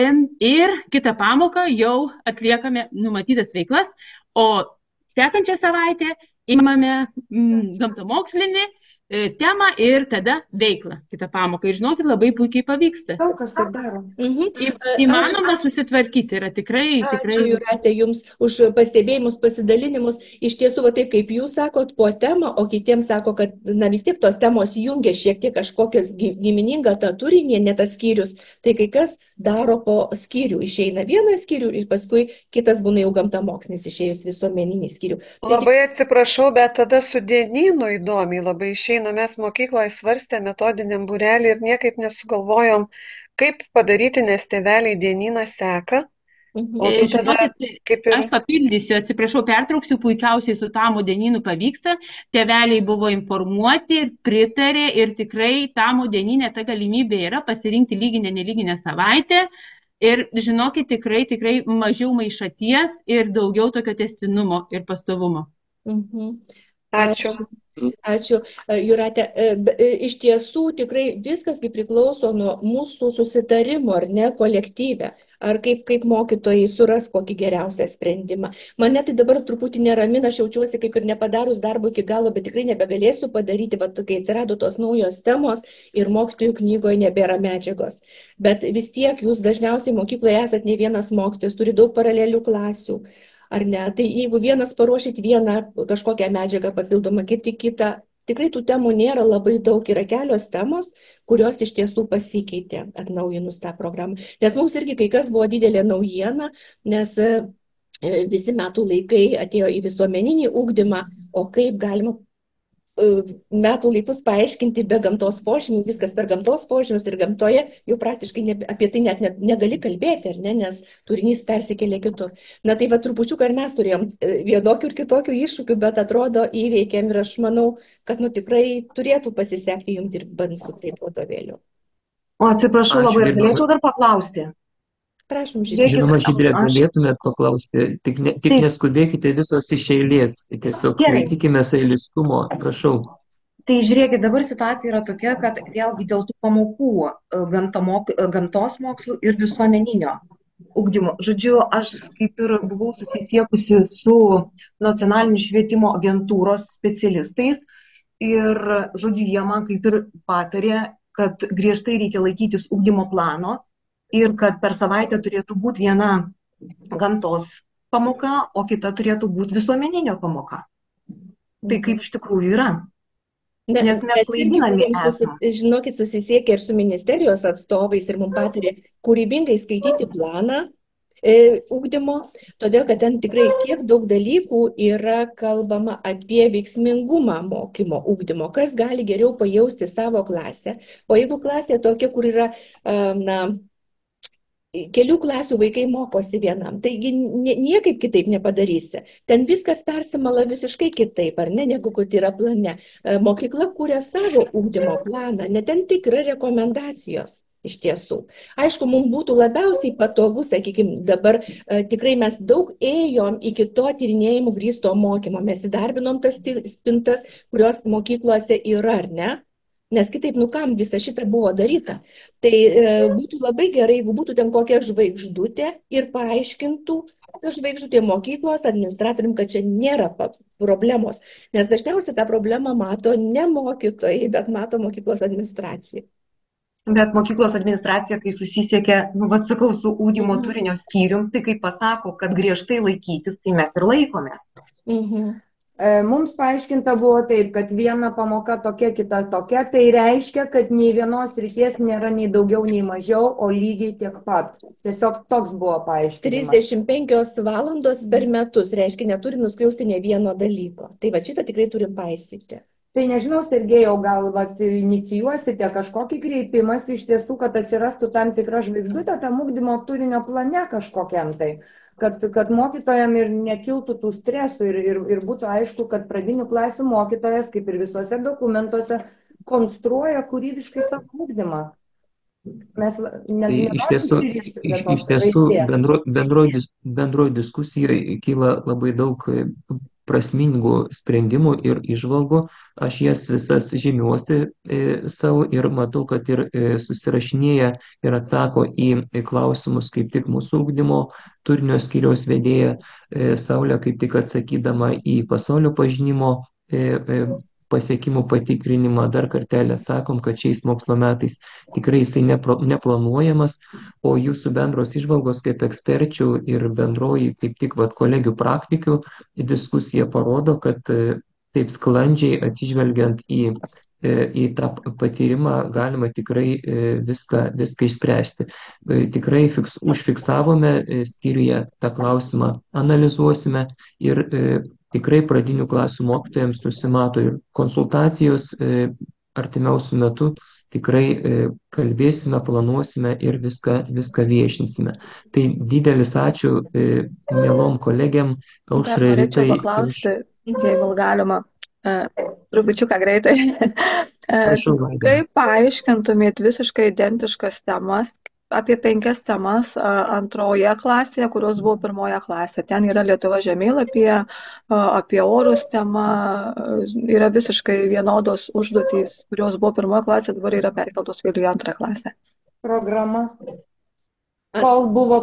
ir kitą pamoką jau atliekame numatytas veiklas, o sekančią savaitę imame gamtamokslinį temą ir tada veiklą, kitą pamoką. Ir žinokit, labai puikiai pavyksta. Daug kas taip daro. Įmanoma susitvarkyti, yra tikrai. Ačiū, Jūrate, jums už pastebėjimus, pasidalinimus. Iš tiesų, va taip kaip jūs sakot, po temą, o kitiems sako, kad vis tiek tos temos jungia šiek tiek kažkokios giminingą tą turinį, ne tas skyrius. Tai kai kas daro po skyrių. Išeina vieną skyrių ir paskui kitas būna jau gamtamokslinis išėjus visuomeninį skyrių. Labai atsiprašau, bet tada su dienynu įdomiai labai išeina. Mes mokykloje svarstė metodiniam būrelį ir niekaip nesugalvojom, kaip padaryti, nes tėveliai dienyną seka. O tu tada kaip ir... Aš papildysiu, atsiprašau, pertrauksiu, puikiausiai su Tamo dienynu pavyksta. Tėveliai buvo informuoti ir pritarė ir tikrai Tamo dienynė ta galimybė yra pasirinkti lyginę, nelyginę savaitę. Ir žinokit, tikrai mažiau maišaties ir daugiau tokio tęstinumo ir pastovumo. Ačiū. Ačiū, Jūrate. Iš tiesų tikrai viskas priklauso nuo mūsų susitarimo, ar ne, kolektyve. Ar kaip mokytojai suras kokį geriausią sprendimą. Mane tai dabar truputį neramina, aš jaučiuosi kaip ir nepadarius darbo iki galo, bet tikrai nebegalėsiu padaryti, kai atsirado tos naujos temos ir mokytojų knygoje nebėra medžiagos. Bet vis tiek jūs dažniausiai mokykloje esat ne vienas mokytojas, turi daug paralelių klasių. Ar ne? Tai jeigu vienas paruošit vieną kažkokią medžiagą papildomą, kiti kitą, tikrai tų temų nėra labai daug, yra kelios temos, kurios iš tiesų pasikeitė atnaujinus tą programą. Nes mums irgi kai kas buvo didelė naujiena, nes visi metų laikai atėjo į visuomeninį ugdymą, o kaip galima metų laikus paaiškinti be gamtos požymių, viskas per gamtos požymius ir gamtoje jau praktiškai apie tai net negali kalbėti, ar ne, nes turinys persikėlė kitur. Na tai va trupučiuką ir mes turėjom vienokių ir kitokių iššūkių, bet atrodo įveikėm ir aš manau, kad tikrai turėtų pasisekti jums dirbant su taip vadovėliu. O atsiprašau labai, galėčiau dar paklausti? Prašom, Žydrė. Žinoma, Žydrė, galėtumėt paklausti, tik neskubėkite visos iš eilės, tiesiog laikykime eiliškumo, prašau. Tai žiūrėkit, dabar situacija yra tokia, kad vėlgi dėl tų pamokų gamtos mokslų ir visuomeninio ugdymo. Žodžiu, aš kaip ir buvau susisiekusi su nacionaliniu švietimo agentūros specialistais ir, žodžiu, jie man kaip ir patarė, kad griežtai reikia laikytis ugdymo plano ir kad per savaitę turėtų būti viena gamtos pamoka, o kita turėtų būti visuomeninio pamoka. Tai kaip iš tikrųjų yra. Nes mes klaidinami esame. Žinokit, susisiekė ir su ministerijos atstovais ir mums patarė kūrybingai skaityti planą ugdymo, todėl kad ten tikrai kiek daug dalykų yra kalbama apie veiksmingumą mokymo ugdymo, kas gali geriau pajausti savo klasę. O jeigu klasė tokia, kur yra kelių klasių vaikai mokosi vienam, taigi niekaip kitaip nepadarysi. Ten viskas persimala visiškai kitaip, ar ne, negu kad yra plane. Mokykla kūrė savo ugdymo planą, net ten tik yra rekomendacijos iš tiesų. Aišku, mums būtų labiausiai patogu, sakykime, dabar tikrai mes daug ėjom iki to tyrinėjimų grįsto mokymo. Mes įdarbinom tas spintas, kurios mokyklose yra, ar ne? Nes kitaip, kam visa šita buvo daryta. Tai būtų labai gerai, jeigu būtų ten kokia žvaigždutė ir paaiškintų ta žvaigždutė mokyklos administratorium, kad čia nėra problemos. Nes dažniausiai tą problemą mato ne mokytojai, bet mato mokyklos administracija. Bet mokyklos administracija, kai susisiekia, sakau, su ugdymo turinio skyrium, tai kai pasako, kad griežtai laikytis, tai mes ir laikomės. Mums paaiškinta buvo taip, kad viena pamoka tokia, kita tokia, tai reiškia, kad nei vienos srities nėra nei daugiau, nei mažiau, o lygiai tiek pat. Tiesiog toks buvo paaiškinimas. 35 valandos per metus, reiškia, neturim nuskriausti ne vieno dalyko. Tai va šitą tikrai turim paisyti. Tai nežinau, Sergėjau, gal inicijuosite kažkokį kreipimąsi iš tiesų, kad atsirastų tam tikra žvaigždutė tam ugdymo turinio plane kažkokiam tai, kad mokytojam ir nekiltų tų stresų ir būtų aišku, kad pradinių klasių mokytojas, kaip ir visuose dokumentuose, konstruoja kūrybiškai savo ugdymą. Mes iš tiesų bendroj diskusijoje kyla labai daug prasmingų sprendimų ir įžvalgų. Aš jas visas žymiuosi savo ir matau, kad ir susirašinėja ir atsako į klausimus kaip tik mūsų ugdymo turinio skyriaus vedėja Saulė, kaip tik atsakydama į pasaulio pažinimo pasiekimų patikrinimą. Dar kartelį atsakom, kad šiais mokslo metais tikrai jisai neplanuojamas, o jūsų bendros įžvalgos kaip eksperčių ir bendroji kaip tik kolegių praktikių diskusija parodo, kad taip sklandžiai atsižvelgiant į tą patyrimą galima tikrai viską išspręsti. Tikrai užfiksavome skyriuje tą klausimą, analizuosime ir tikrai pradinių klasių mokytojams nusimato ir konsultacijos artimiausių metų. Tikrai kalbėsime, planuosime ir viską viešinsime. Tai didelis ačiū mielom kolegėm Aušrai, Ritai. Paklausti, jeigu galima, trupučiuką greitai. Prašau, Vaida. Kaip paaiškintumėt visiškai identiškas temas, apie 5 temas antroje klasėje, kurios buvo pirmoje klasėje. Ten yra Lietuva žemėlapyje, apie orus tema, yra visiškai vienodos užduotys, kurios buvo pirmoje klasėje, dabar yra perkeltos vėl į antrą klasę. Programa. Kol buvo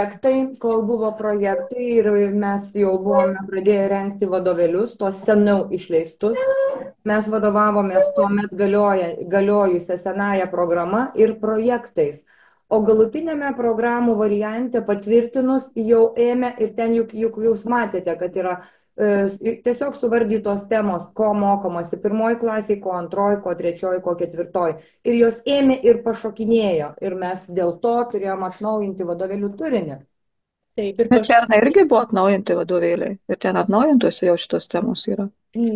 projektai ir mes jau buvome pradėję rengti vadovėlius, tos seniau išleistus, mes vadovavomės tuomet galiojusią senąją programą ir projektais. O galutinėme programų variante patvirtinus jau ėmė ir ten juk jūs matėte, kad yra tiesiog suvardytos temos, ko mokomasi pirmoji klasė, ko antroji, ko trečioji, ko ketvirtoji. Ir jos ėmė ir pašokinėjo. Ir mes dėl to turėjom atnaujinti vadovėlių turinį. Taip, ir Bet pernai irgi buvo atnaujinti vadovėliai. Ir ten atnaujintos jau šitos temos yra.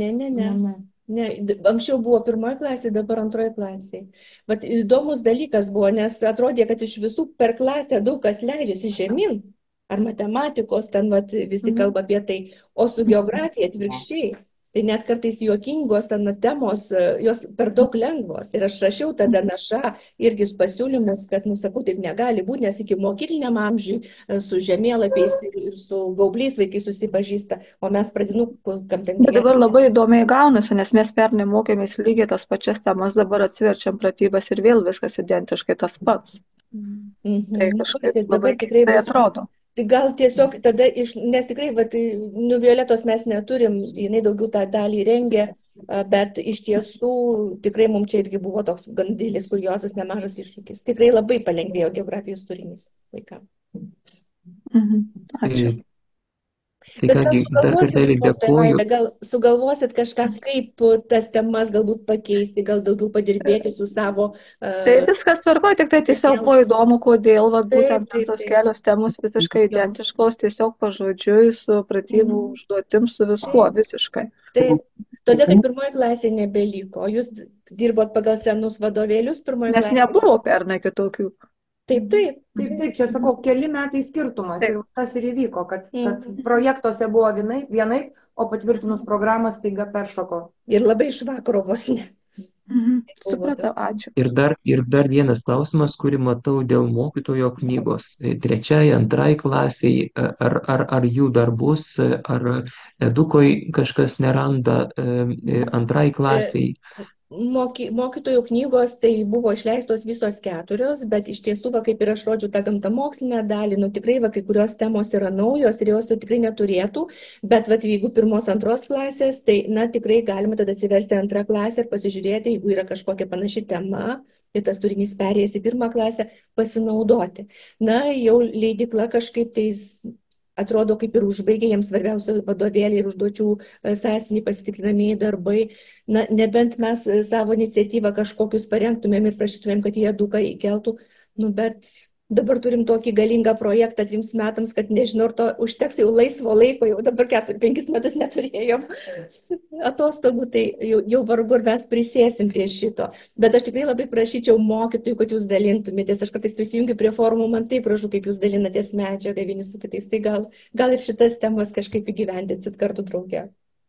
Ne, anksčiau buvo pirmoji klasė, dabar antroji klasė. Bet įdomus dalykas buvo, nes atrodė, kad iš visų per klasę daug kas leidžiasi žemyn, ar matematikos, ten visi kalba apie tai, o su geografija atvirkščiai. Tai net kartais juokingos ten temos, jos per daug lengvos. Ir aš rašiau tada našą irgi pasiūlymus, kad, sakau, taip negali būti, nes iki mokykliniam amžiui su žemėlapiais ir su gaubliais vaikai susipažįsta, o mes pradinukam ten. Bet dabar labai įdomiai gaunasi, nes mes pernai mokėmės lygiai tas pačias temas, dabar atsiverčiam pratybas ir vėl viskas identiškai tas pats. Tai kažkaip labai tikrai tai atrodo. Tai gal tiesiog tada, nes tikrai, Violetos mes neturim, jinai daugiau tą dalį rengia, bet iš tiesų tikrai mums čia irgi buvo toks gan didelis kuriozas, nemažas iššūkis. Tikrai labai palengvėjo geografijos turinys vaikams. Ačiū. Tai kągi, dar kartelį dėkuoju. Gal sugalvosit kažką, kaip tas temas galbūt pakeisti, gal daugiau padirbėti su savo... Tai viskas tvarko, tik tai tiesiog buvo įdomu, kodėl būtent tos kelios temos visiškai identiškos, tiesiog pažodžiui, su pratybų užduotim, su viskuo visiškai. Taip, todėl, kad pirmoji klasė nebeliko. Jūs dirbot pagal senus vadovėlius pirmoji klasė? Nes nebuvo pernai kitokių. Taip, čia sakau, keli metai skirtumas ir tas ir įvyko, kad projektuose buvo vienaip, o patvirtinus programas taiga peršoko. Ir labai iš vakaro vos ne. Supratau, ačiū. Ir dar vienas klausimas, kurį matau dėl mokytojo knygos. 3., 2. klasiai, ar jų dar bus, ar edukoj kažkas neranda 2. klasiai? Mokytojų knygos tai buvo išleistos visos 4, bet iš tiesų, kaip ir aš rodžiu tą gamtamokslinę dalį, tikrai kai kurios temos yra naujos ir jos tikrai neturėtų, bet jeigu 1., 2. klasės, tai tikrai galima tada atsiversti 2. klasę ir pasižiūrėti, jeigu yra kažkokia panaši tema, tai tas turinys perėjęs į 1. klasę, pasinaudoti. Jau leidykla kažkaip tai atrodo, kaip ir užbaigė jiems svarbiausia vadovėlį ir užduočių sąsiuvinį pasitikrinamieji darbai. Nebent mes savo iniciatyvą kažkokius parengtumėm ir prašytumėm, kad jie eduką įkeltų, bet dabar turim tokį galingą projektą 3 metams, kad nežinau, ar to užteks jau laisvo laiko, jau dabar 4-5 metus neturėjom atostogų, tai jau vargu ar mes prisėsim prie šito. Bet aš tikrai labai prašyčiau mokytojų, kad jūs dalintumėtės. Aš kartais prisijungiu prie forumų, man taip gražu, kaip jūs dalinatės medžiagą vieni su kitais. Tai gal ir šitas temas kažkaip įgyvendinsit kartu drauge.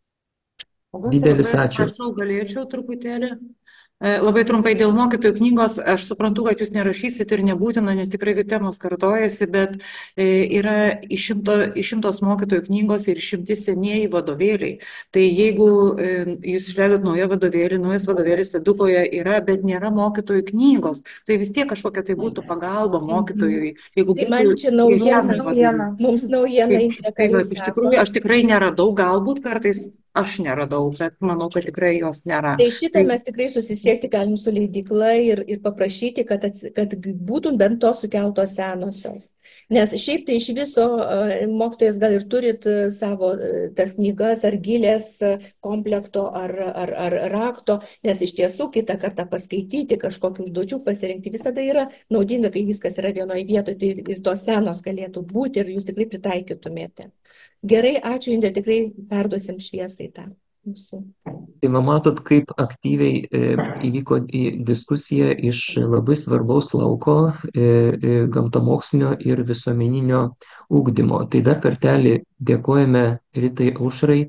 Didelis ačiū. Atsiprašau, galėčiau truputėlį. Labai trumpai dėl mokytojų knygos, aš suprantu, kad jūs nerašysit ir nebūtina, nes tikrai temos kartojasi, bet yra išimtos mokytojų knygos ir išimti senieji vadovėliai. Tai jeigu jūs išleidot naujas vadovėlis edukoje yra, bet nėra mokytojų knygos, tai vis tiek kažkokia tai būtų pagalba mokytojui. Man čia naujiena. Mums naujiena. Iš tikrųjų, aš tikrai neradau, galbūt kartais aš neradau, bet manau, kad tikrai jos nėra. Tai šitą mes tikrai susisiekti galim su leidykla ir paprašyti, kad būtų bent to sukeltos senosios. Nes šiaip tai iš viso mokytojas gal ir turit savo tas knygas ar gilės komplekto ar rakto, nes iš tiesų kitą kartą paskaityti, kažkokių užduočių pasirinkti visada yra naudinga, kai viskas yra vienoje vietoje, tai ir tos senos galėtų būti ir jūs tikrai pritaikytumėte. Gerai, ačiū, Indrė, tikrai perduosim šviesai tą mūsų. Tai matot, kaip aktyviai įvyko diskusija iš labai svarbaus lauko gamtamokslinio ir visuomeninio ugdymo. Tai dar kartelį dėkojame Ritai Aušrai,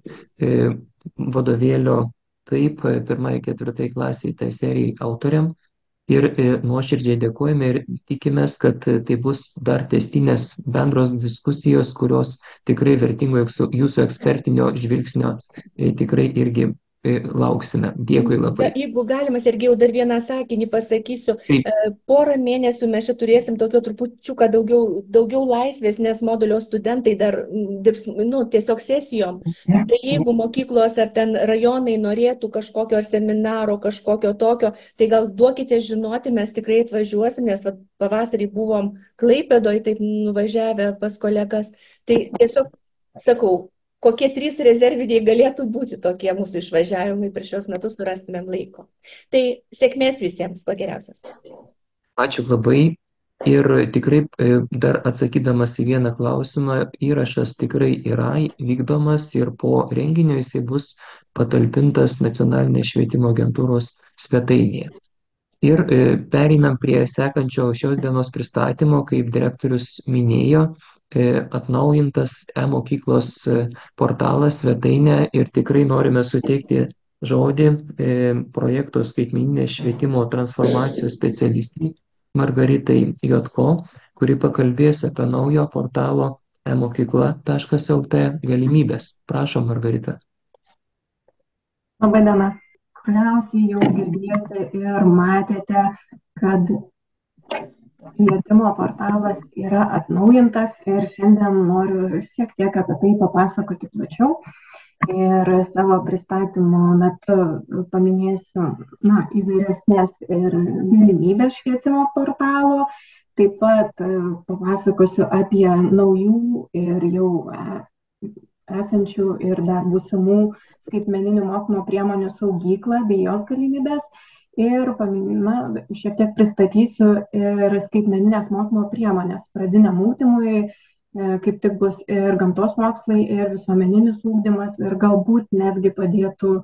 vadovėlio Taip 1-4 klasiai tai serijai autoriam. Ir nuoširdžiai dėkojame ir tikimės, kad tai bus dar tęstinės bendros diskusijos, kurios tikrai vertingo jūsų ekspertinio žvilgsnio tikrai irgi lauksime. Dėkui labai. Jeigu galima, Sergejau, dar vieną sakinį pasakysiu. Porą mėnesių mes čia turėsim tokio trupučiuką daugiau laisvės, nes modulio studentai dar dirbs tiesiog sesijom. Tai jeigu mokyklos ar ten rajonai norėtų kažkokio ar seminaro, kažkokio tokio, tai gal duokite žinoti, mes tikrai atvažiuosim, nes pavasarį buvom Klaipėdoje, taip nuvažiavę pas kolegas. Tai tiesiog sakau, kokie 3 rezerviniai galėtų būti tokie mūsų išvažiavimai per šios metus, surastumėm laiko. Tai sėkmės visiems, kuo geriausias. Ačiū labai. Ir tikrai dar atsakydamas į vieną klausimą, įrašas tikrai yra vykdomas ir po renginio jisai bus patalpintas Nacionalinės švietimo agentūros svetainėje. Ir pereinam prie sekančio šios dienos pristatymo, kaip direktorius minėjo, atnaujintas e-mokyklos portalas, svetainė ir tikrai norime suteikti žodį projekto skaitmeninės švietimo transformacijos specialistei Margaritai Jotko, kuri pakalbės apie naujo portalo emokykla.lt galimybės. Prašom, Margarita. Labai diena. Tikriausiai jau girdėjote ir matėte, kad švietimo portalas yra atnaujintas ir šiandien noriu šiek tiek apie tai papasakoti plačiau. Ir savo pristatymo metu paminėsiu įvairesnės ir galimybės švietimo portalo. Taip pat papasakosiu apie naujų ir jau esančių ir dar būsimų skaitmeninių mokymo priemonių saugyklą bei jos galimybės. Ir šiek tiek pristatysiu ir skaitmeninės mokymo priemonės pradiniam ugdymui, kaip tik bus ir gamtos mokslai, ir visuomeninis ugdymas, ir galbūt netgi padėtų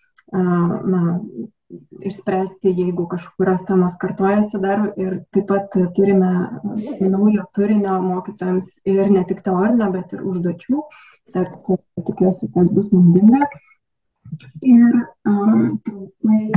išspręsti, jeigu kažkurios temos kartojasi dar. Ir taip pat turime naujo turinio mokytojams ir ne tik teorinio, bet ir užduočių. Tad tikiuosi, kad bus naudinga. Ir trumpai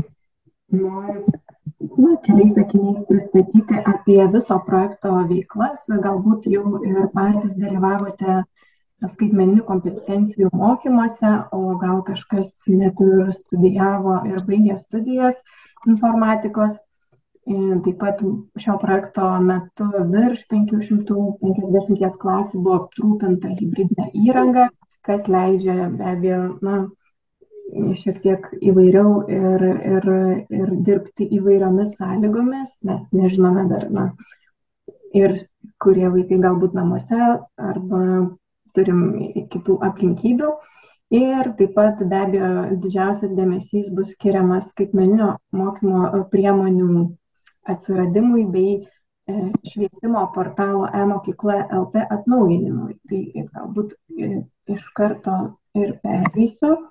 noriu keliais sakiniais pristatyti apie viso projekto veiklas. Galbūt jau ir patys dalyvavote skaitmeninių kompetencijų mokymuose, o gal kažkas net ir studijavo ir baigė studijas informatikos. Taip pat šio projekto metu virš 550 klasių buvo aprūpinta hibridinė įranga, kas leidžia be abejo šiek tiek įvairiau ir dirbti įvairiomis sąlygomis. Mes nežinome dar ir kurie vaikai galbūt namuose arba turim kitų aplinkybių. Ir taip pat be abejo didžiausias dėmesys bus skiriamas skaitmeninio mokymo priemonių atsiradimui bei švietimo portalo e-mokykla.lt atnaujinimui. Tai galbūt iš karto ir pereisiu.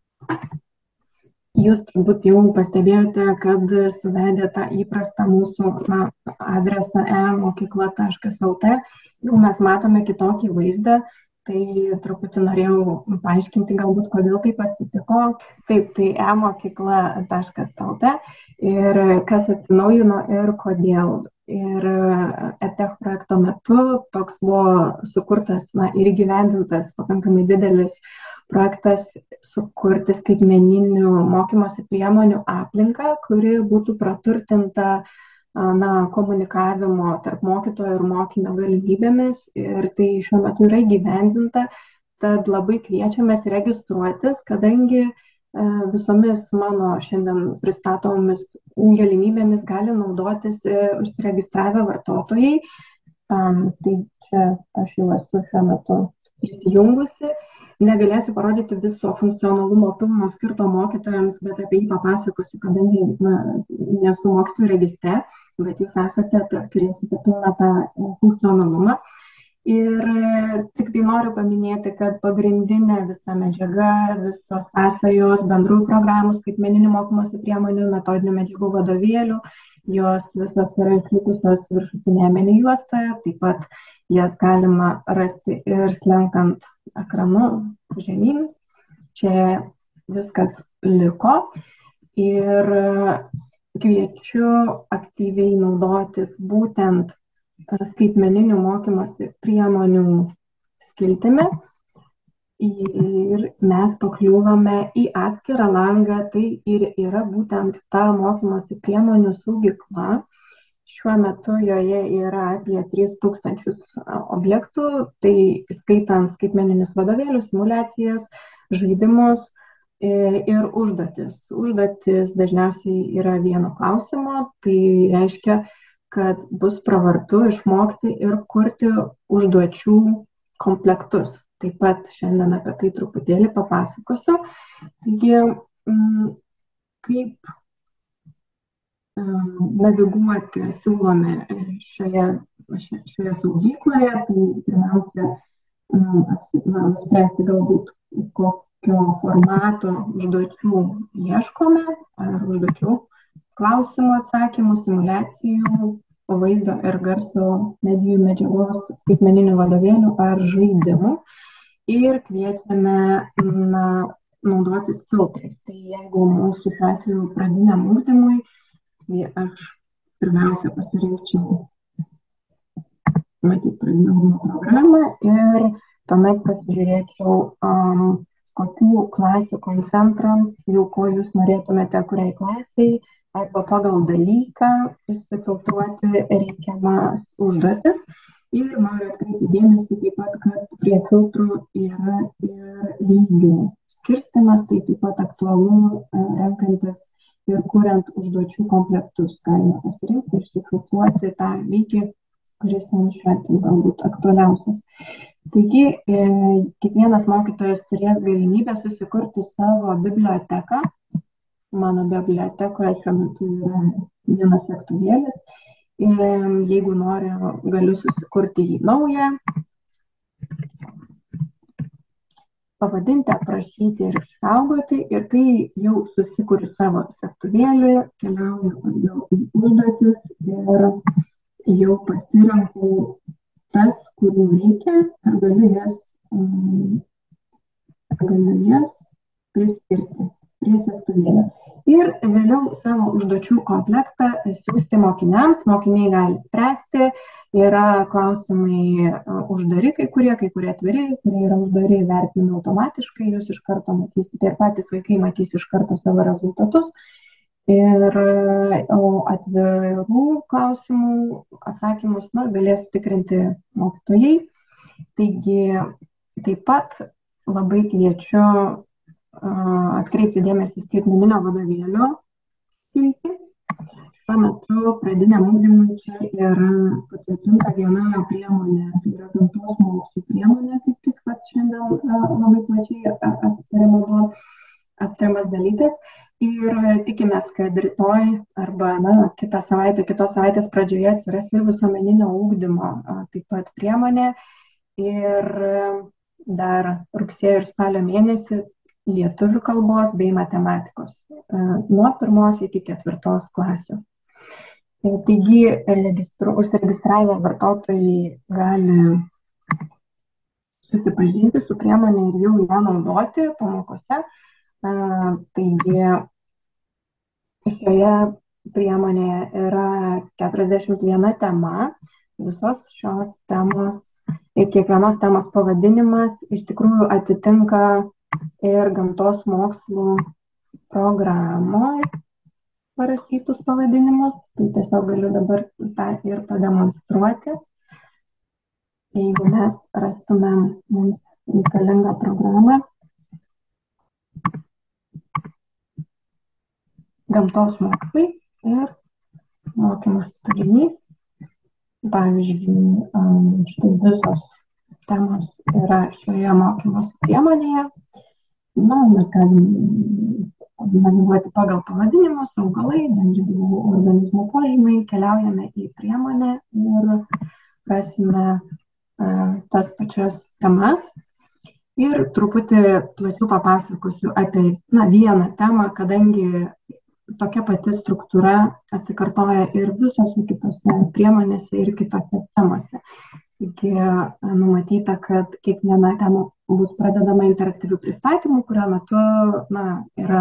Jūs turbūt jau pastebėjote, kad suvedę tą įprastą mūsų adresą e-mokykla.lt jau mes matome kitokį vaizdą. Tai truputį norėjau paaiškinti galbūt, kodėl taip atsitiko. Taip, tai e-mokykla.lt ir kas atsinaujino ir kodėl. Ir EdTech projekto metu toks buvo sukurtas ir įgyvendintas pakankamai didelis projektas sukurti skaitmeninių mokymosi priemonių aplinką, kuri būtų praturtinta komunikavimo tarp mokytojo ir mokinio galimybėmis. Ir tai šiuo metu yra įgyvendinta, tad labai kviečiamės registruotis, kadangi visomis mano šiandien pristatomomis galimybėmis gali naudotis užsiregistravę vartotojai. Tai čia aš jau esu šiuo metu prisijungusi. Negalėsiu parodyti viso funkcionalumo pilno skirto mokytojams, bet apie jį papasakosiu, kadangi nesu mokytojų registre, bet jūs turėsite pilną tą funkcionalumą. Ir tik tai noriu paminėti, kad pagrindinė visa medžiaga, visos sąsajos, bendrųjų programų, skaitmeninių mokymosi priemonių, metodinių medžiagų vadovėlių, jos visos yra išlikusios viršutinėje meniu juostoje, taip pat jas galima rasti ir slenkant ekranu žemyn. Čia viskas liko ir kviečiu aktyviai naudotis būtent skaitmeninių mokymosi priemonių skiltimi. Ir mes pakliūvame į atskirą langą, tai ir yra būtent ta mokymosi priemonių saugykla. Šiuo metu joje yra apie 3000 objektų, tai skaitant skaitmeninius vadovėlius, simulacijas, žaidimus ir užduotis. Užduotis dažniausiai yra vieno klausimo, tai reiškia, kad bus pravartu išmokti ir kurti užduočių komplektus. Taip pat šiandien apie tai truputėlį papasakosiu. Taigi, kaip naviguoti siūlome šioje saugykloje, tai pirmiausia, spręsti galbūt, kokio formato užduočių ieškome, ar užduočių klausimų, atsakymų, simulacijų, vaizdo ir garso medijų medžiagos skaitmeninių vadovėlių ar žaidimų ir kviečiame naudotis filtrais. Tai jeigu mūsų šiuo atveju pradiniam ugdymui, tai aš pirmiausia pasirinkčiau matyti pradinio ugdymo programą ir tuomet pasižiūrėčiau, kokių klasių koncentrams, jau ko jūs norėtumėte, kuriai klasiai, arba pagal dalyką išsifiltruoti reikiamas užduotis. Ir noriu atkreipti dėmesį taip pat, kad prie filtrų yra ir lygių skirstymas, tai taip pat aktualu renkantis ir kuriant užduočių komplektus. Galime pasirinkti ir išsifiltruoti tą lygį, kuris mums šiuo atveju galbūt aktualiausias. Taigi, kiekvienas mokytojas turės galimybę susikurti savo biblioteką. Mano bibliotekoje šiuo metu yra vienas sektuvėlis. Jeigu noriu, galiu susikurti jį naują, pavadinti, aprašyti ir išsaugoti. Ir kai jau susikuriu savo sektuvėlį, keliauju atgal į užduotis ir jau pasirenku tas, kurių reikia, ar galiu jas priskirti prie sektuvėlio. Ir vėliau savo užduočių komplektą siūsti mokiniams. Mokiniai gali spręsti. Yra klausimai uždari, kai kurie atviri, kurie yra uždari, vertinami automatiškai, jūs iš karto matysite ir patys vaikai matys iš karto savo rezultatus. O atvirų klausimų atsakymus galės tikrinti mokytojai. Taigi taip pat labai kviečiu atkreipti dėmesį skaitmeninio vadovėlio skiltį. Šiuo metu pradiniam ugdymui čia yra patvirtinta viena priemonė, tai yra gamtos mokslų priemonė, kaip tik šiandien labai plačiai aptariamas dalykas. Ir tikimės, kad rytoj arba kitos savaitės pradžioje atsiras ir visuomeninio ugdymo taip pat priemonė. Ir dar rugsėjo ir spalio mėnesį lietuvių kalbos bei matematikos nuo 1 iki 4 klasių. Taigi užsiregistravę vartotojai gali susipažinti su priemonė ir jau ją naudoti pamokose. Taigi šioje priemonėje yra 41 tema. Visos šios temos ir kiekvienos temos pavadinimas iš tikrųjų atitinka ir gamtos mokslų programoje parašytus pavadinimus. Tai tiesiog galiu dabar tą ir pademonstruoti. Jeigu mes rastumėm mums reikalingą programą, gamtos mokslai ir mokymus turinys. Pavyzdžiui, štai visos temos yra šioje mokymus priemonėje. Mes galim naviguoti pagal pavadinimus, augalai, bendrinių organizmų požymiai, keliaujame į priemonę ir rasime tas pačias temas. Ir truputį plačiau papasakosiu apie vieną temą, kadangi tokia pati struktūra atsikartoja ir visose kitose priemonėse ir kitose temose. Taigi numatyta, kad kiekviena tema bus pradedama interaktyvių pristatymų, kurio metu yra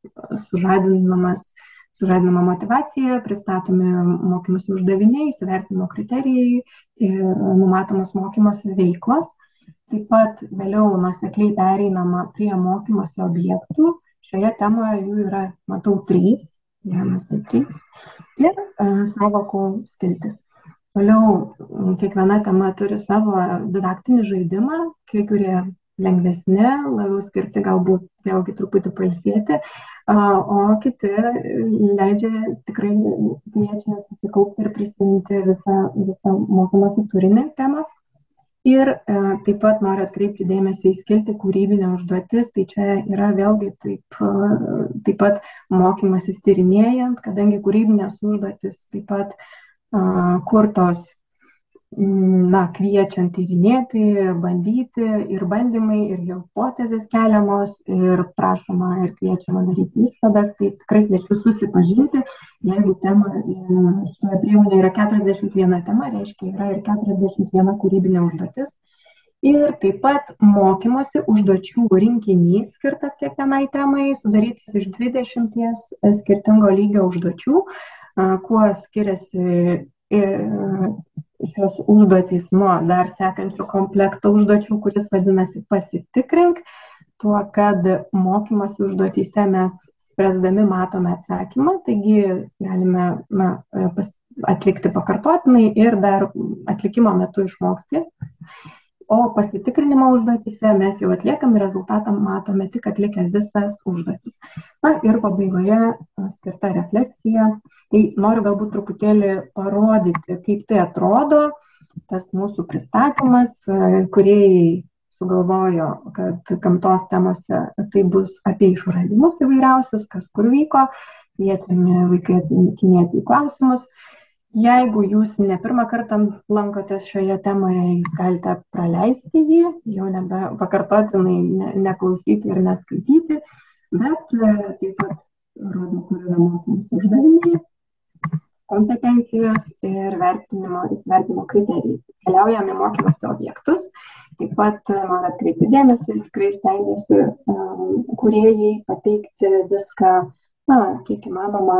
sužadinama motyvacija, pristatomi mokymosi uždaviniai, įsivertinimo kriterijai ir numatomos mokymosi veiklos. Taip pat vėliau nuosekliai pereinama prie mokymosi objektų. Šioje temoje jų yra, matau, 3. 1, 2, 3. Ir sąvokų skiltis. Toliau kiekviena tema turi savo didaktinį žaidimą, kai kurie lengvesni, labiau skirti galbūt vėlgi truputį pailsėti, o kiti leidžia tikrai kviečia susikaupti ir prisiminti visą mokymosi turinį temos. Ir taip pat noriu atkreipti dėmesį į skiltį kūrybinė užduotis, tai čia yra vėlgi taip pat mokymasis tyrinėjant, kadangi kūrybinės užduotis taip pat kurtos kviečiant tyrinėti, bandyti ir bandymai, ir hipotezės keliamos, ir prašoma ir kviečiama daryti išvadas, tai tikrai kviečiu susipažinti, jeigu tema šitoje priemonėje yra 41 tema, reiškia yra ir 41 kūrybinė užduotis. Ir taip pat mokymosi užduočių rinkinys skirtas kiekvienai temai, sudarytas iš 20 skirtingo lygio užduočių, kuo skiriasi šios užduotys nuo dar sekančio komplekto užduočių, kuris vadinasi pasitikrink, tuo, kad mokymosi užduotyse mes spręsdami matome atsakymą, taigi galime atlikti pakartotinai ir dar atlikimo metu išmokti. O pasitikrinimo užduotyse mes jau atliekam ir rezultatą matome tik atlikę visas užduotis. Ir pabaigoje skirta refleksija. Tai noriu galbūt truputėlį parodyti, kaip tai atrodo, tas mūsų pristatymas, kūrėjai sugalvojo, kad gamtos temose tai bus apie išradimus įvairiausius, kas kur vyko, kviečiami vaikai atsakinėti į klausimus. Jeigu jūs ne pirmą kartą lankotės šioje temoje, jūs galite praleisti jį, jau nebe pakartotinai neklausyti ir neskaityti, bet taip pat rodo, kur yra mokymosi uždaviniai, kompetencijos ir vertinimo kriterijai. Keliaujame mokymosi objektus, taip pat noriu atkreipti dėmesį, tikrai stengiasi kūrėjai pateikti viską, kiek įmanoma,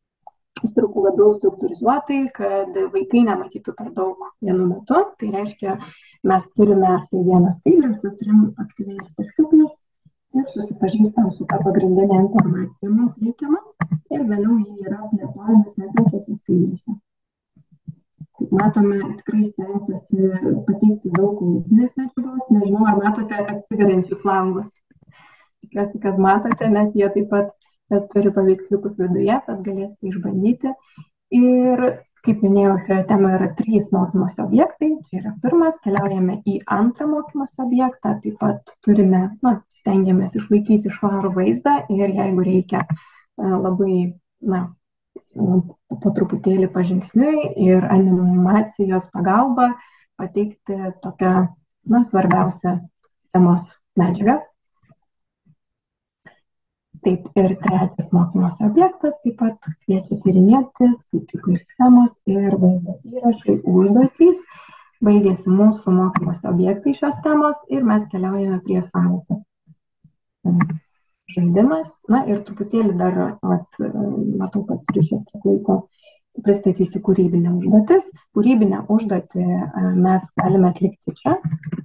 labiau struktūrizuotai, kad vaikai nematytų per daug vienu metu. Tai reiškia, mes turime vieną skaidrę su 3 aktyviais taškiukais ir susipažįstam su tą pagrindinę informaciją mums reikiamą ir vėliau jį yra plėtojamas nekančiose skaidrėse. Kaip matome, tikrai stengtasi pateikti daug vaizdinės medžiagos. Nežinau, ar matote atsiveriančius langus. Tikiuosi, kad matote, nes jie taip pat turi paveiksliukus viduje, tad galėsite išbandyti. Ir, kaip minėjau, šioje temoje yra 3 mokymosi objektai. Čia yra pirmas, keliaujame į antrą mokymosi objektą, taip pat turime, stengiamės išlaikyti švarų vaizdą ir jeigu reikia labai, po truputėlį pažingsniui ir animacijos pagalba pateikti tokią, svarbiausią temos medžiagą. Taip, ir trečias mokymosi objektas taip pat kviečia tyrinėti skaičiukų ir schemos ir vaizdo įrašai užduotys. Baigėsi mūsų mokymosi objektai šios temos ir mes keliaujame prie sąvokų. Žaidimas. Ir truputėlį dar, matau, kad turiu šiek tiek laiko, pristatysiu kūrybinę užduotis. Kūrybinę užduotį mes galime atlikti čia.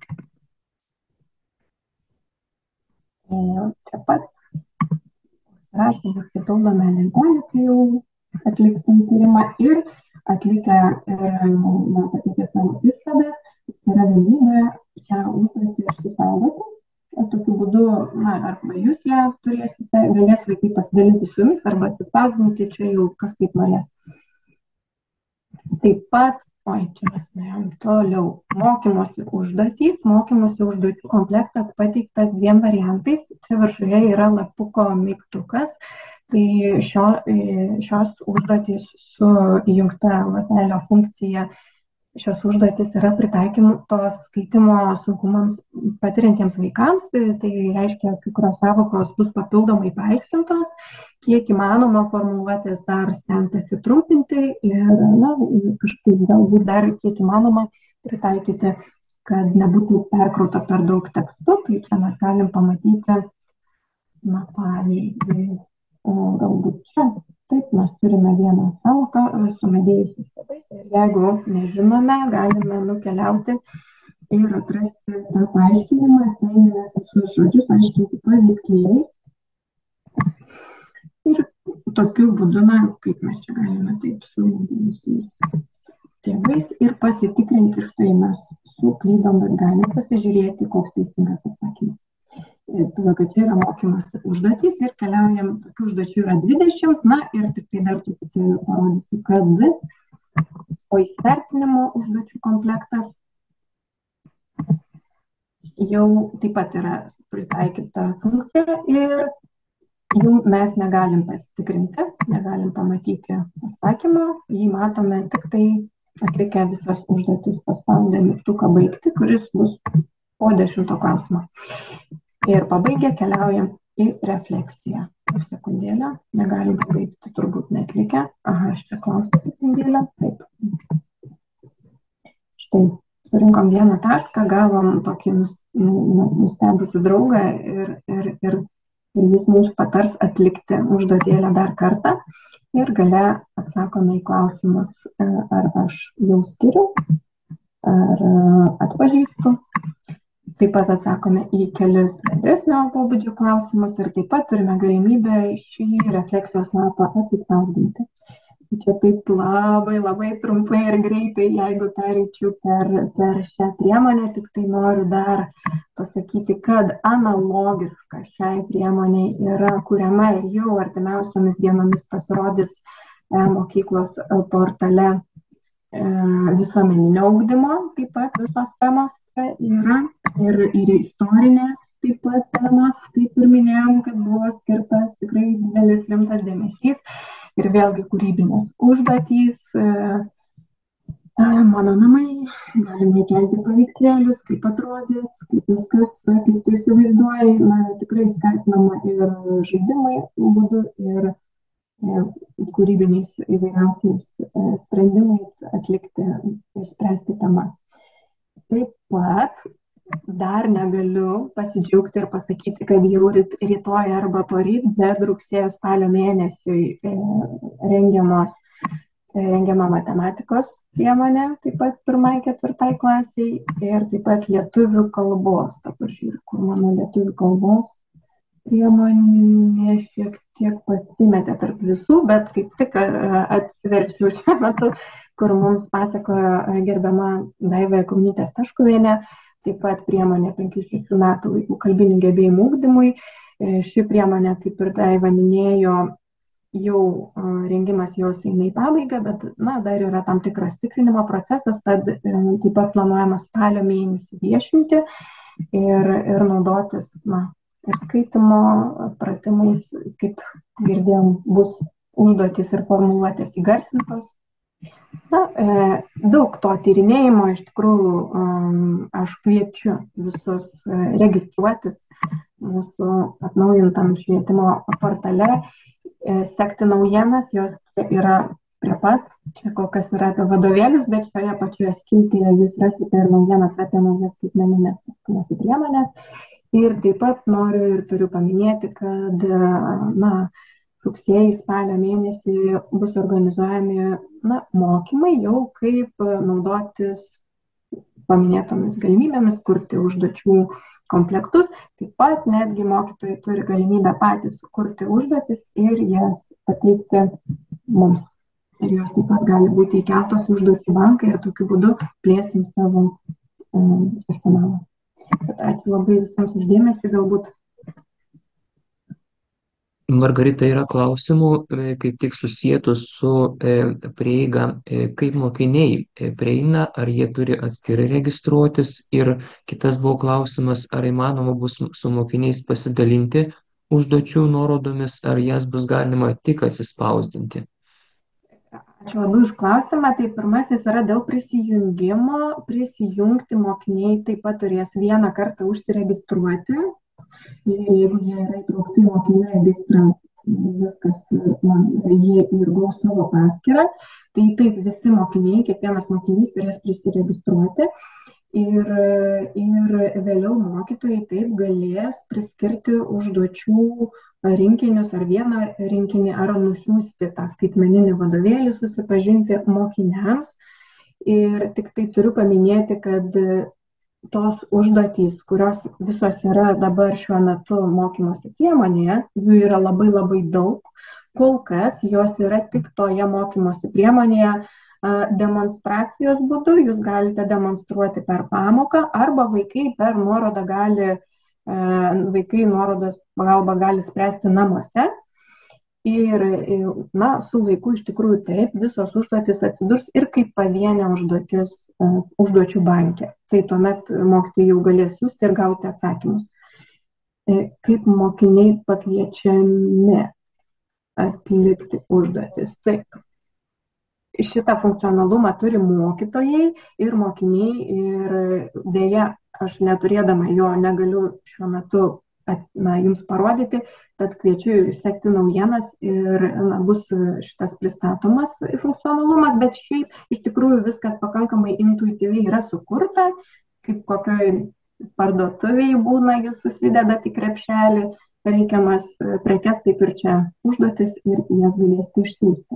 Čia pat. Rašymus papildome lentelę, kai jau atliksim tyrimą ir atlikę pateikę savo išvadas, yra galimybė šią užduotį išsisaugoti. Tokiu būdu, arba jūs ją turėsite, galės vaikai pasidalinti su jumis arba atsispausdinti, čia jau kas kaip norės. Taip pat, čia mes nuėjom toliau, mokymosi užduotys, mokymosi užduočių komplektas pateiktas 2 variantais, čia viršuje yra lapuko mygtukas, tai šios užduotys su įjungta lapelio funkcija, šios užduotys yra pritaikytos skaitimo sunkumams patiriantiems vaikams, tai reiškia, kai kurios sąvokos bus papildomai paaiškintos, kiek įmanoma formuluotės dar stengtasi trumpinti ir kažkaip galbūt dar kiek įmanoma pritaikyti, kad nebūtų perkrauta per daug tekstų. Tai čia mes galim pamatyti, pavyzdžiui, galbūt čia. Taip, mes turime vieną sąvoką sumedėjusius stabais ir jeigu nežinome, galime nukeliauti ir atrasti tą paaiškinimą, stengiamės visus žodžius aiškinti paveiksliais. Ir tokiu būdu, kaip mes čia galime taip sumedėjusiais tėvais ir pasitikrinti, štai mes suklydom, bet galime pasižiūrėti, koks teisingas atsakymas. Todėl, kad čia yra mokymosi užduotys ir keliaujam, tokių užduočių yra 20, ir tik tai dar truputėlį parodysiu, kad o įvertinimo užduočių komplektas jau taip pat yra pritaikyta funkcija ir jų mes negalim pasitikrinti, negalim pamatyti atsakymą, jį matome tik tai atlikę visas užduotis paspaudę mygtuką baigti, kuris bus po 10 klausimo. Ir pabaigę keliaujam į refleksiją. Sekundėlę, negalim pabaigti, turbūt netlikę. Aha, aš čia klausau sekundėlę. Taip. Štai, surinkom 1 tašką, gavom tokį nustebusi draugą ir jis mums patars atlikti užduotėlę dar kartą. Ir gale atsakome į klausimus, ar aš jau skiriu, ar atpažįstu. Taip pat atsakome į kelis bendresnio pobūdžio klausimus ir taip pat turime galimybę šį refleksijos lapą atsispausdinti. Čia taip labai trumpai ir greitai, jeigu pereičiau per šią priemonę, tik tai noriu dar pasakyti, kad analogiška šiai priemoniai yra kuriama ir jau artimiausiomis dienomis pasirodys mokyklos portale visuomeninio ugdymo, taip pat visos temos yra ir istorinės taip pat temos, kaip ir minėjom, kad buvo skirtas tikrai didelis rimtas dėmesys. Ir vėlgi kūrybinės užduotys, mano namai, galime įkelti paveikslėlius, kaip atrodys, kaip viskas, kaip tu įsivaizduoji, tikrai skatinama ir žaidimai būdu, ir kūrybiniais įvairiausiais sprendimais atlikti ir spręsti temas. Taip pat dar negaliu pasidžiaugti ir pasakyti, kad jau rytoj arba poryt, bet rugsėjo spalio mėnesiui rengiama matematikos priemonė, taip pat 1-4 klasiai ir taip pat lietuvių kalbos. Dabar žiūriu, kur mano lietuvių kalbos priemonė šiek tiek pasimetė tarp visų, bet kaip tik atsiverčiu šiuo metu, kur mums pasakojo gerbiama Daiva Jakubnytė-Staškuvienė. Taip pat priemonė 5-6 metų vaikų kalbinių gebėjimų ugdymui. Ši priemonė, kaip ir Daiva minėjo, jau rengimas jos eina į pabaigą, bet dar yra tam tikras tikrinimo procesas, tad taip pat planuojama spalio mėnesį viešinti ir naudotis ir skaitimo pratimais, kaip girdėjom, bus užduotys ir formuluotės įgarsintos. Daug to tyrinėjimo, iš tikrųjų, aš kviečiu visus registruotis mūsų atnaujintam švietimo portale, sekti naujienas, jos yra prie pat, čia kol kas yra apie vadovėlius, bet šioje pačioje skiltyje jūs rasite ir naujienas apie naujas skaitmeninės mokymosi priemonės. Ir taip pat noriu ir turiu paminėti, kad rugsėjį, spalio mėnesį bus organizuojami mokymai jau kaip naudotis paminėtomis galimybėmis, kurti užduočių komplektus. Taip pat netgi mokytojai turi galimybę patys sukurti užduotis ir jas pateikti mums. Ir jos taip pat gali būti įkeltos užduočių bankai ir tokiu būdu plėsim savo arsenalą. Ačiū labai visiems uždėmesį, galbūt. Margarita, yra klausimų kaip tik susietų su prieiga, kaip mokiniai prieina, ar jie turi atskirai registruotis, ir kitas buvo klausimas, ar įmanoma bus su mokiniais pasidalinti užduočių nuorodomis, ar jas bus galima tik atsispausdinti. Ačiū labai už klausimą. Tai pirmasis yra dėl prisijungimo. Prisijungti mokiniai taip pat turės vieną kartą užsiregistruoti. Jeigu jie yra įtraukti į mokinių registrą, viskas, jie ir gaus savo paskyrą, tai taip visi mokiniai, kiekvienas mokinys turės prisiregistruoti ir vėliau mokytojai taip galės priskirti užduočių rinkinius ar vieną rinkinį, ar nusiųsti tą skaitmeninį vadovėlį, susipažinti mokiniams. Ir tik tai turiu paminėti, kad tos užduotys, kurios visos yra dabar šiuo metu mokymosi priemonėje, jų yra labai daug. Kol kas jos yra tik toje mokymosi priemonėje demonstracijos būdu. Jūs galite demonstruoti per pamoką arba vaikai per nuorodą vaikai nuorodos pagalba gali spręsti namuose. Ir su laiku iš tikrųjų taip, visos užduotys atsidurs ir kaip pavienė užduotis užduočių banke. Tai tuomet mokytojai jau galės siųsti ir gauti atsakymus. Kaip mokiniai pakviečiami atlikti užduotis. Taip. šitą funkcionalumą turi mokytojai ir mokiniai ir dėja aš neturėdama jo negaliu šiuo metu jums parodyti, tad kviečiu sekti naujienas ir bus šitas pristatomas funkcionalumas, bet šiaip iš tikrųjų viskas pakankamai intuityviai yra sukurta, kaip kokioj parduotuvėje būna, jūs susidedat į krepšelį reikiamas prekes, taip ir čia užduotis ir jas galėsite išsiųsti.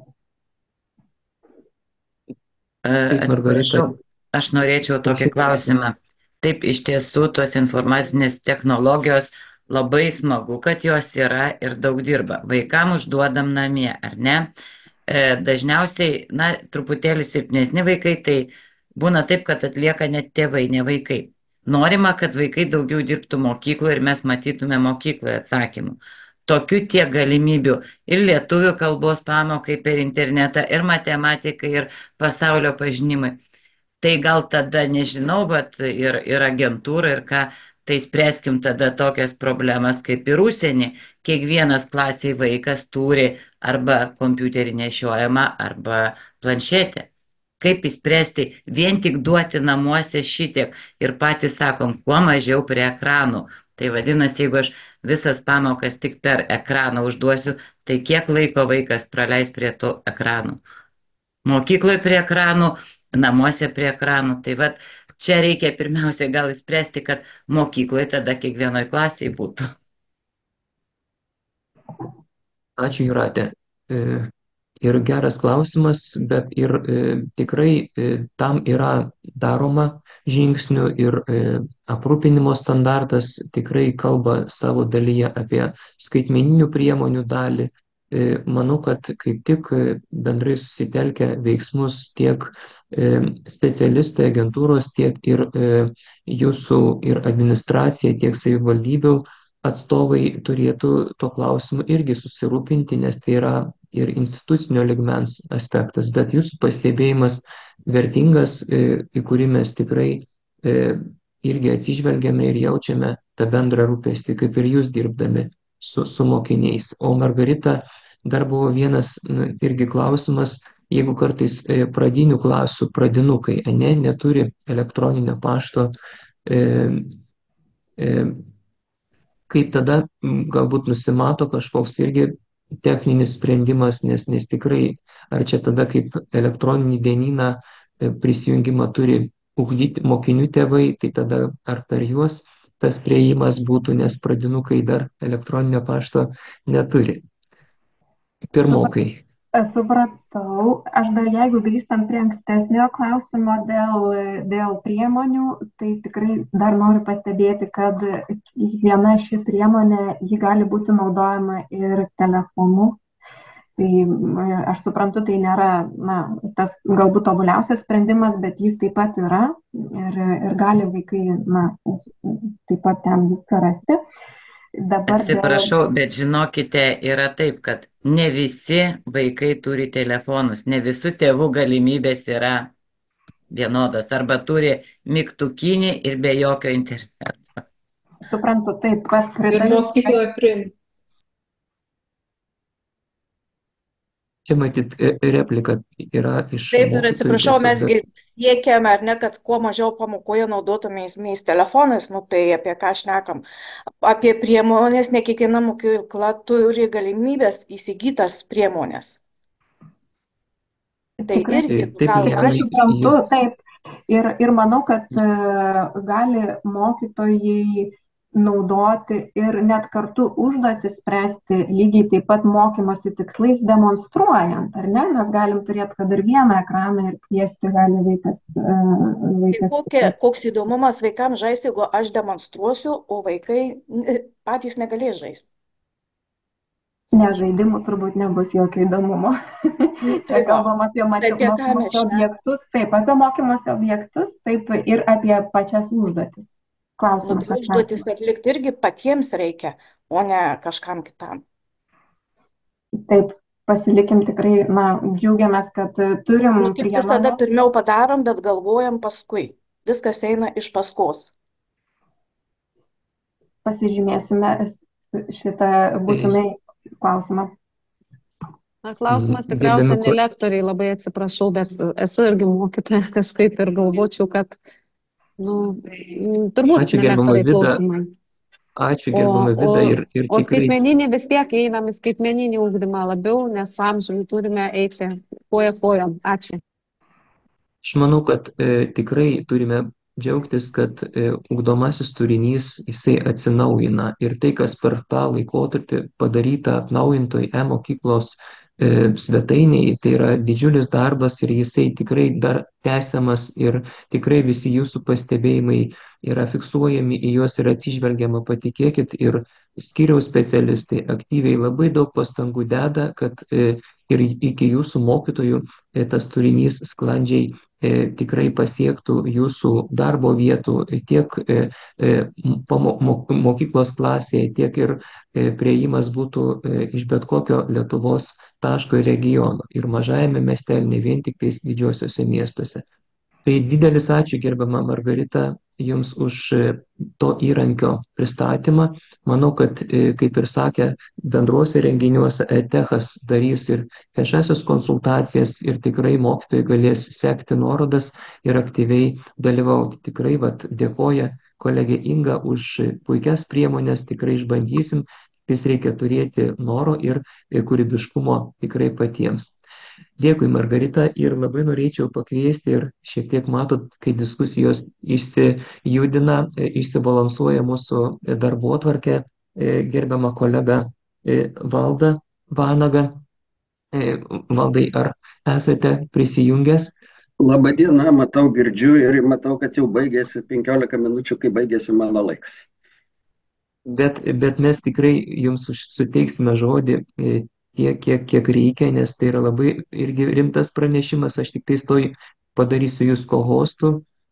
Atsiprašau, aš norėčiau tokį klausimą. Taip, iš tiesų, tos informacinės technologijos labai smagu, kad jos yra ir daug dirba. Vaikam užduodam namie, ar ne? Dažniausiai, truputėlį silpnesni vaikai, tai būna taip, kad atlieka net tėvai, ne vaikai. Norima, kad vaikai daugiau dirbtų mokykloje ir mes matytume mokykloje atsakymų. Tokių tiek galimybių ir lietuvių kalbos pamokai per internetą, ir matematikai, ir pasaulio pažinimai. Tai gal tada, nežinau, bet ir agentūra, ir ką, tai spręskim tada tokias problemas kaip ir užsienį. Kiekvienas klasiai vaikas turi arba kompiuterį nešiojamą, arba planšetę. Kaip įspręsti, vien tik duoti namuose šitiek ir patys sakom, kuo mažiau prie ekranų. Tai vadinasi, jeigu aš visas pamokas tik per ekraną užduosiu, tai kiek laiko vaikas praleis prie to ekranų? Mokykloje prie ekranų, namuose prie ekranų. Tai vat čia reikia pirmiausiai gal įspręsti, kad mokykloje tada kiekvienoje klasėje būtų. Ačiū, Jūratė. Ir geras klausimas, bet ir tikrai tam yra daroma žingsnių ir aprūpinimo standartas tikrai kalba savo dalyje apie skaitmeninių priemonių dalį. Manau, kad kaip tik bendrai susitelkę veiksmus tiek specialistai agentūros, tiek ir jūsų ir administracija, tiek savivaldybių atstovai turėtų to klausimu irgi susirūpinti, nes tai yra ir institucinio ligmens aspektas, bet jūsų pastebėjimas vertingas, į kurį mes tikrai irgi atsižvelgiame ir jaučiame tą bendrą rūpestį, kaip ir jūs dirbdami su mokiniais. O Margarita, dar buvo vienas irgi klausimas, jeigu kartais pradinių klasių pradinukai neturi elektroninio pašto, kaip tada galbūt nusimato kažkoks irgi techninis sprendimas, nes tikrai, ar čia tada kaip elektroninį dienyną prisijungimą turi ugdyti mokinių tėvai, tai tada ar per juos tas priėjimas būtų, nes pradinukai dar elektroninio pašto neturi. Pirmokai. Supratau. Aš dar jeigu grįžtant prie ankstesnio klausimo dėl priemonių, tai tikrai dar noriu pastebėti, kad kiekviena ši priemonė, ji gali būti naudojama ir telefonu. Tai aš suprantu, tai nėra tas galbūt tobuliausias sprendimas, bet jis taip pat yra ir gali vaikai taip pat ten viską rasti. Atsiprašau, bet žinokite, yra taip, kad ne visi vaikai turi telefonus, ne visų tėvų galimybės yra vienodos, arba turi mygtukinį ir be jokio interneto. Suprantu, taip, aš pritariu. Ir mokykloje priimti. Čia matyt replika yra iš... Taip, ir atsiprašau, mesgi siekiame, ar ne, kad kuo mažiau pamokoje naudotumės telefonais, tai apie ką šnekam. Apie priemonės, ne kiekviena mokykla turi galimybės įsigytas priemonės. Tai irgi aš suprantu, taip. Ir manau, kad gali mokytojai naudoti ir net kartu užduotis spręsti lygiai taip pat mokymosi tikslais demonstruojant, ar ne? Mes galim turėti, kad ir vieną ekraną ir kviesti gali vaikas. Koks įdomumas vaikams žaisti, jeigu aš demonstruosiu, o vaikai patys negalės žaisti? Ne, žaidimų turbūt nebus jokio įdomumo. Čia kalbam apie mokymosi objektus, taip, apie mokymosi objektus, taip ir apie pačias užduotis. Užduotis atlikti irgi patiems reikia, o ne kažkam kitam. Taip, pasilikim tikrai, džiaugiamės, kad turim priemonės. Kaip visada pirmiau padarom, bet galvojam paskui. Viskas eina iš paskos. Pasižymėsime šitą būtinai klausimą. Klausimas tikriausiai ne lektoriai, labai atsiprašau, bet esu irgi mokytoja kažkaip ir galvočiau, kad turbūt ne lektoriai klausimai. Ačiū gerbama Vida ir tikrai. O skaitmeninį vis tiek einam į skaitmeninį ugdymą labiau, nes su amžiumi turime eiti koja kojon. Ačiū. Aš manau, kad tikrai turime džiaugtis, kad ugdomasis turinys jisai atsinaujina ir tai, kas per tą laikotarpį padaryta atnaujintoj e-mokyklos svetainėje, tai yra didžiulis darbas ir jisai tikrai dar tęsiamas ir tikrai visi jūsų pastebėjimai yra fiksuojami, į juos yra atsižvelgiama, patikėkit, ir skyriaus specialistai aktyviai labai daug pastangų deda, kad ir iki jūsų mokytojų tas turinys sklandžiai tikrai pasiektų jūsų darbo vietų tiek mokyklos klasėje, tiek ir priėjimas būtų iš bet kokio Lietuvos taško ir regiono ir mažajame miestelyje, ne vien tik tais didžiuosiuose miestuose. Tai didelis ačiū gerbama Margarita Jums už to įrankio pristatymą. Manau, kad, kaip ir sakė, bendruose renginiuose EdTechas darys ir viešasias konsultacijas ir tikrai mokytojai galės sekti nuorodas ir aktyviai dalyvauti. Tikrai dėkoja kolegė Inga už puikias priemonės, tikrai išbandysim, tik reikia turėti noro ir kūrybiškumo tikrai patiems. Dėkui, Margarita, ir labai norėčiau pakviesti ir šiek tiek matot, kai diskusijos išsijudina, išsibalansuoja mūsų darbotvarkė, gerbiama kolega Valdą Vanagą. Valdai, ar esate prisijungęs? Labadiena, matau, girdžiu ir matau, kad jau baigėsi 15 minučių, kai baigėsi mano laikas. Bet mes tikrai jums suteiksime žodį tiek, kiek reikia, nes tai yra labai irgi rimtas pranešimas. Aš tik tai padarysiu jūs co-hostų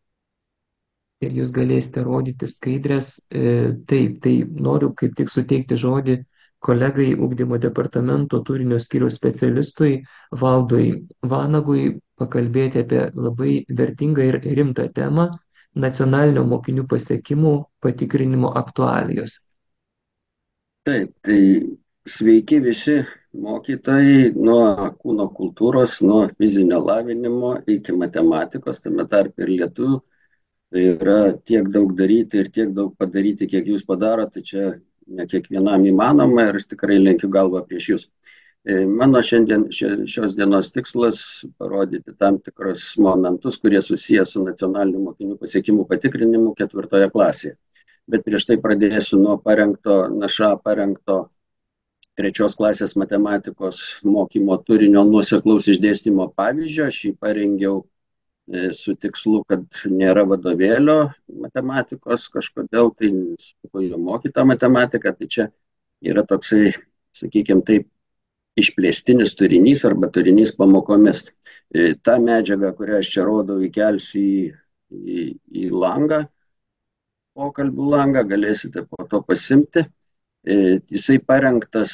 ir jūs galėsite rodyti skaidrės. Taip, tai noriu kaip tik suteikti žodį kolegai ugdymo departamento turinio skyriaus specialistui Valdui Vanagui pakalbėti apie labai vertingą ir rimtą temą – nacionalinio mokinių pasiekimų patikrinimo aktualijos. Taip, tai sveiki visi mokytojai nuo kūno kultūros, nuo fizinio lavinimo iki matematikos, tame tarpe ir lietuvių. Tai yra tiek daug daryti ir tiek daug padaryti, kiek jūs padarote, tai čia ne kiekvienam įmanoma ir aš tikrai lenkiu galvą prieš jūs. Mano šios dienos tikslas parodyti tam tikrus momentus, kurie susiję su nacionaliniu mokinių pasiekimų patikrinimu 4 klasėje. Bet prieš tai pradėsiu nuo NŠA parengto 3 klasės matematikos mokymo turinio nuoseklaus išdėstymo pavyzdžio. Aš jį parengiau su tikslu, kad nėra vadovėlio matematikos kažkodėl, tai jau mokyta matematika, tai čia yra toksai, sakykime taip, išplėstinis turinys arba turinys pamokomis. Ta medžiaga, kurią aš čia rodau, įkelsiu į langą, pokalbių langą, galėsite po to pasimti. Jisai parengtas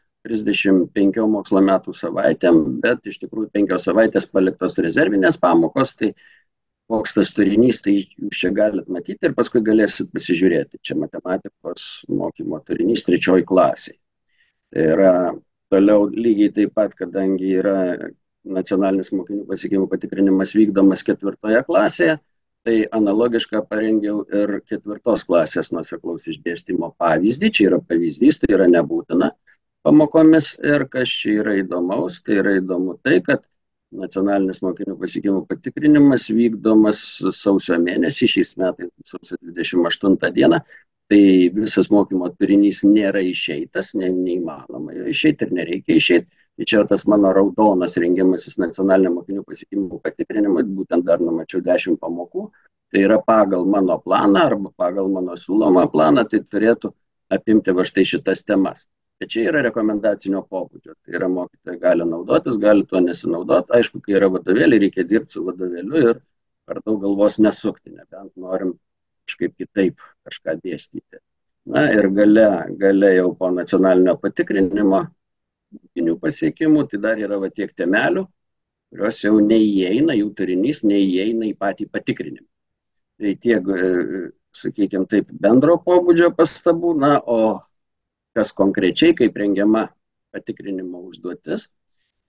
35 mokslo metų savaitėm, bet iš tikrųjų 5 savaitės paliktos rezervinės pamokos, tai koks tas turinys, tai jūs čia galite matyti ir paskui galėsit pasižiūrėti. Čia matematikos mokymo turinys 3 klasiai. Tai yra toliau lygiai taip pat, kadangi yra nacionalinis mokinių pasiekimų patikrinimas vykdomas 4 klasėje, tai analogišką parengiau ir 4 klasės nuoseklaus išdėstymo pavyzdį. Čia yra pavyzdys, tai yra nebūtina pamokomis. Ir kas čia yra įdomaus, tai yra įdomu tai, kad nacionalinis mokinių pasiekimų patikrinimas vykdomas sausio mėnesį, šiais metais sausio 28 dieną. Tai visas mokymo turinys nėra išeitas, neįmanoma jo išeiti ir nereikia išeiti. Tai čia tas mano raudonas rengimasis nacionalinio mokinių pasiekimų patikrinimui, būtent dar numačiau 10 pamokų. Tai yra pagal mano planą arba pagal mano siūlomą planą, tai turėtų apimti va štai šitas temas. Tai čia yra rekomendacinio pobūdžio. Tai yra mokytojai gali naudotis, gali tuo nesinaudoti. Aišku, kai yra vadovėliai, reikia dirbti su vadovėliu ir per daug galvos nesukti, nebent norim kažkaip kitaip kažką dėstyti. Na ir gale jau po nacionalinio patikrinimo mokinių pasiekimų, tai dar yra va tiek temelių, kurios jau neįeina, jų turinys neįeina į patį patikrinimą. Tai tiek, sakykime, taip bendro pobūdžio pastabų, na, o kas konkrečiai, kaip rengiama patikrinimo užduotis,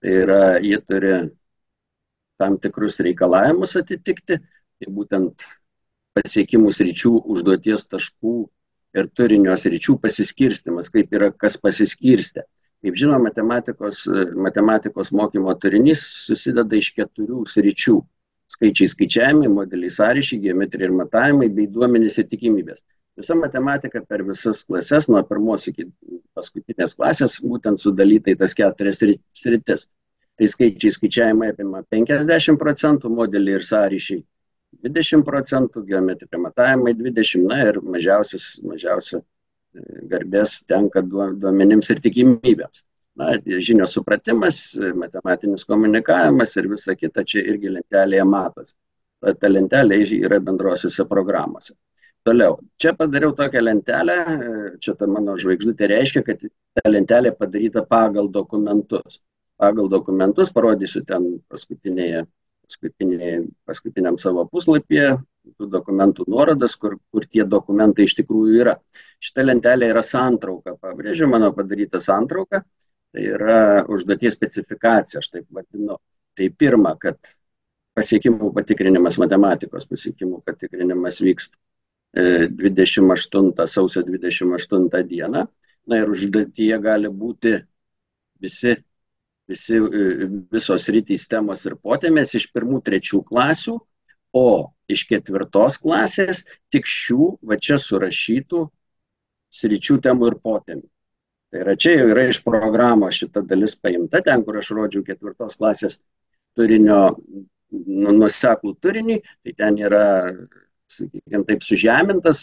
Tai yra, jie turi tam tikrus reikalavimus atitikti, tai būtent pasiekimų sričių, užduoties taškų ir turinio sričių pasiskirstimas, kaip yra kas pasiskirstė. Kaip žinoma, matematikos mokymo turinys susideda iš 4 sričių. Skaičiai skaičiavimai, modeliai sąryšiai, geometrija ir matavimai, bei duomenys ir tikimybės. Visa matematika per visas klases, nuo 1 iki paskutinės klasės, būtent sudalyta į tas 4 sritis. Tai skaičiai skaičiavimai apima 50%, modeliai ir sąryšiai 20%, geometrija matavimai 20%, na ir mažiausia garbės tenka duomenims ir tikimybėms. Na, žinios supratimas, matematinis komunikavimas ir visa kita čia irgi lentelėje matosi. Ta lentelė yra bendrosiuose programuose. Toliau, čia padariau tokią lentelę, čia ta mano žvaigždutė reiškia, kad ta lentelė padaryta pagal dokumentus. Pagal dokumentus parodysiu ten paskutiniam savo puslapyje, tų dokumentų nuorodas, kur tie dokumentai iš tikrųjų yra. Šita lentelė yra santrauka, pabrėžiu, mano padaryta santrauka, tai yra užduoties specifikacija, aš taip vadinu. Tai pirma, kad pasiekimų patikrinimas, matematikos pasiekimų patikrinimas vyks sausio 28 dieną, na ir užduotyje gali būti visos sritys, temos ir potėmės iš 1-3 klasių, o iš 4 klasės tik šių va čia surašytų sričių, temų ir potėmių. Tai yra, čia jau yra iš programos šita dalis paimta, ten, kur aš rodžiau 4 klasės turinio, nuoseklų turinį, tai ten yra, sakykime, taip sužemintas,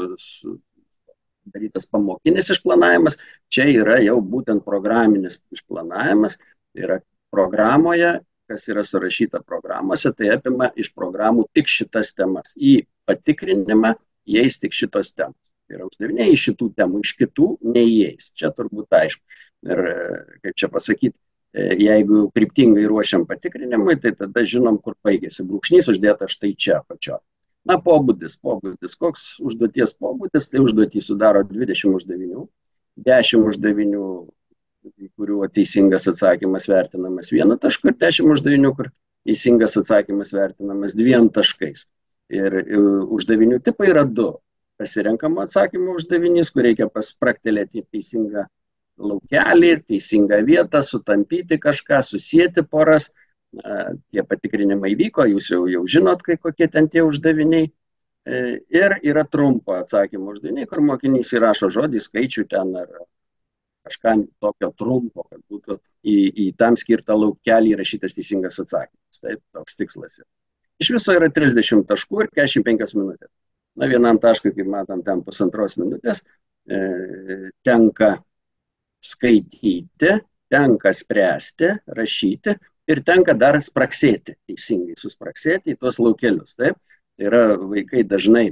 darytas pamokinis išplanavimas, čia yra jau būtent programinis išplanavimas, tai yra programoje, kas yra surašyta programuose, tai apima iš programų tik šitas temas. Į patikrinimą įeis tik šitos temos. Tai yra uždaviniai iš šitų temų, iš kitų neįeis. Čia turbūt aišku. Ir kaip čia pasakyti, jeigu kryptingai ruošiam patikrinimui, tai tada žinom, kur baigėsi. Brūkšnys uždėta štai čia pačio. Na, pobūdis. Koks užduoties pobūdis? Tai užduotį sudaro 20 uždavinių, 10 uždavinių, kurių teisingas atsakymas vertinamas 1 tašku ir 10 uždavinių, kur teisingas atsakymas vertinamas 2 taškais. Ir uždavinių tipai yra 2. Pasirenkamo atsakymo uždavinys, kur reikia spraktelėti teisingą laukelį, teisingą vietą, sutampyti kažką, susijęti poras. Tie patikrinimai vyko, jūs jau žinot, kokie ten tie uždaviniai. Ir yra trumpo atsakymo uždaviniai, kur mokinys įrašo žodį, skaičių ten ar kažką tokio trumpo, kad būtų į tam skirtą laukelį įrašytas teisingas atsakymas. Taip, toks tikslas. Iš viso yra 30 taškų ir 45 minutės. Na, vienam taškui, kaip matom, ten 1,5 minutės, tenka skaityti, tenka spręsti, rašyti ir tenka dar spraksėti, teisingai suspraksėti į tuos laukelius. Taip, tai yra vaikai dažnai,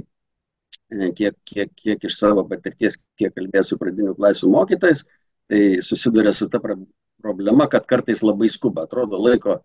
kiek iš savo patirties, kiek kalbėjau su pradinių klasių mokytojais, tai susiduria su ta problema, kad kartais labai skuba, atrodo laiko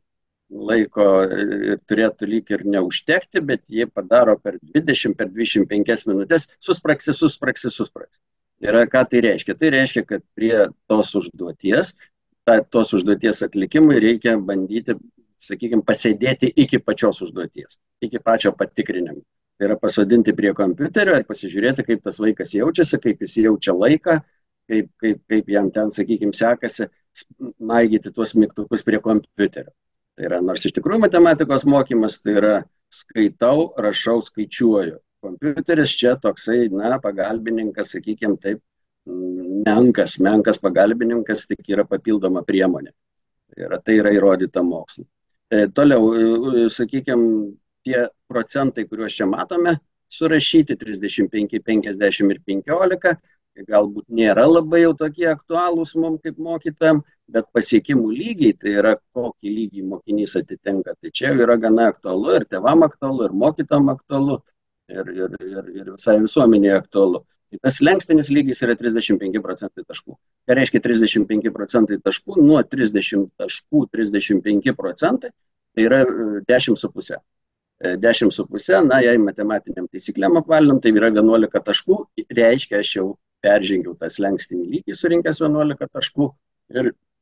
turėtų lyg ir neužtekti, bet jie padaro per 20, per 25 minutės, suspraksi. Ir ką tai reiškia? Tai reiškia, kad prie tos užduoties atlikimui reikia bandyti, sakykime, pasėdėti iki pačios užduoties, iki pačio patikrinimo. Tai yra pasodinti prie kompiuterio ir pasižiūrėti, kaip tas vaikas jaučiasi, kaip jis jaučia laiką, kaip jam ten, sakykime, sekasi maigyti tuos mygtukus prie kompiuterio. Tai yra, nors iš tikrųjų matematikos mokymas, tai yra skaitau, rašau, skaičiuoju. Kompiuteris čia toksai, pagalbininkas, sakykime taip, menkas pagalbininkas, tik yra papildoma priemonė. Tai yra įrodyta mokslu. Toliau, sakykime, tie procentai, kuriuos čia matome, surašyti 35, 50 ir 15, galbūt nėra labai jau tokie aktualūs mums kaip mokytojams, bet pasiekimų lygiai, tai yra kokį lygį mokinys atitinka. Tai čia yra gana aktualu ir tėvam aktualu, ir mokytojam aktualu, ir visai visuomenėje aktualu. Tai tas slenkstinis lygis yra 35% taškų. Tai reiškia 35% taškų, nuo 30 taškų 35%, tai yra 10,5. 10,5, jei matematiniam taisyklėm apvalinam, tai yra 11 taškų, reiškia, aš jau peržengiau tą slenkstinį lygį, surinkęs 11 taškų ir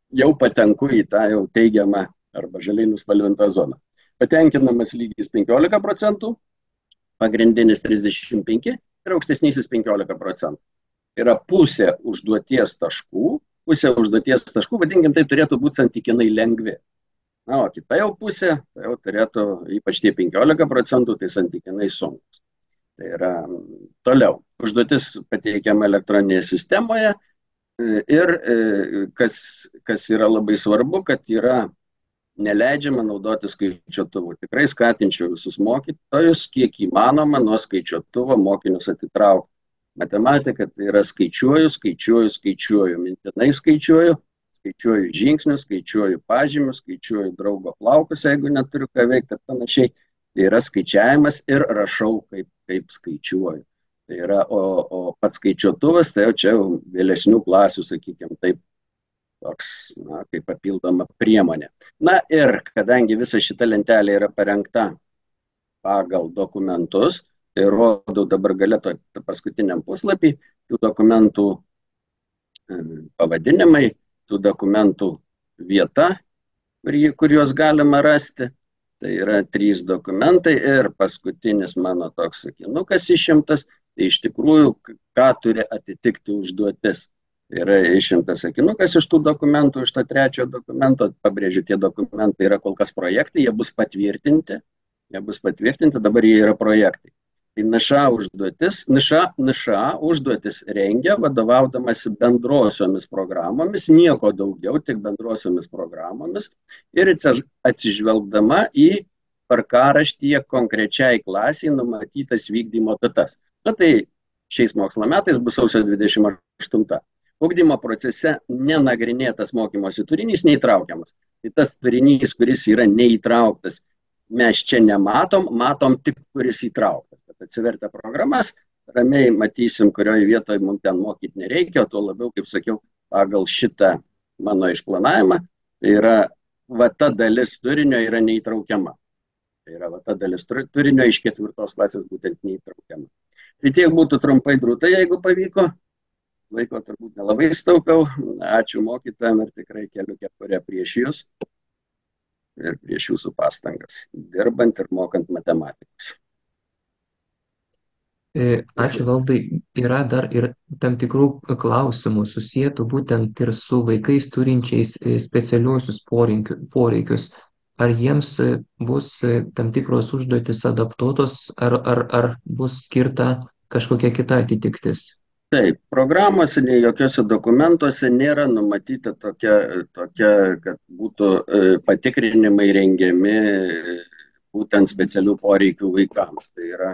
jau patenku į tą jau teigiamą arba žaliai nuspalvintą zoną. Patenkinamas lygis 15%, pagrindinis 35% ir aukštesnysis 15%. Yra pusė užduoties taškų, vadinkim, tai turėtų būti santykinai lengvi. Na, o kita jau pusė, tai jau turėtų, ypač tie 15%, tai santykinai sunkus. Tai yra toliau. Užduotis pateikiama elektroninėje sistemoje ir kas yra labai svarbu, kad yra neleidžiama naudoti skaičiuotuvų. Tikrai skatinčiau visus mokytojus, kiek įmanoma, nuo skaičiuotuvo mokinius atitraukti. Matematika tai yra skaičiuoju, mintinai skaičiuoju žingsnius, skaičiuoju pažymius, skaičiuoju draugo plaukus, jeigu neturiu ką veikti ir panašiai. Tai yra skaičiavimas ir rašau, kaip skaičiuoju. Tai yra, o pats skaičiuotuvas, tai jau čia vėlesnių klasių, sakykime, taip, toks, kaip papildoma priemonė. Na ir kadangi visa šita lentelė yra parengta pagal dokumentus, tai rodau dabar galėtų paskutiniam puslapį, tų dokumentų pavadinimai, tų dokumentų vieta, kur juos galima rasti. Tai yra 3 dokumentai ir paskutinis mano toks sakinukas išimtas, tai iš tikrųjų, ką turi atitikti užduotis. Tai yra išimtas sakinukas iš tų dokumentų, iš to 3 dokumento, pabrėžiu, tie dokumentai yra kol kas projektai, jie bus patvirtinti, dabar jie yra projektai. Tai NŠA užduotis rengia vadovaudamasi bendrosiomis programomis, nieko daugiau, tik bendrosiomis programomis ir atsižvelgdama į tvarkaraštyje konkrečiai klasiai numatytas vykdymo datas. Na tai šiais mokslo metais bus sausio 28. Ugdymo procese nenagrinėtas mokymosi turinys neįtraukiamas. Tai tas turinys, kuris yra neįtrauktas, mes čia nematom, matom tik, kuris įtrauktas. Atsivertę programas, ramiai matysim, kurioje vietoje mums ten mokyti nereikia, o tuo labiau, kaip sakiau, pagal šitą mano išplanavimą, tai yra va ta dalis turinio yra neįtraukiama. Tai yra va ta dalis turinio iš 4 klasės būtent neįtraukiama. Tai tiek būtų trumpai drūtai, jeigu pavyko. Laiko turbūt nelabai staupiau. Ačiū mokytojam ir tikrai keliu kepurę prieš jūs ir prieš jūsų pastangas, dirbant ir mokant matematikos. Ačiū Valdai. Yra dar ir tam tikrų klausimų susietų būtent ir su vaikais turinčiais specialiuosius poreikius. Ar jiems bus tam tikros užduotis adaptuotos, ar bus skirta kažkokia kita atitiktis? Taip, programuose, nei jokiuose dokumentuose nėra numatyta tokia, kad būtų patikrinimai rengiami būtent specialių poreikių vaikams. Tai yra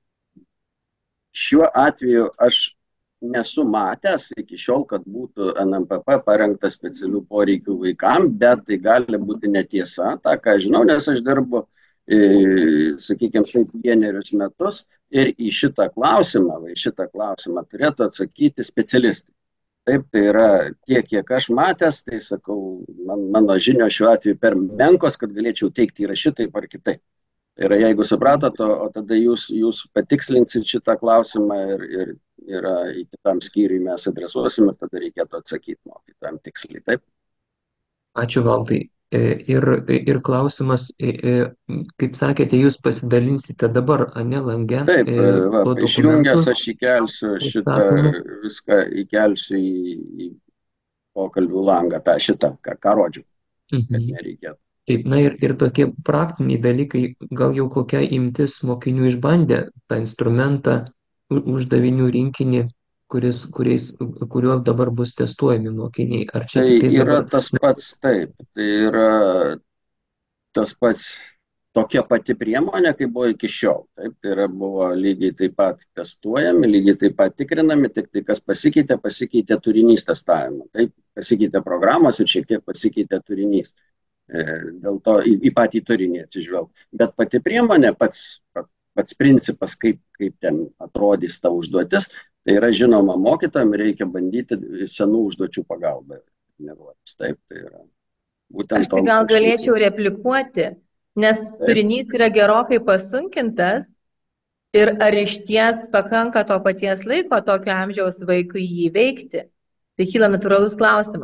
šiuo atveju aš nesu matęs iki šiol, kad būtų NMPP parengtas specialių poreikių vaikams, bet tai gali būti netiesa, tą ką žinau, nes aš dirbu, sakykime, 1 metus ir į šitą klausimą turėtų atsakyti specialistai. Taip, tai yra tiek, kiek aš matęs, tai sakau, mano žinios šiuo atveju per menkos, kad galėčiau teikti yra šitaip ar kitaip. Tai yra, jeigu supratot, o tada jūs patikslinsit šitą klausimą ir į kitam skyriui mes adresuosim ir tada reikėtų atsakyti mokytojam tiksliai, taip? Ačiū Valdai. Ir klausimas, kaip sakėte, jūs pasidalinsite dabar, ne lange? Taip, išjungęs aš įkelsiu šitą, viską įkelsiu į pokalbių langą, šitą, ką rodžiu, kad nereikėtų. Taip, na ir tokie praktiniai dalykai, gal jau kokia imtis mokinių išbandė tą instrumentą, uždavinių rinkinį, kuriuo dabar bus testuojami mokiniai. Ar čia tai yra tas pats, taip, tai yra tas pats tokia pati priemonė, kaip buvo iki šiol. Taip, tai yra buvo lygiai taip pat testuojami, lygiai taip pat tikrinami, tik tai kas pasikeitė turinys testavimo. Taip, pasikeitė programos ir šiek tiek pasikeitė turinys. Dėl to į patį turinį atsižvelg. Bet pati priemonė, pats principas, kaip ten atrodys ta užduotis, tai yra žinoma mokytojams reikia bandyti senų užduočių pagalbą. Taip, tai yra būtent aš tai gal galėčiau replikuoti, nes turinys yra gerokai pasunkintas ir ar iš ties pakanka to paties laiko tokio amžiaus vaikui jį veikti. Tai kyla natūralus klausimas.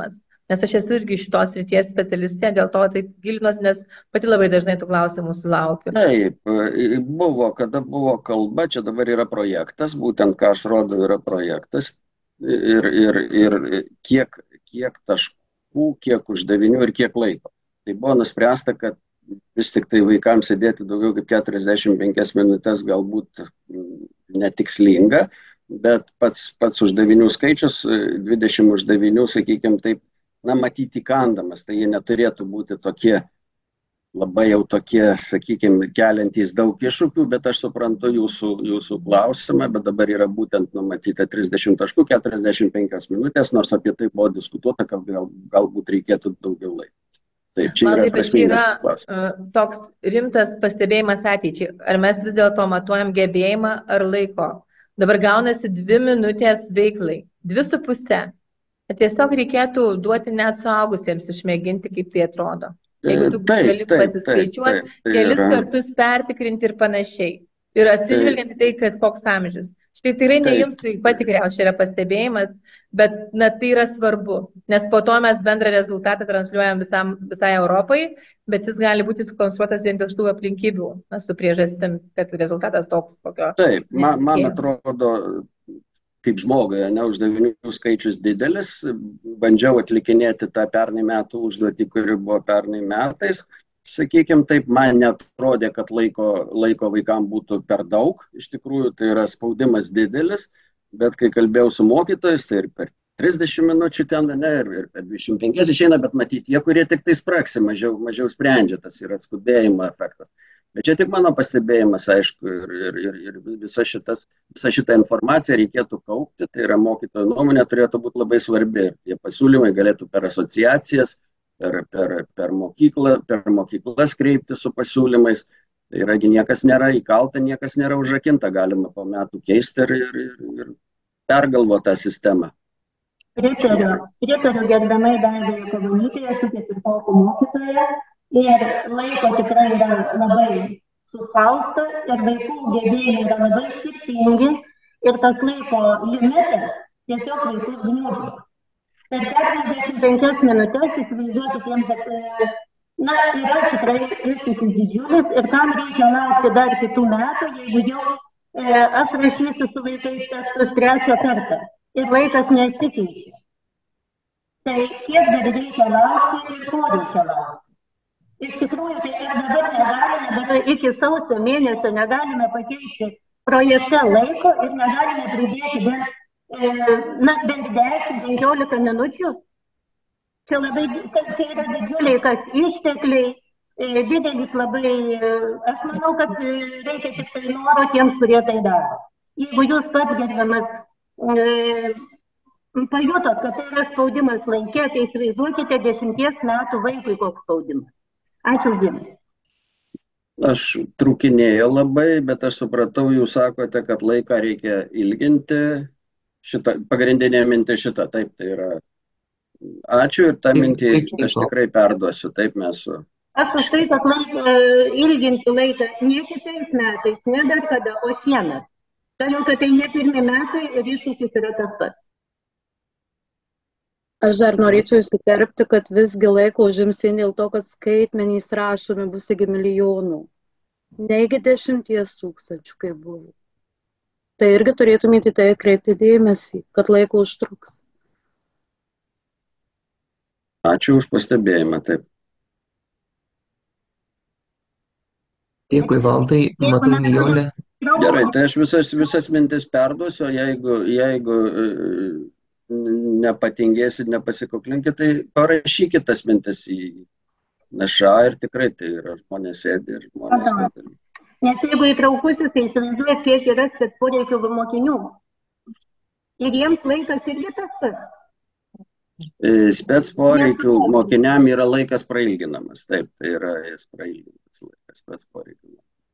Nes aš esu irgi šitos srities specialistė, dėl to taip gilinuosi, nes pati labai dažnai tų klausimų sulaukiu. Taip, buvo, kada buvo kalba, čia dabar yra projektas, būtent ką aš rodau yra projektas ir kiek taškų, kiek uždavinių ir kiek laiko. Tai buvo nuspręsta, kad vis tik tai vaikams sėdėti daugiau kaip 45 minutės galbūt netikslinga, bet pats uždavinių skaičius, 20 uždavinių, sakykime taip, matyti įkandamas, tai jie neturėtų būti tokie, labai jau tokie, sakykime, keliantys daug iššūkių, bet aš suprantu jūsų klausimą, bet dabar yra būtent numatyta 30 taškų, 45 minutės, nors apie tai buvo diskutuota, kad galbūt reikėtų daugiau laiko. Taip, čia yra prasmingas klausimas. Toks rimtas pastebėjimas ateičiai. Ar mes vis dėlto matuojam gebėjimą ar laiko? Dabar gaunasi 2 minutės veiklai, 2,5. Tiesiog reikėtų duoti net suaugusiems išmėginti, kaip tai atrodo. Jeigu tu gali pasiskaičiuoti, kelis kartus pertikrinti ir panašiai. Ir atsižvelgiant į tai, kad koks amžius. Štai tai yra ne jums taip pat tikriausiai yra pastebėjimas, bet tai yra svarbu, nes po to mes bendrą rezultatą transliuojam visai Europai, bet jis gali būti sukonstruotas vien dėl tų aplinkybių, su priežastim, kad rezultatas toks kokio. Taip, man atrodo, kaip žmogui, uždavinių skaičius didelis, bandžiau atlikinėti tą pernai metų užduotį, kuri buvo pernai metais. Sakykime taip, man netrodė, kad laiko vaikams būtų per daug, iš tikrųjų tai yra spaudimas didelis, bet kai kalbėjau su mokytojais, tai ir per 30 minučių ten, ir per 25 išeina, bet matyti, jie, kurie tik tai spraksi, mažiau sprendžia, tas yra skubėjimo efektas. Bet čia tik mano pastebėjimas, aišku, ir visa šita informacija reikėtų kaupti, tai yra mokytojo nuomonė turėtų būti labai svarbi, ir tie pasiūlymai galėtų per asociacijas, per mokyklas kreipti su pasiūlymais. Tai yra, niekas nėra įkalta, niekas nėra užrakinta, galima po metų keisti ir pergalvoti tą sistemą. Pritariu gerbiamai Daivai Jakavonytei, esu 4 mokytoja ir laiko tikrai yra labai suspausta ir vaikų gebėjimai yra labai skirtingi ir tas laiko limitas tiesiog vaikus gniuždo. Per 45 minutės, įsivaizduoti tiems, kad yra tikrai iššūkis didžiulis ir tam reikia laukti dar kitų metų, jeigu jau aš rašysiu su vaikais testus 3 kartą ir laikas nesikeičia. Tai kiek dar reikia laukti ir ko reikia laukti? Iš tikrųjų, tai ir dabar negalime, iki sausio mėnesio negalime pakeisti projekte laiko ir negalime pridėti bent 10-15 minučių. Čia yra didžiuliai ištekliai, didelis labai, aš manau, kad reikia tik tai noro tiems, kurie tai daro. Jeigu jūs pats gerbiamas pajutot, kad tai yra spaudimas laike, tai įsivaizduokite 10 metų vaikui koks spaudimas. Ačiū uždėmesi. Aš trūkinėjau labai, bet aš supratau, jūs sakote, kad laiką reikia ilginti. Pagrindinė mintis šita, taip, tai yra. Ačiū ir tą mintį aš tikrai perduosiu, taip mes su. Aš už tai, kad ilginti laiką ne kitais metais, ne dar kada, o šiemet. Todėl, kad tai ne pirmi metai ir iššūkis yra tas pats. Aš dar norėčiau įsiterpti, kad visgi laiko užims vien dėl to, kad skaitmenys rašomi bus iki milijonų. Ne iki 10 tūkstančių, kaip buvo. Tai irgi turėtumėte tai kreipti dėmesį, kad laiko užtruks. Ačiū už pastebėjimą, taip. Dėkui, Valdai, matau Nijolę. Gerai, tai aš visas mintis perduosiu, jeigu nepatingėsit, nepasikuklinkit, tai parašykit tas mintis į NŠA ir tikrai tai yra žmonės sėdi ir žmonės nedalyvauja. Nes jeigu įtraukusis, tai įsivaizduojat, kiek yra spec poreikių mokinių. Ir jiems laikas irgi tas pats. Spec poreikių mokiniam yra laikas prailginamas. Taip, tai yra jis prailginamas laikas spec poreikių.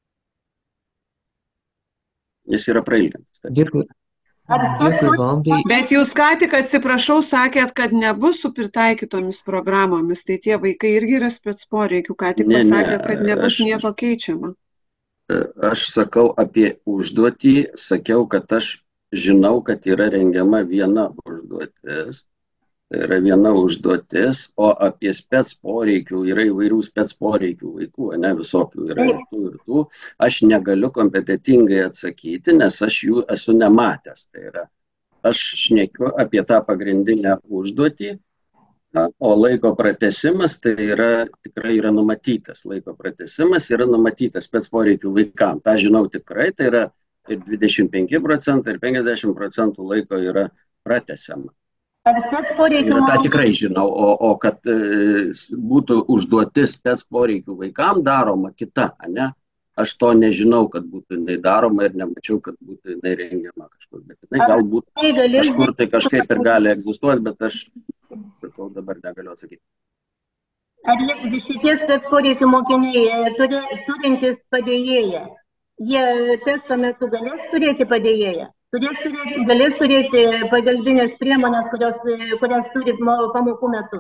Jis yra prailginamas. Dėkui, Valdai. Bet jūs ką tik, atsiprašau, sakėt, kad nebus su pritaikytomis programomis. Tai tie vaikai irgi yra spec poreikių. Ką tik pasakėt, kad nebus nieko keičiama. Aš sakau apie užduotį, sakiau, kad aš žinau, kad yra rengiama viena užduotis. Tai yra viena užduotis, o apie spec poreikių, yra įvairių spec poreikių vaikų, ne visokių, yra ir tų. Aš negaliu kompetitingai atsakyti, nes aš jų esu nematęs. Tai yra, aš šnekiu apie tą pagrindinę užduotį, o laiko pratęsimas tai yra tikrai yra numatytas. Laiko pratęsimas yra numatytas spec poreikių vaikams. Ta žinau tikrai, tai yra ir 25% ir 50% laiko yra pratęsiama. Ar spec poreikių Ta tikrai žinau, o kad būtų užduotis spec poreikių vaikams daroma kita, ne? Aš to nežinau, kad būtų jinai daroma ir nemačiau, kad būtų jinai rengiama kažkur. Bet jinai galbūt kažkur tai kažkaip ir gali egzistuoti, bet aš sakau, dabar negaliu atsakyti. Ar visi tie spec poreikių mokiniai turintys padėjėją, jie testo metu galės turėti padėjėją? Galės turėti pagalbinės priemonės, kurias turi pamokų metu?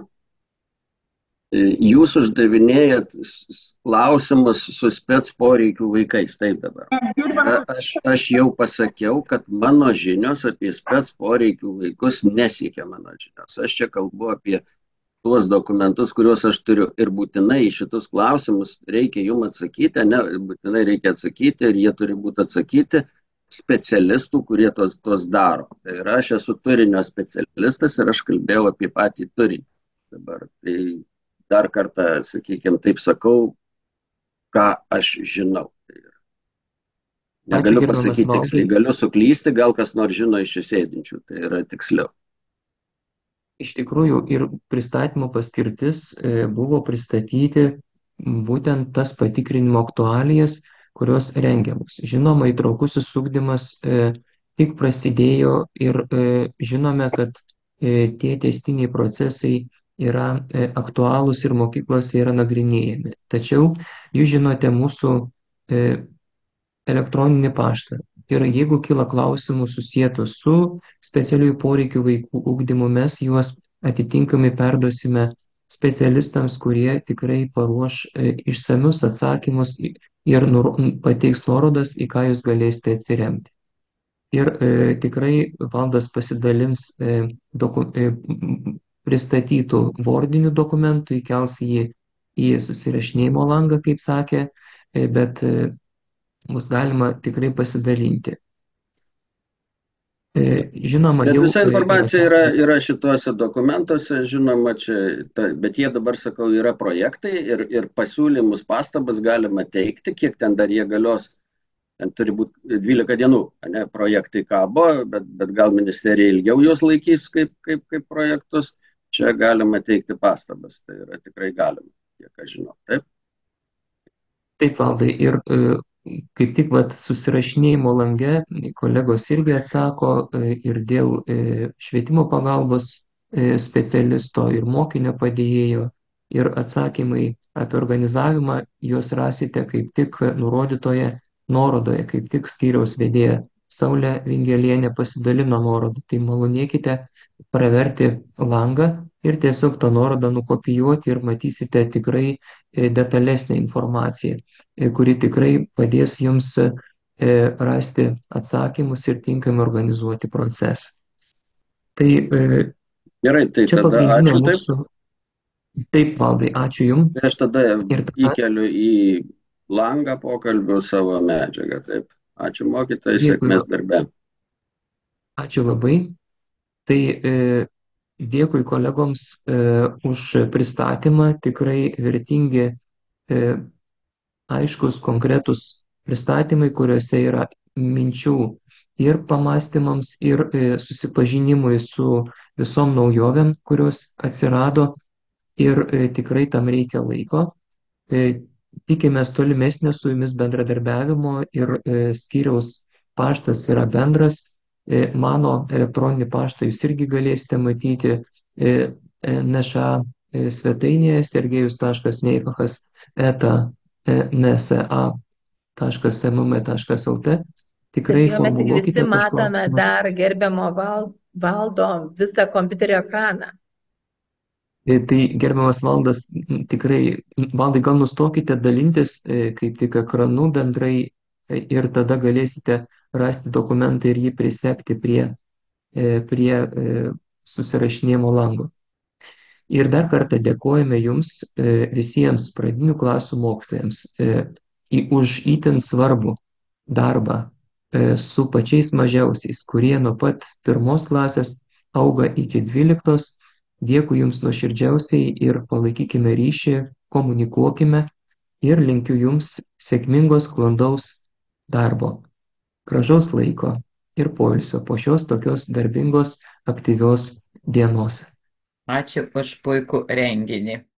Jūs uždavinėjat klausimus su spec poreikių vaikais, taip dabar. Aš jau pasakiau, kad mano žinios apie spec poreikių vaikus nesiekia mano žinios. Aš čia kalbu apie tuos dokumentus, kuriuos aš turiu ir būtinai į šitus klausimus reikia jums atsakyti, ne, būtinai reikia atsakyti ir jie turi būti atsakyti specialistų, kurie tos daro. Tai yra, aš esu turinio specialistas ir aš kalbėjau apie patį turinį. Dabar tai dar kartą, sakykime, taip sakau, ką aš žinau. Negaliu pasakyti tiksliai, galiu suklysti, gal kas nors žino iš sėdinčių, tai yra tiksliau. Iš tikrųjų, ir pristatymo paskirtis buvo pristatyti būtent tas patikrinimo aktualijas, kurios rengiamos. Žinoma, įtraukusis ugdymas tik prasidėjo ir žinome, kad tie tęstiniai procesai yra aktualūs ir mokyklose yra nagrinėjami. Tačiau jūs žinote mūsų elektroninį paštą. Ir jeigu kyla klausimų susijęto su specialiųjų poreikių vaikų ugdymu, mes juos atitinkamai perduosime specialistams, kurie tikrai paruoš išsamius atsakymus ir pateiks nuorodas, į ką jūs galėsite atsiremti. Ir tikrai valdas pasidalins pristatytų vordinių dokumentų, įkels jį į susirašinėjimo langą, kaip sakė, bet bus galima tikrai pasidalinti. Žinoma, bet visa informacija yra šituose dokumentuose, žinoma, bet jie dabar, sakau, yra projektai ir pasiūlymus, pastabas galima teikti, kiek ten dar jie galios. Ten turi būti 12 dienų, ne, projektai kabo, bet gal ministerija ilgiau juos laikys kaip projektus. Čia galima teikti pastabas, tai yra tikrai galima, kiek aš žinau, taip? Taip, Valdai, ir kaip tik susirašinėjimo lange kolegos irgi atsako ir dėl švietimo pagalbos specialisto ir mokinio padėjėjo, ir atsakymai apie organizavimą juos rasite kaip tik nurodytoje nuorodoje, kaip tik skyriaus vedėja Saulė Vingelienė pasidalino nuorodą, tai malonėkite praverti langą ir tiesiog tą nuorodą nukopijuoti ir matysite tikrai detalesnę informaciją, kuri tikrai padės jums rasti atsakymus ir tinkamai organizuoti procesą. Tai gerai, tai tada ačiū mūsų... Taip, Valdai, ačiū Jums. Aš tada įkeliu į langą pokalbių savo medžiagą. Taip, ačiū mokytojai, sėkmės darbe. Ačiū labai. Tai dėkui kolegoms už pristatymą, tikrai vertingi, aiškus, konkretus pristatymai, kuriuose yra minčių ir pamastymams, ir susipažinimui su visom naujovėm, kurios atsirado, ir tikrai tam reikia laiko. Tikimės tolimesnio su jumis bendradarbiavimo ir skyriaus paštas yra bendras. Mano elektroninį paštą jūs irgi galėsite matyti NŠA svetainėje sergejus.nsa.nsa.smm.lt. Tikrai formuluokite tuos klausimus. Mes matome dar gerbiamo Valdo visą kompiuterio ekraną. Tai gerbiamas Valdas, tikrai, Valdai, gal nustokite dalintis kaip tik ekranu bendrai ir tada galėsite rasti dokumentą ir jį prisekti prie susirašinėjimo lango. Ir dar kartą dėkojame Jums visiems pradinių klasių mokytojams už itin svarbų darbą su pačiais mažiausiais, kurie nuo pat 1 klasės auga iki 12. Dėkui Jums nuoširdžiausiai ir palaikykime ryšį, komunikuokime ir linkiu Jums sėkmingos, sklandaus darbo, gražaus laiko ir poilsio po šios tokios darbingos, aktyvios dienos. Ačiū už puikų renginį.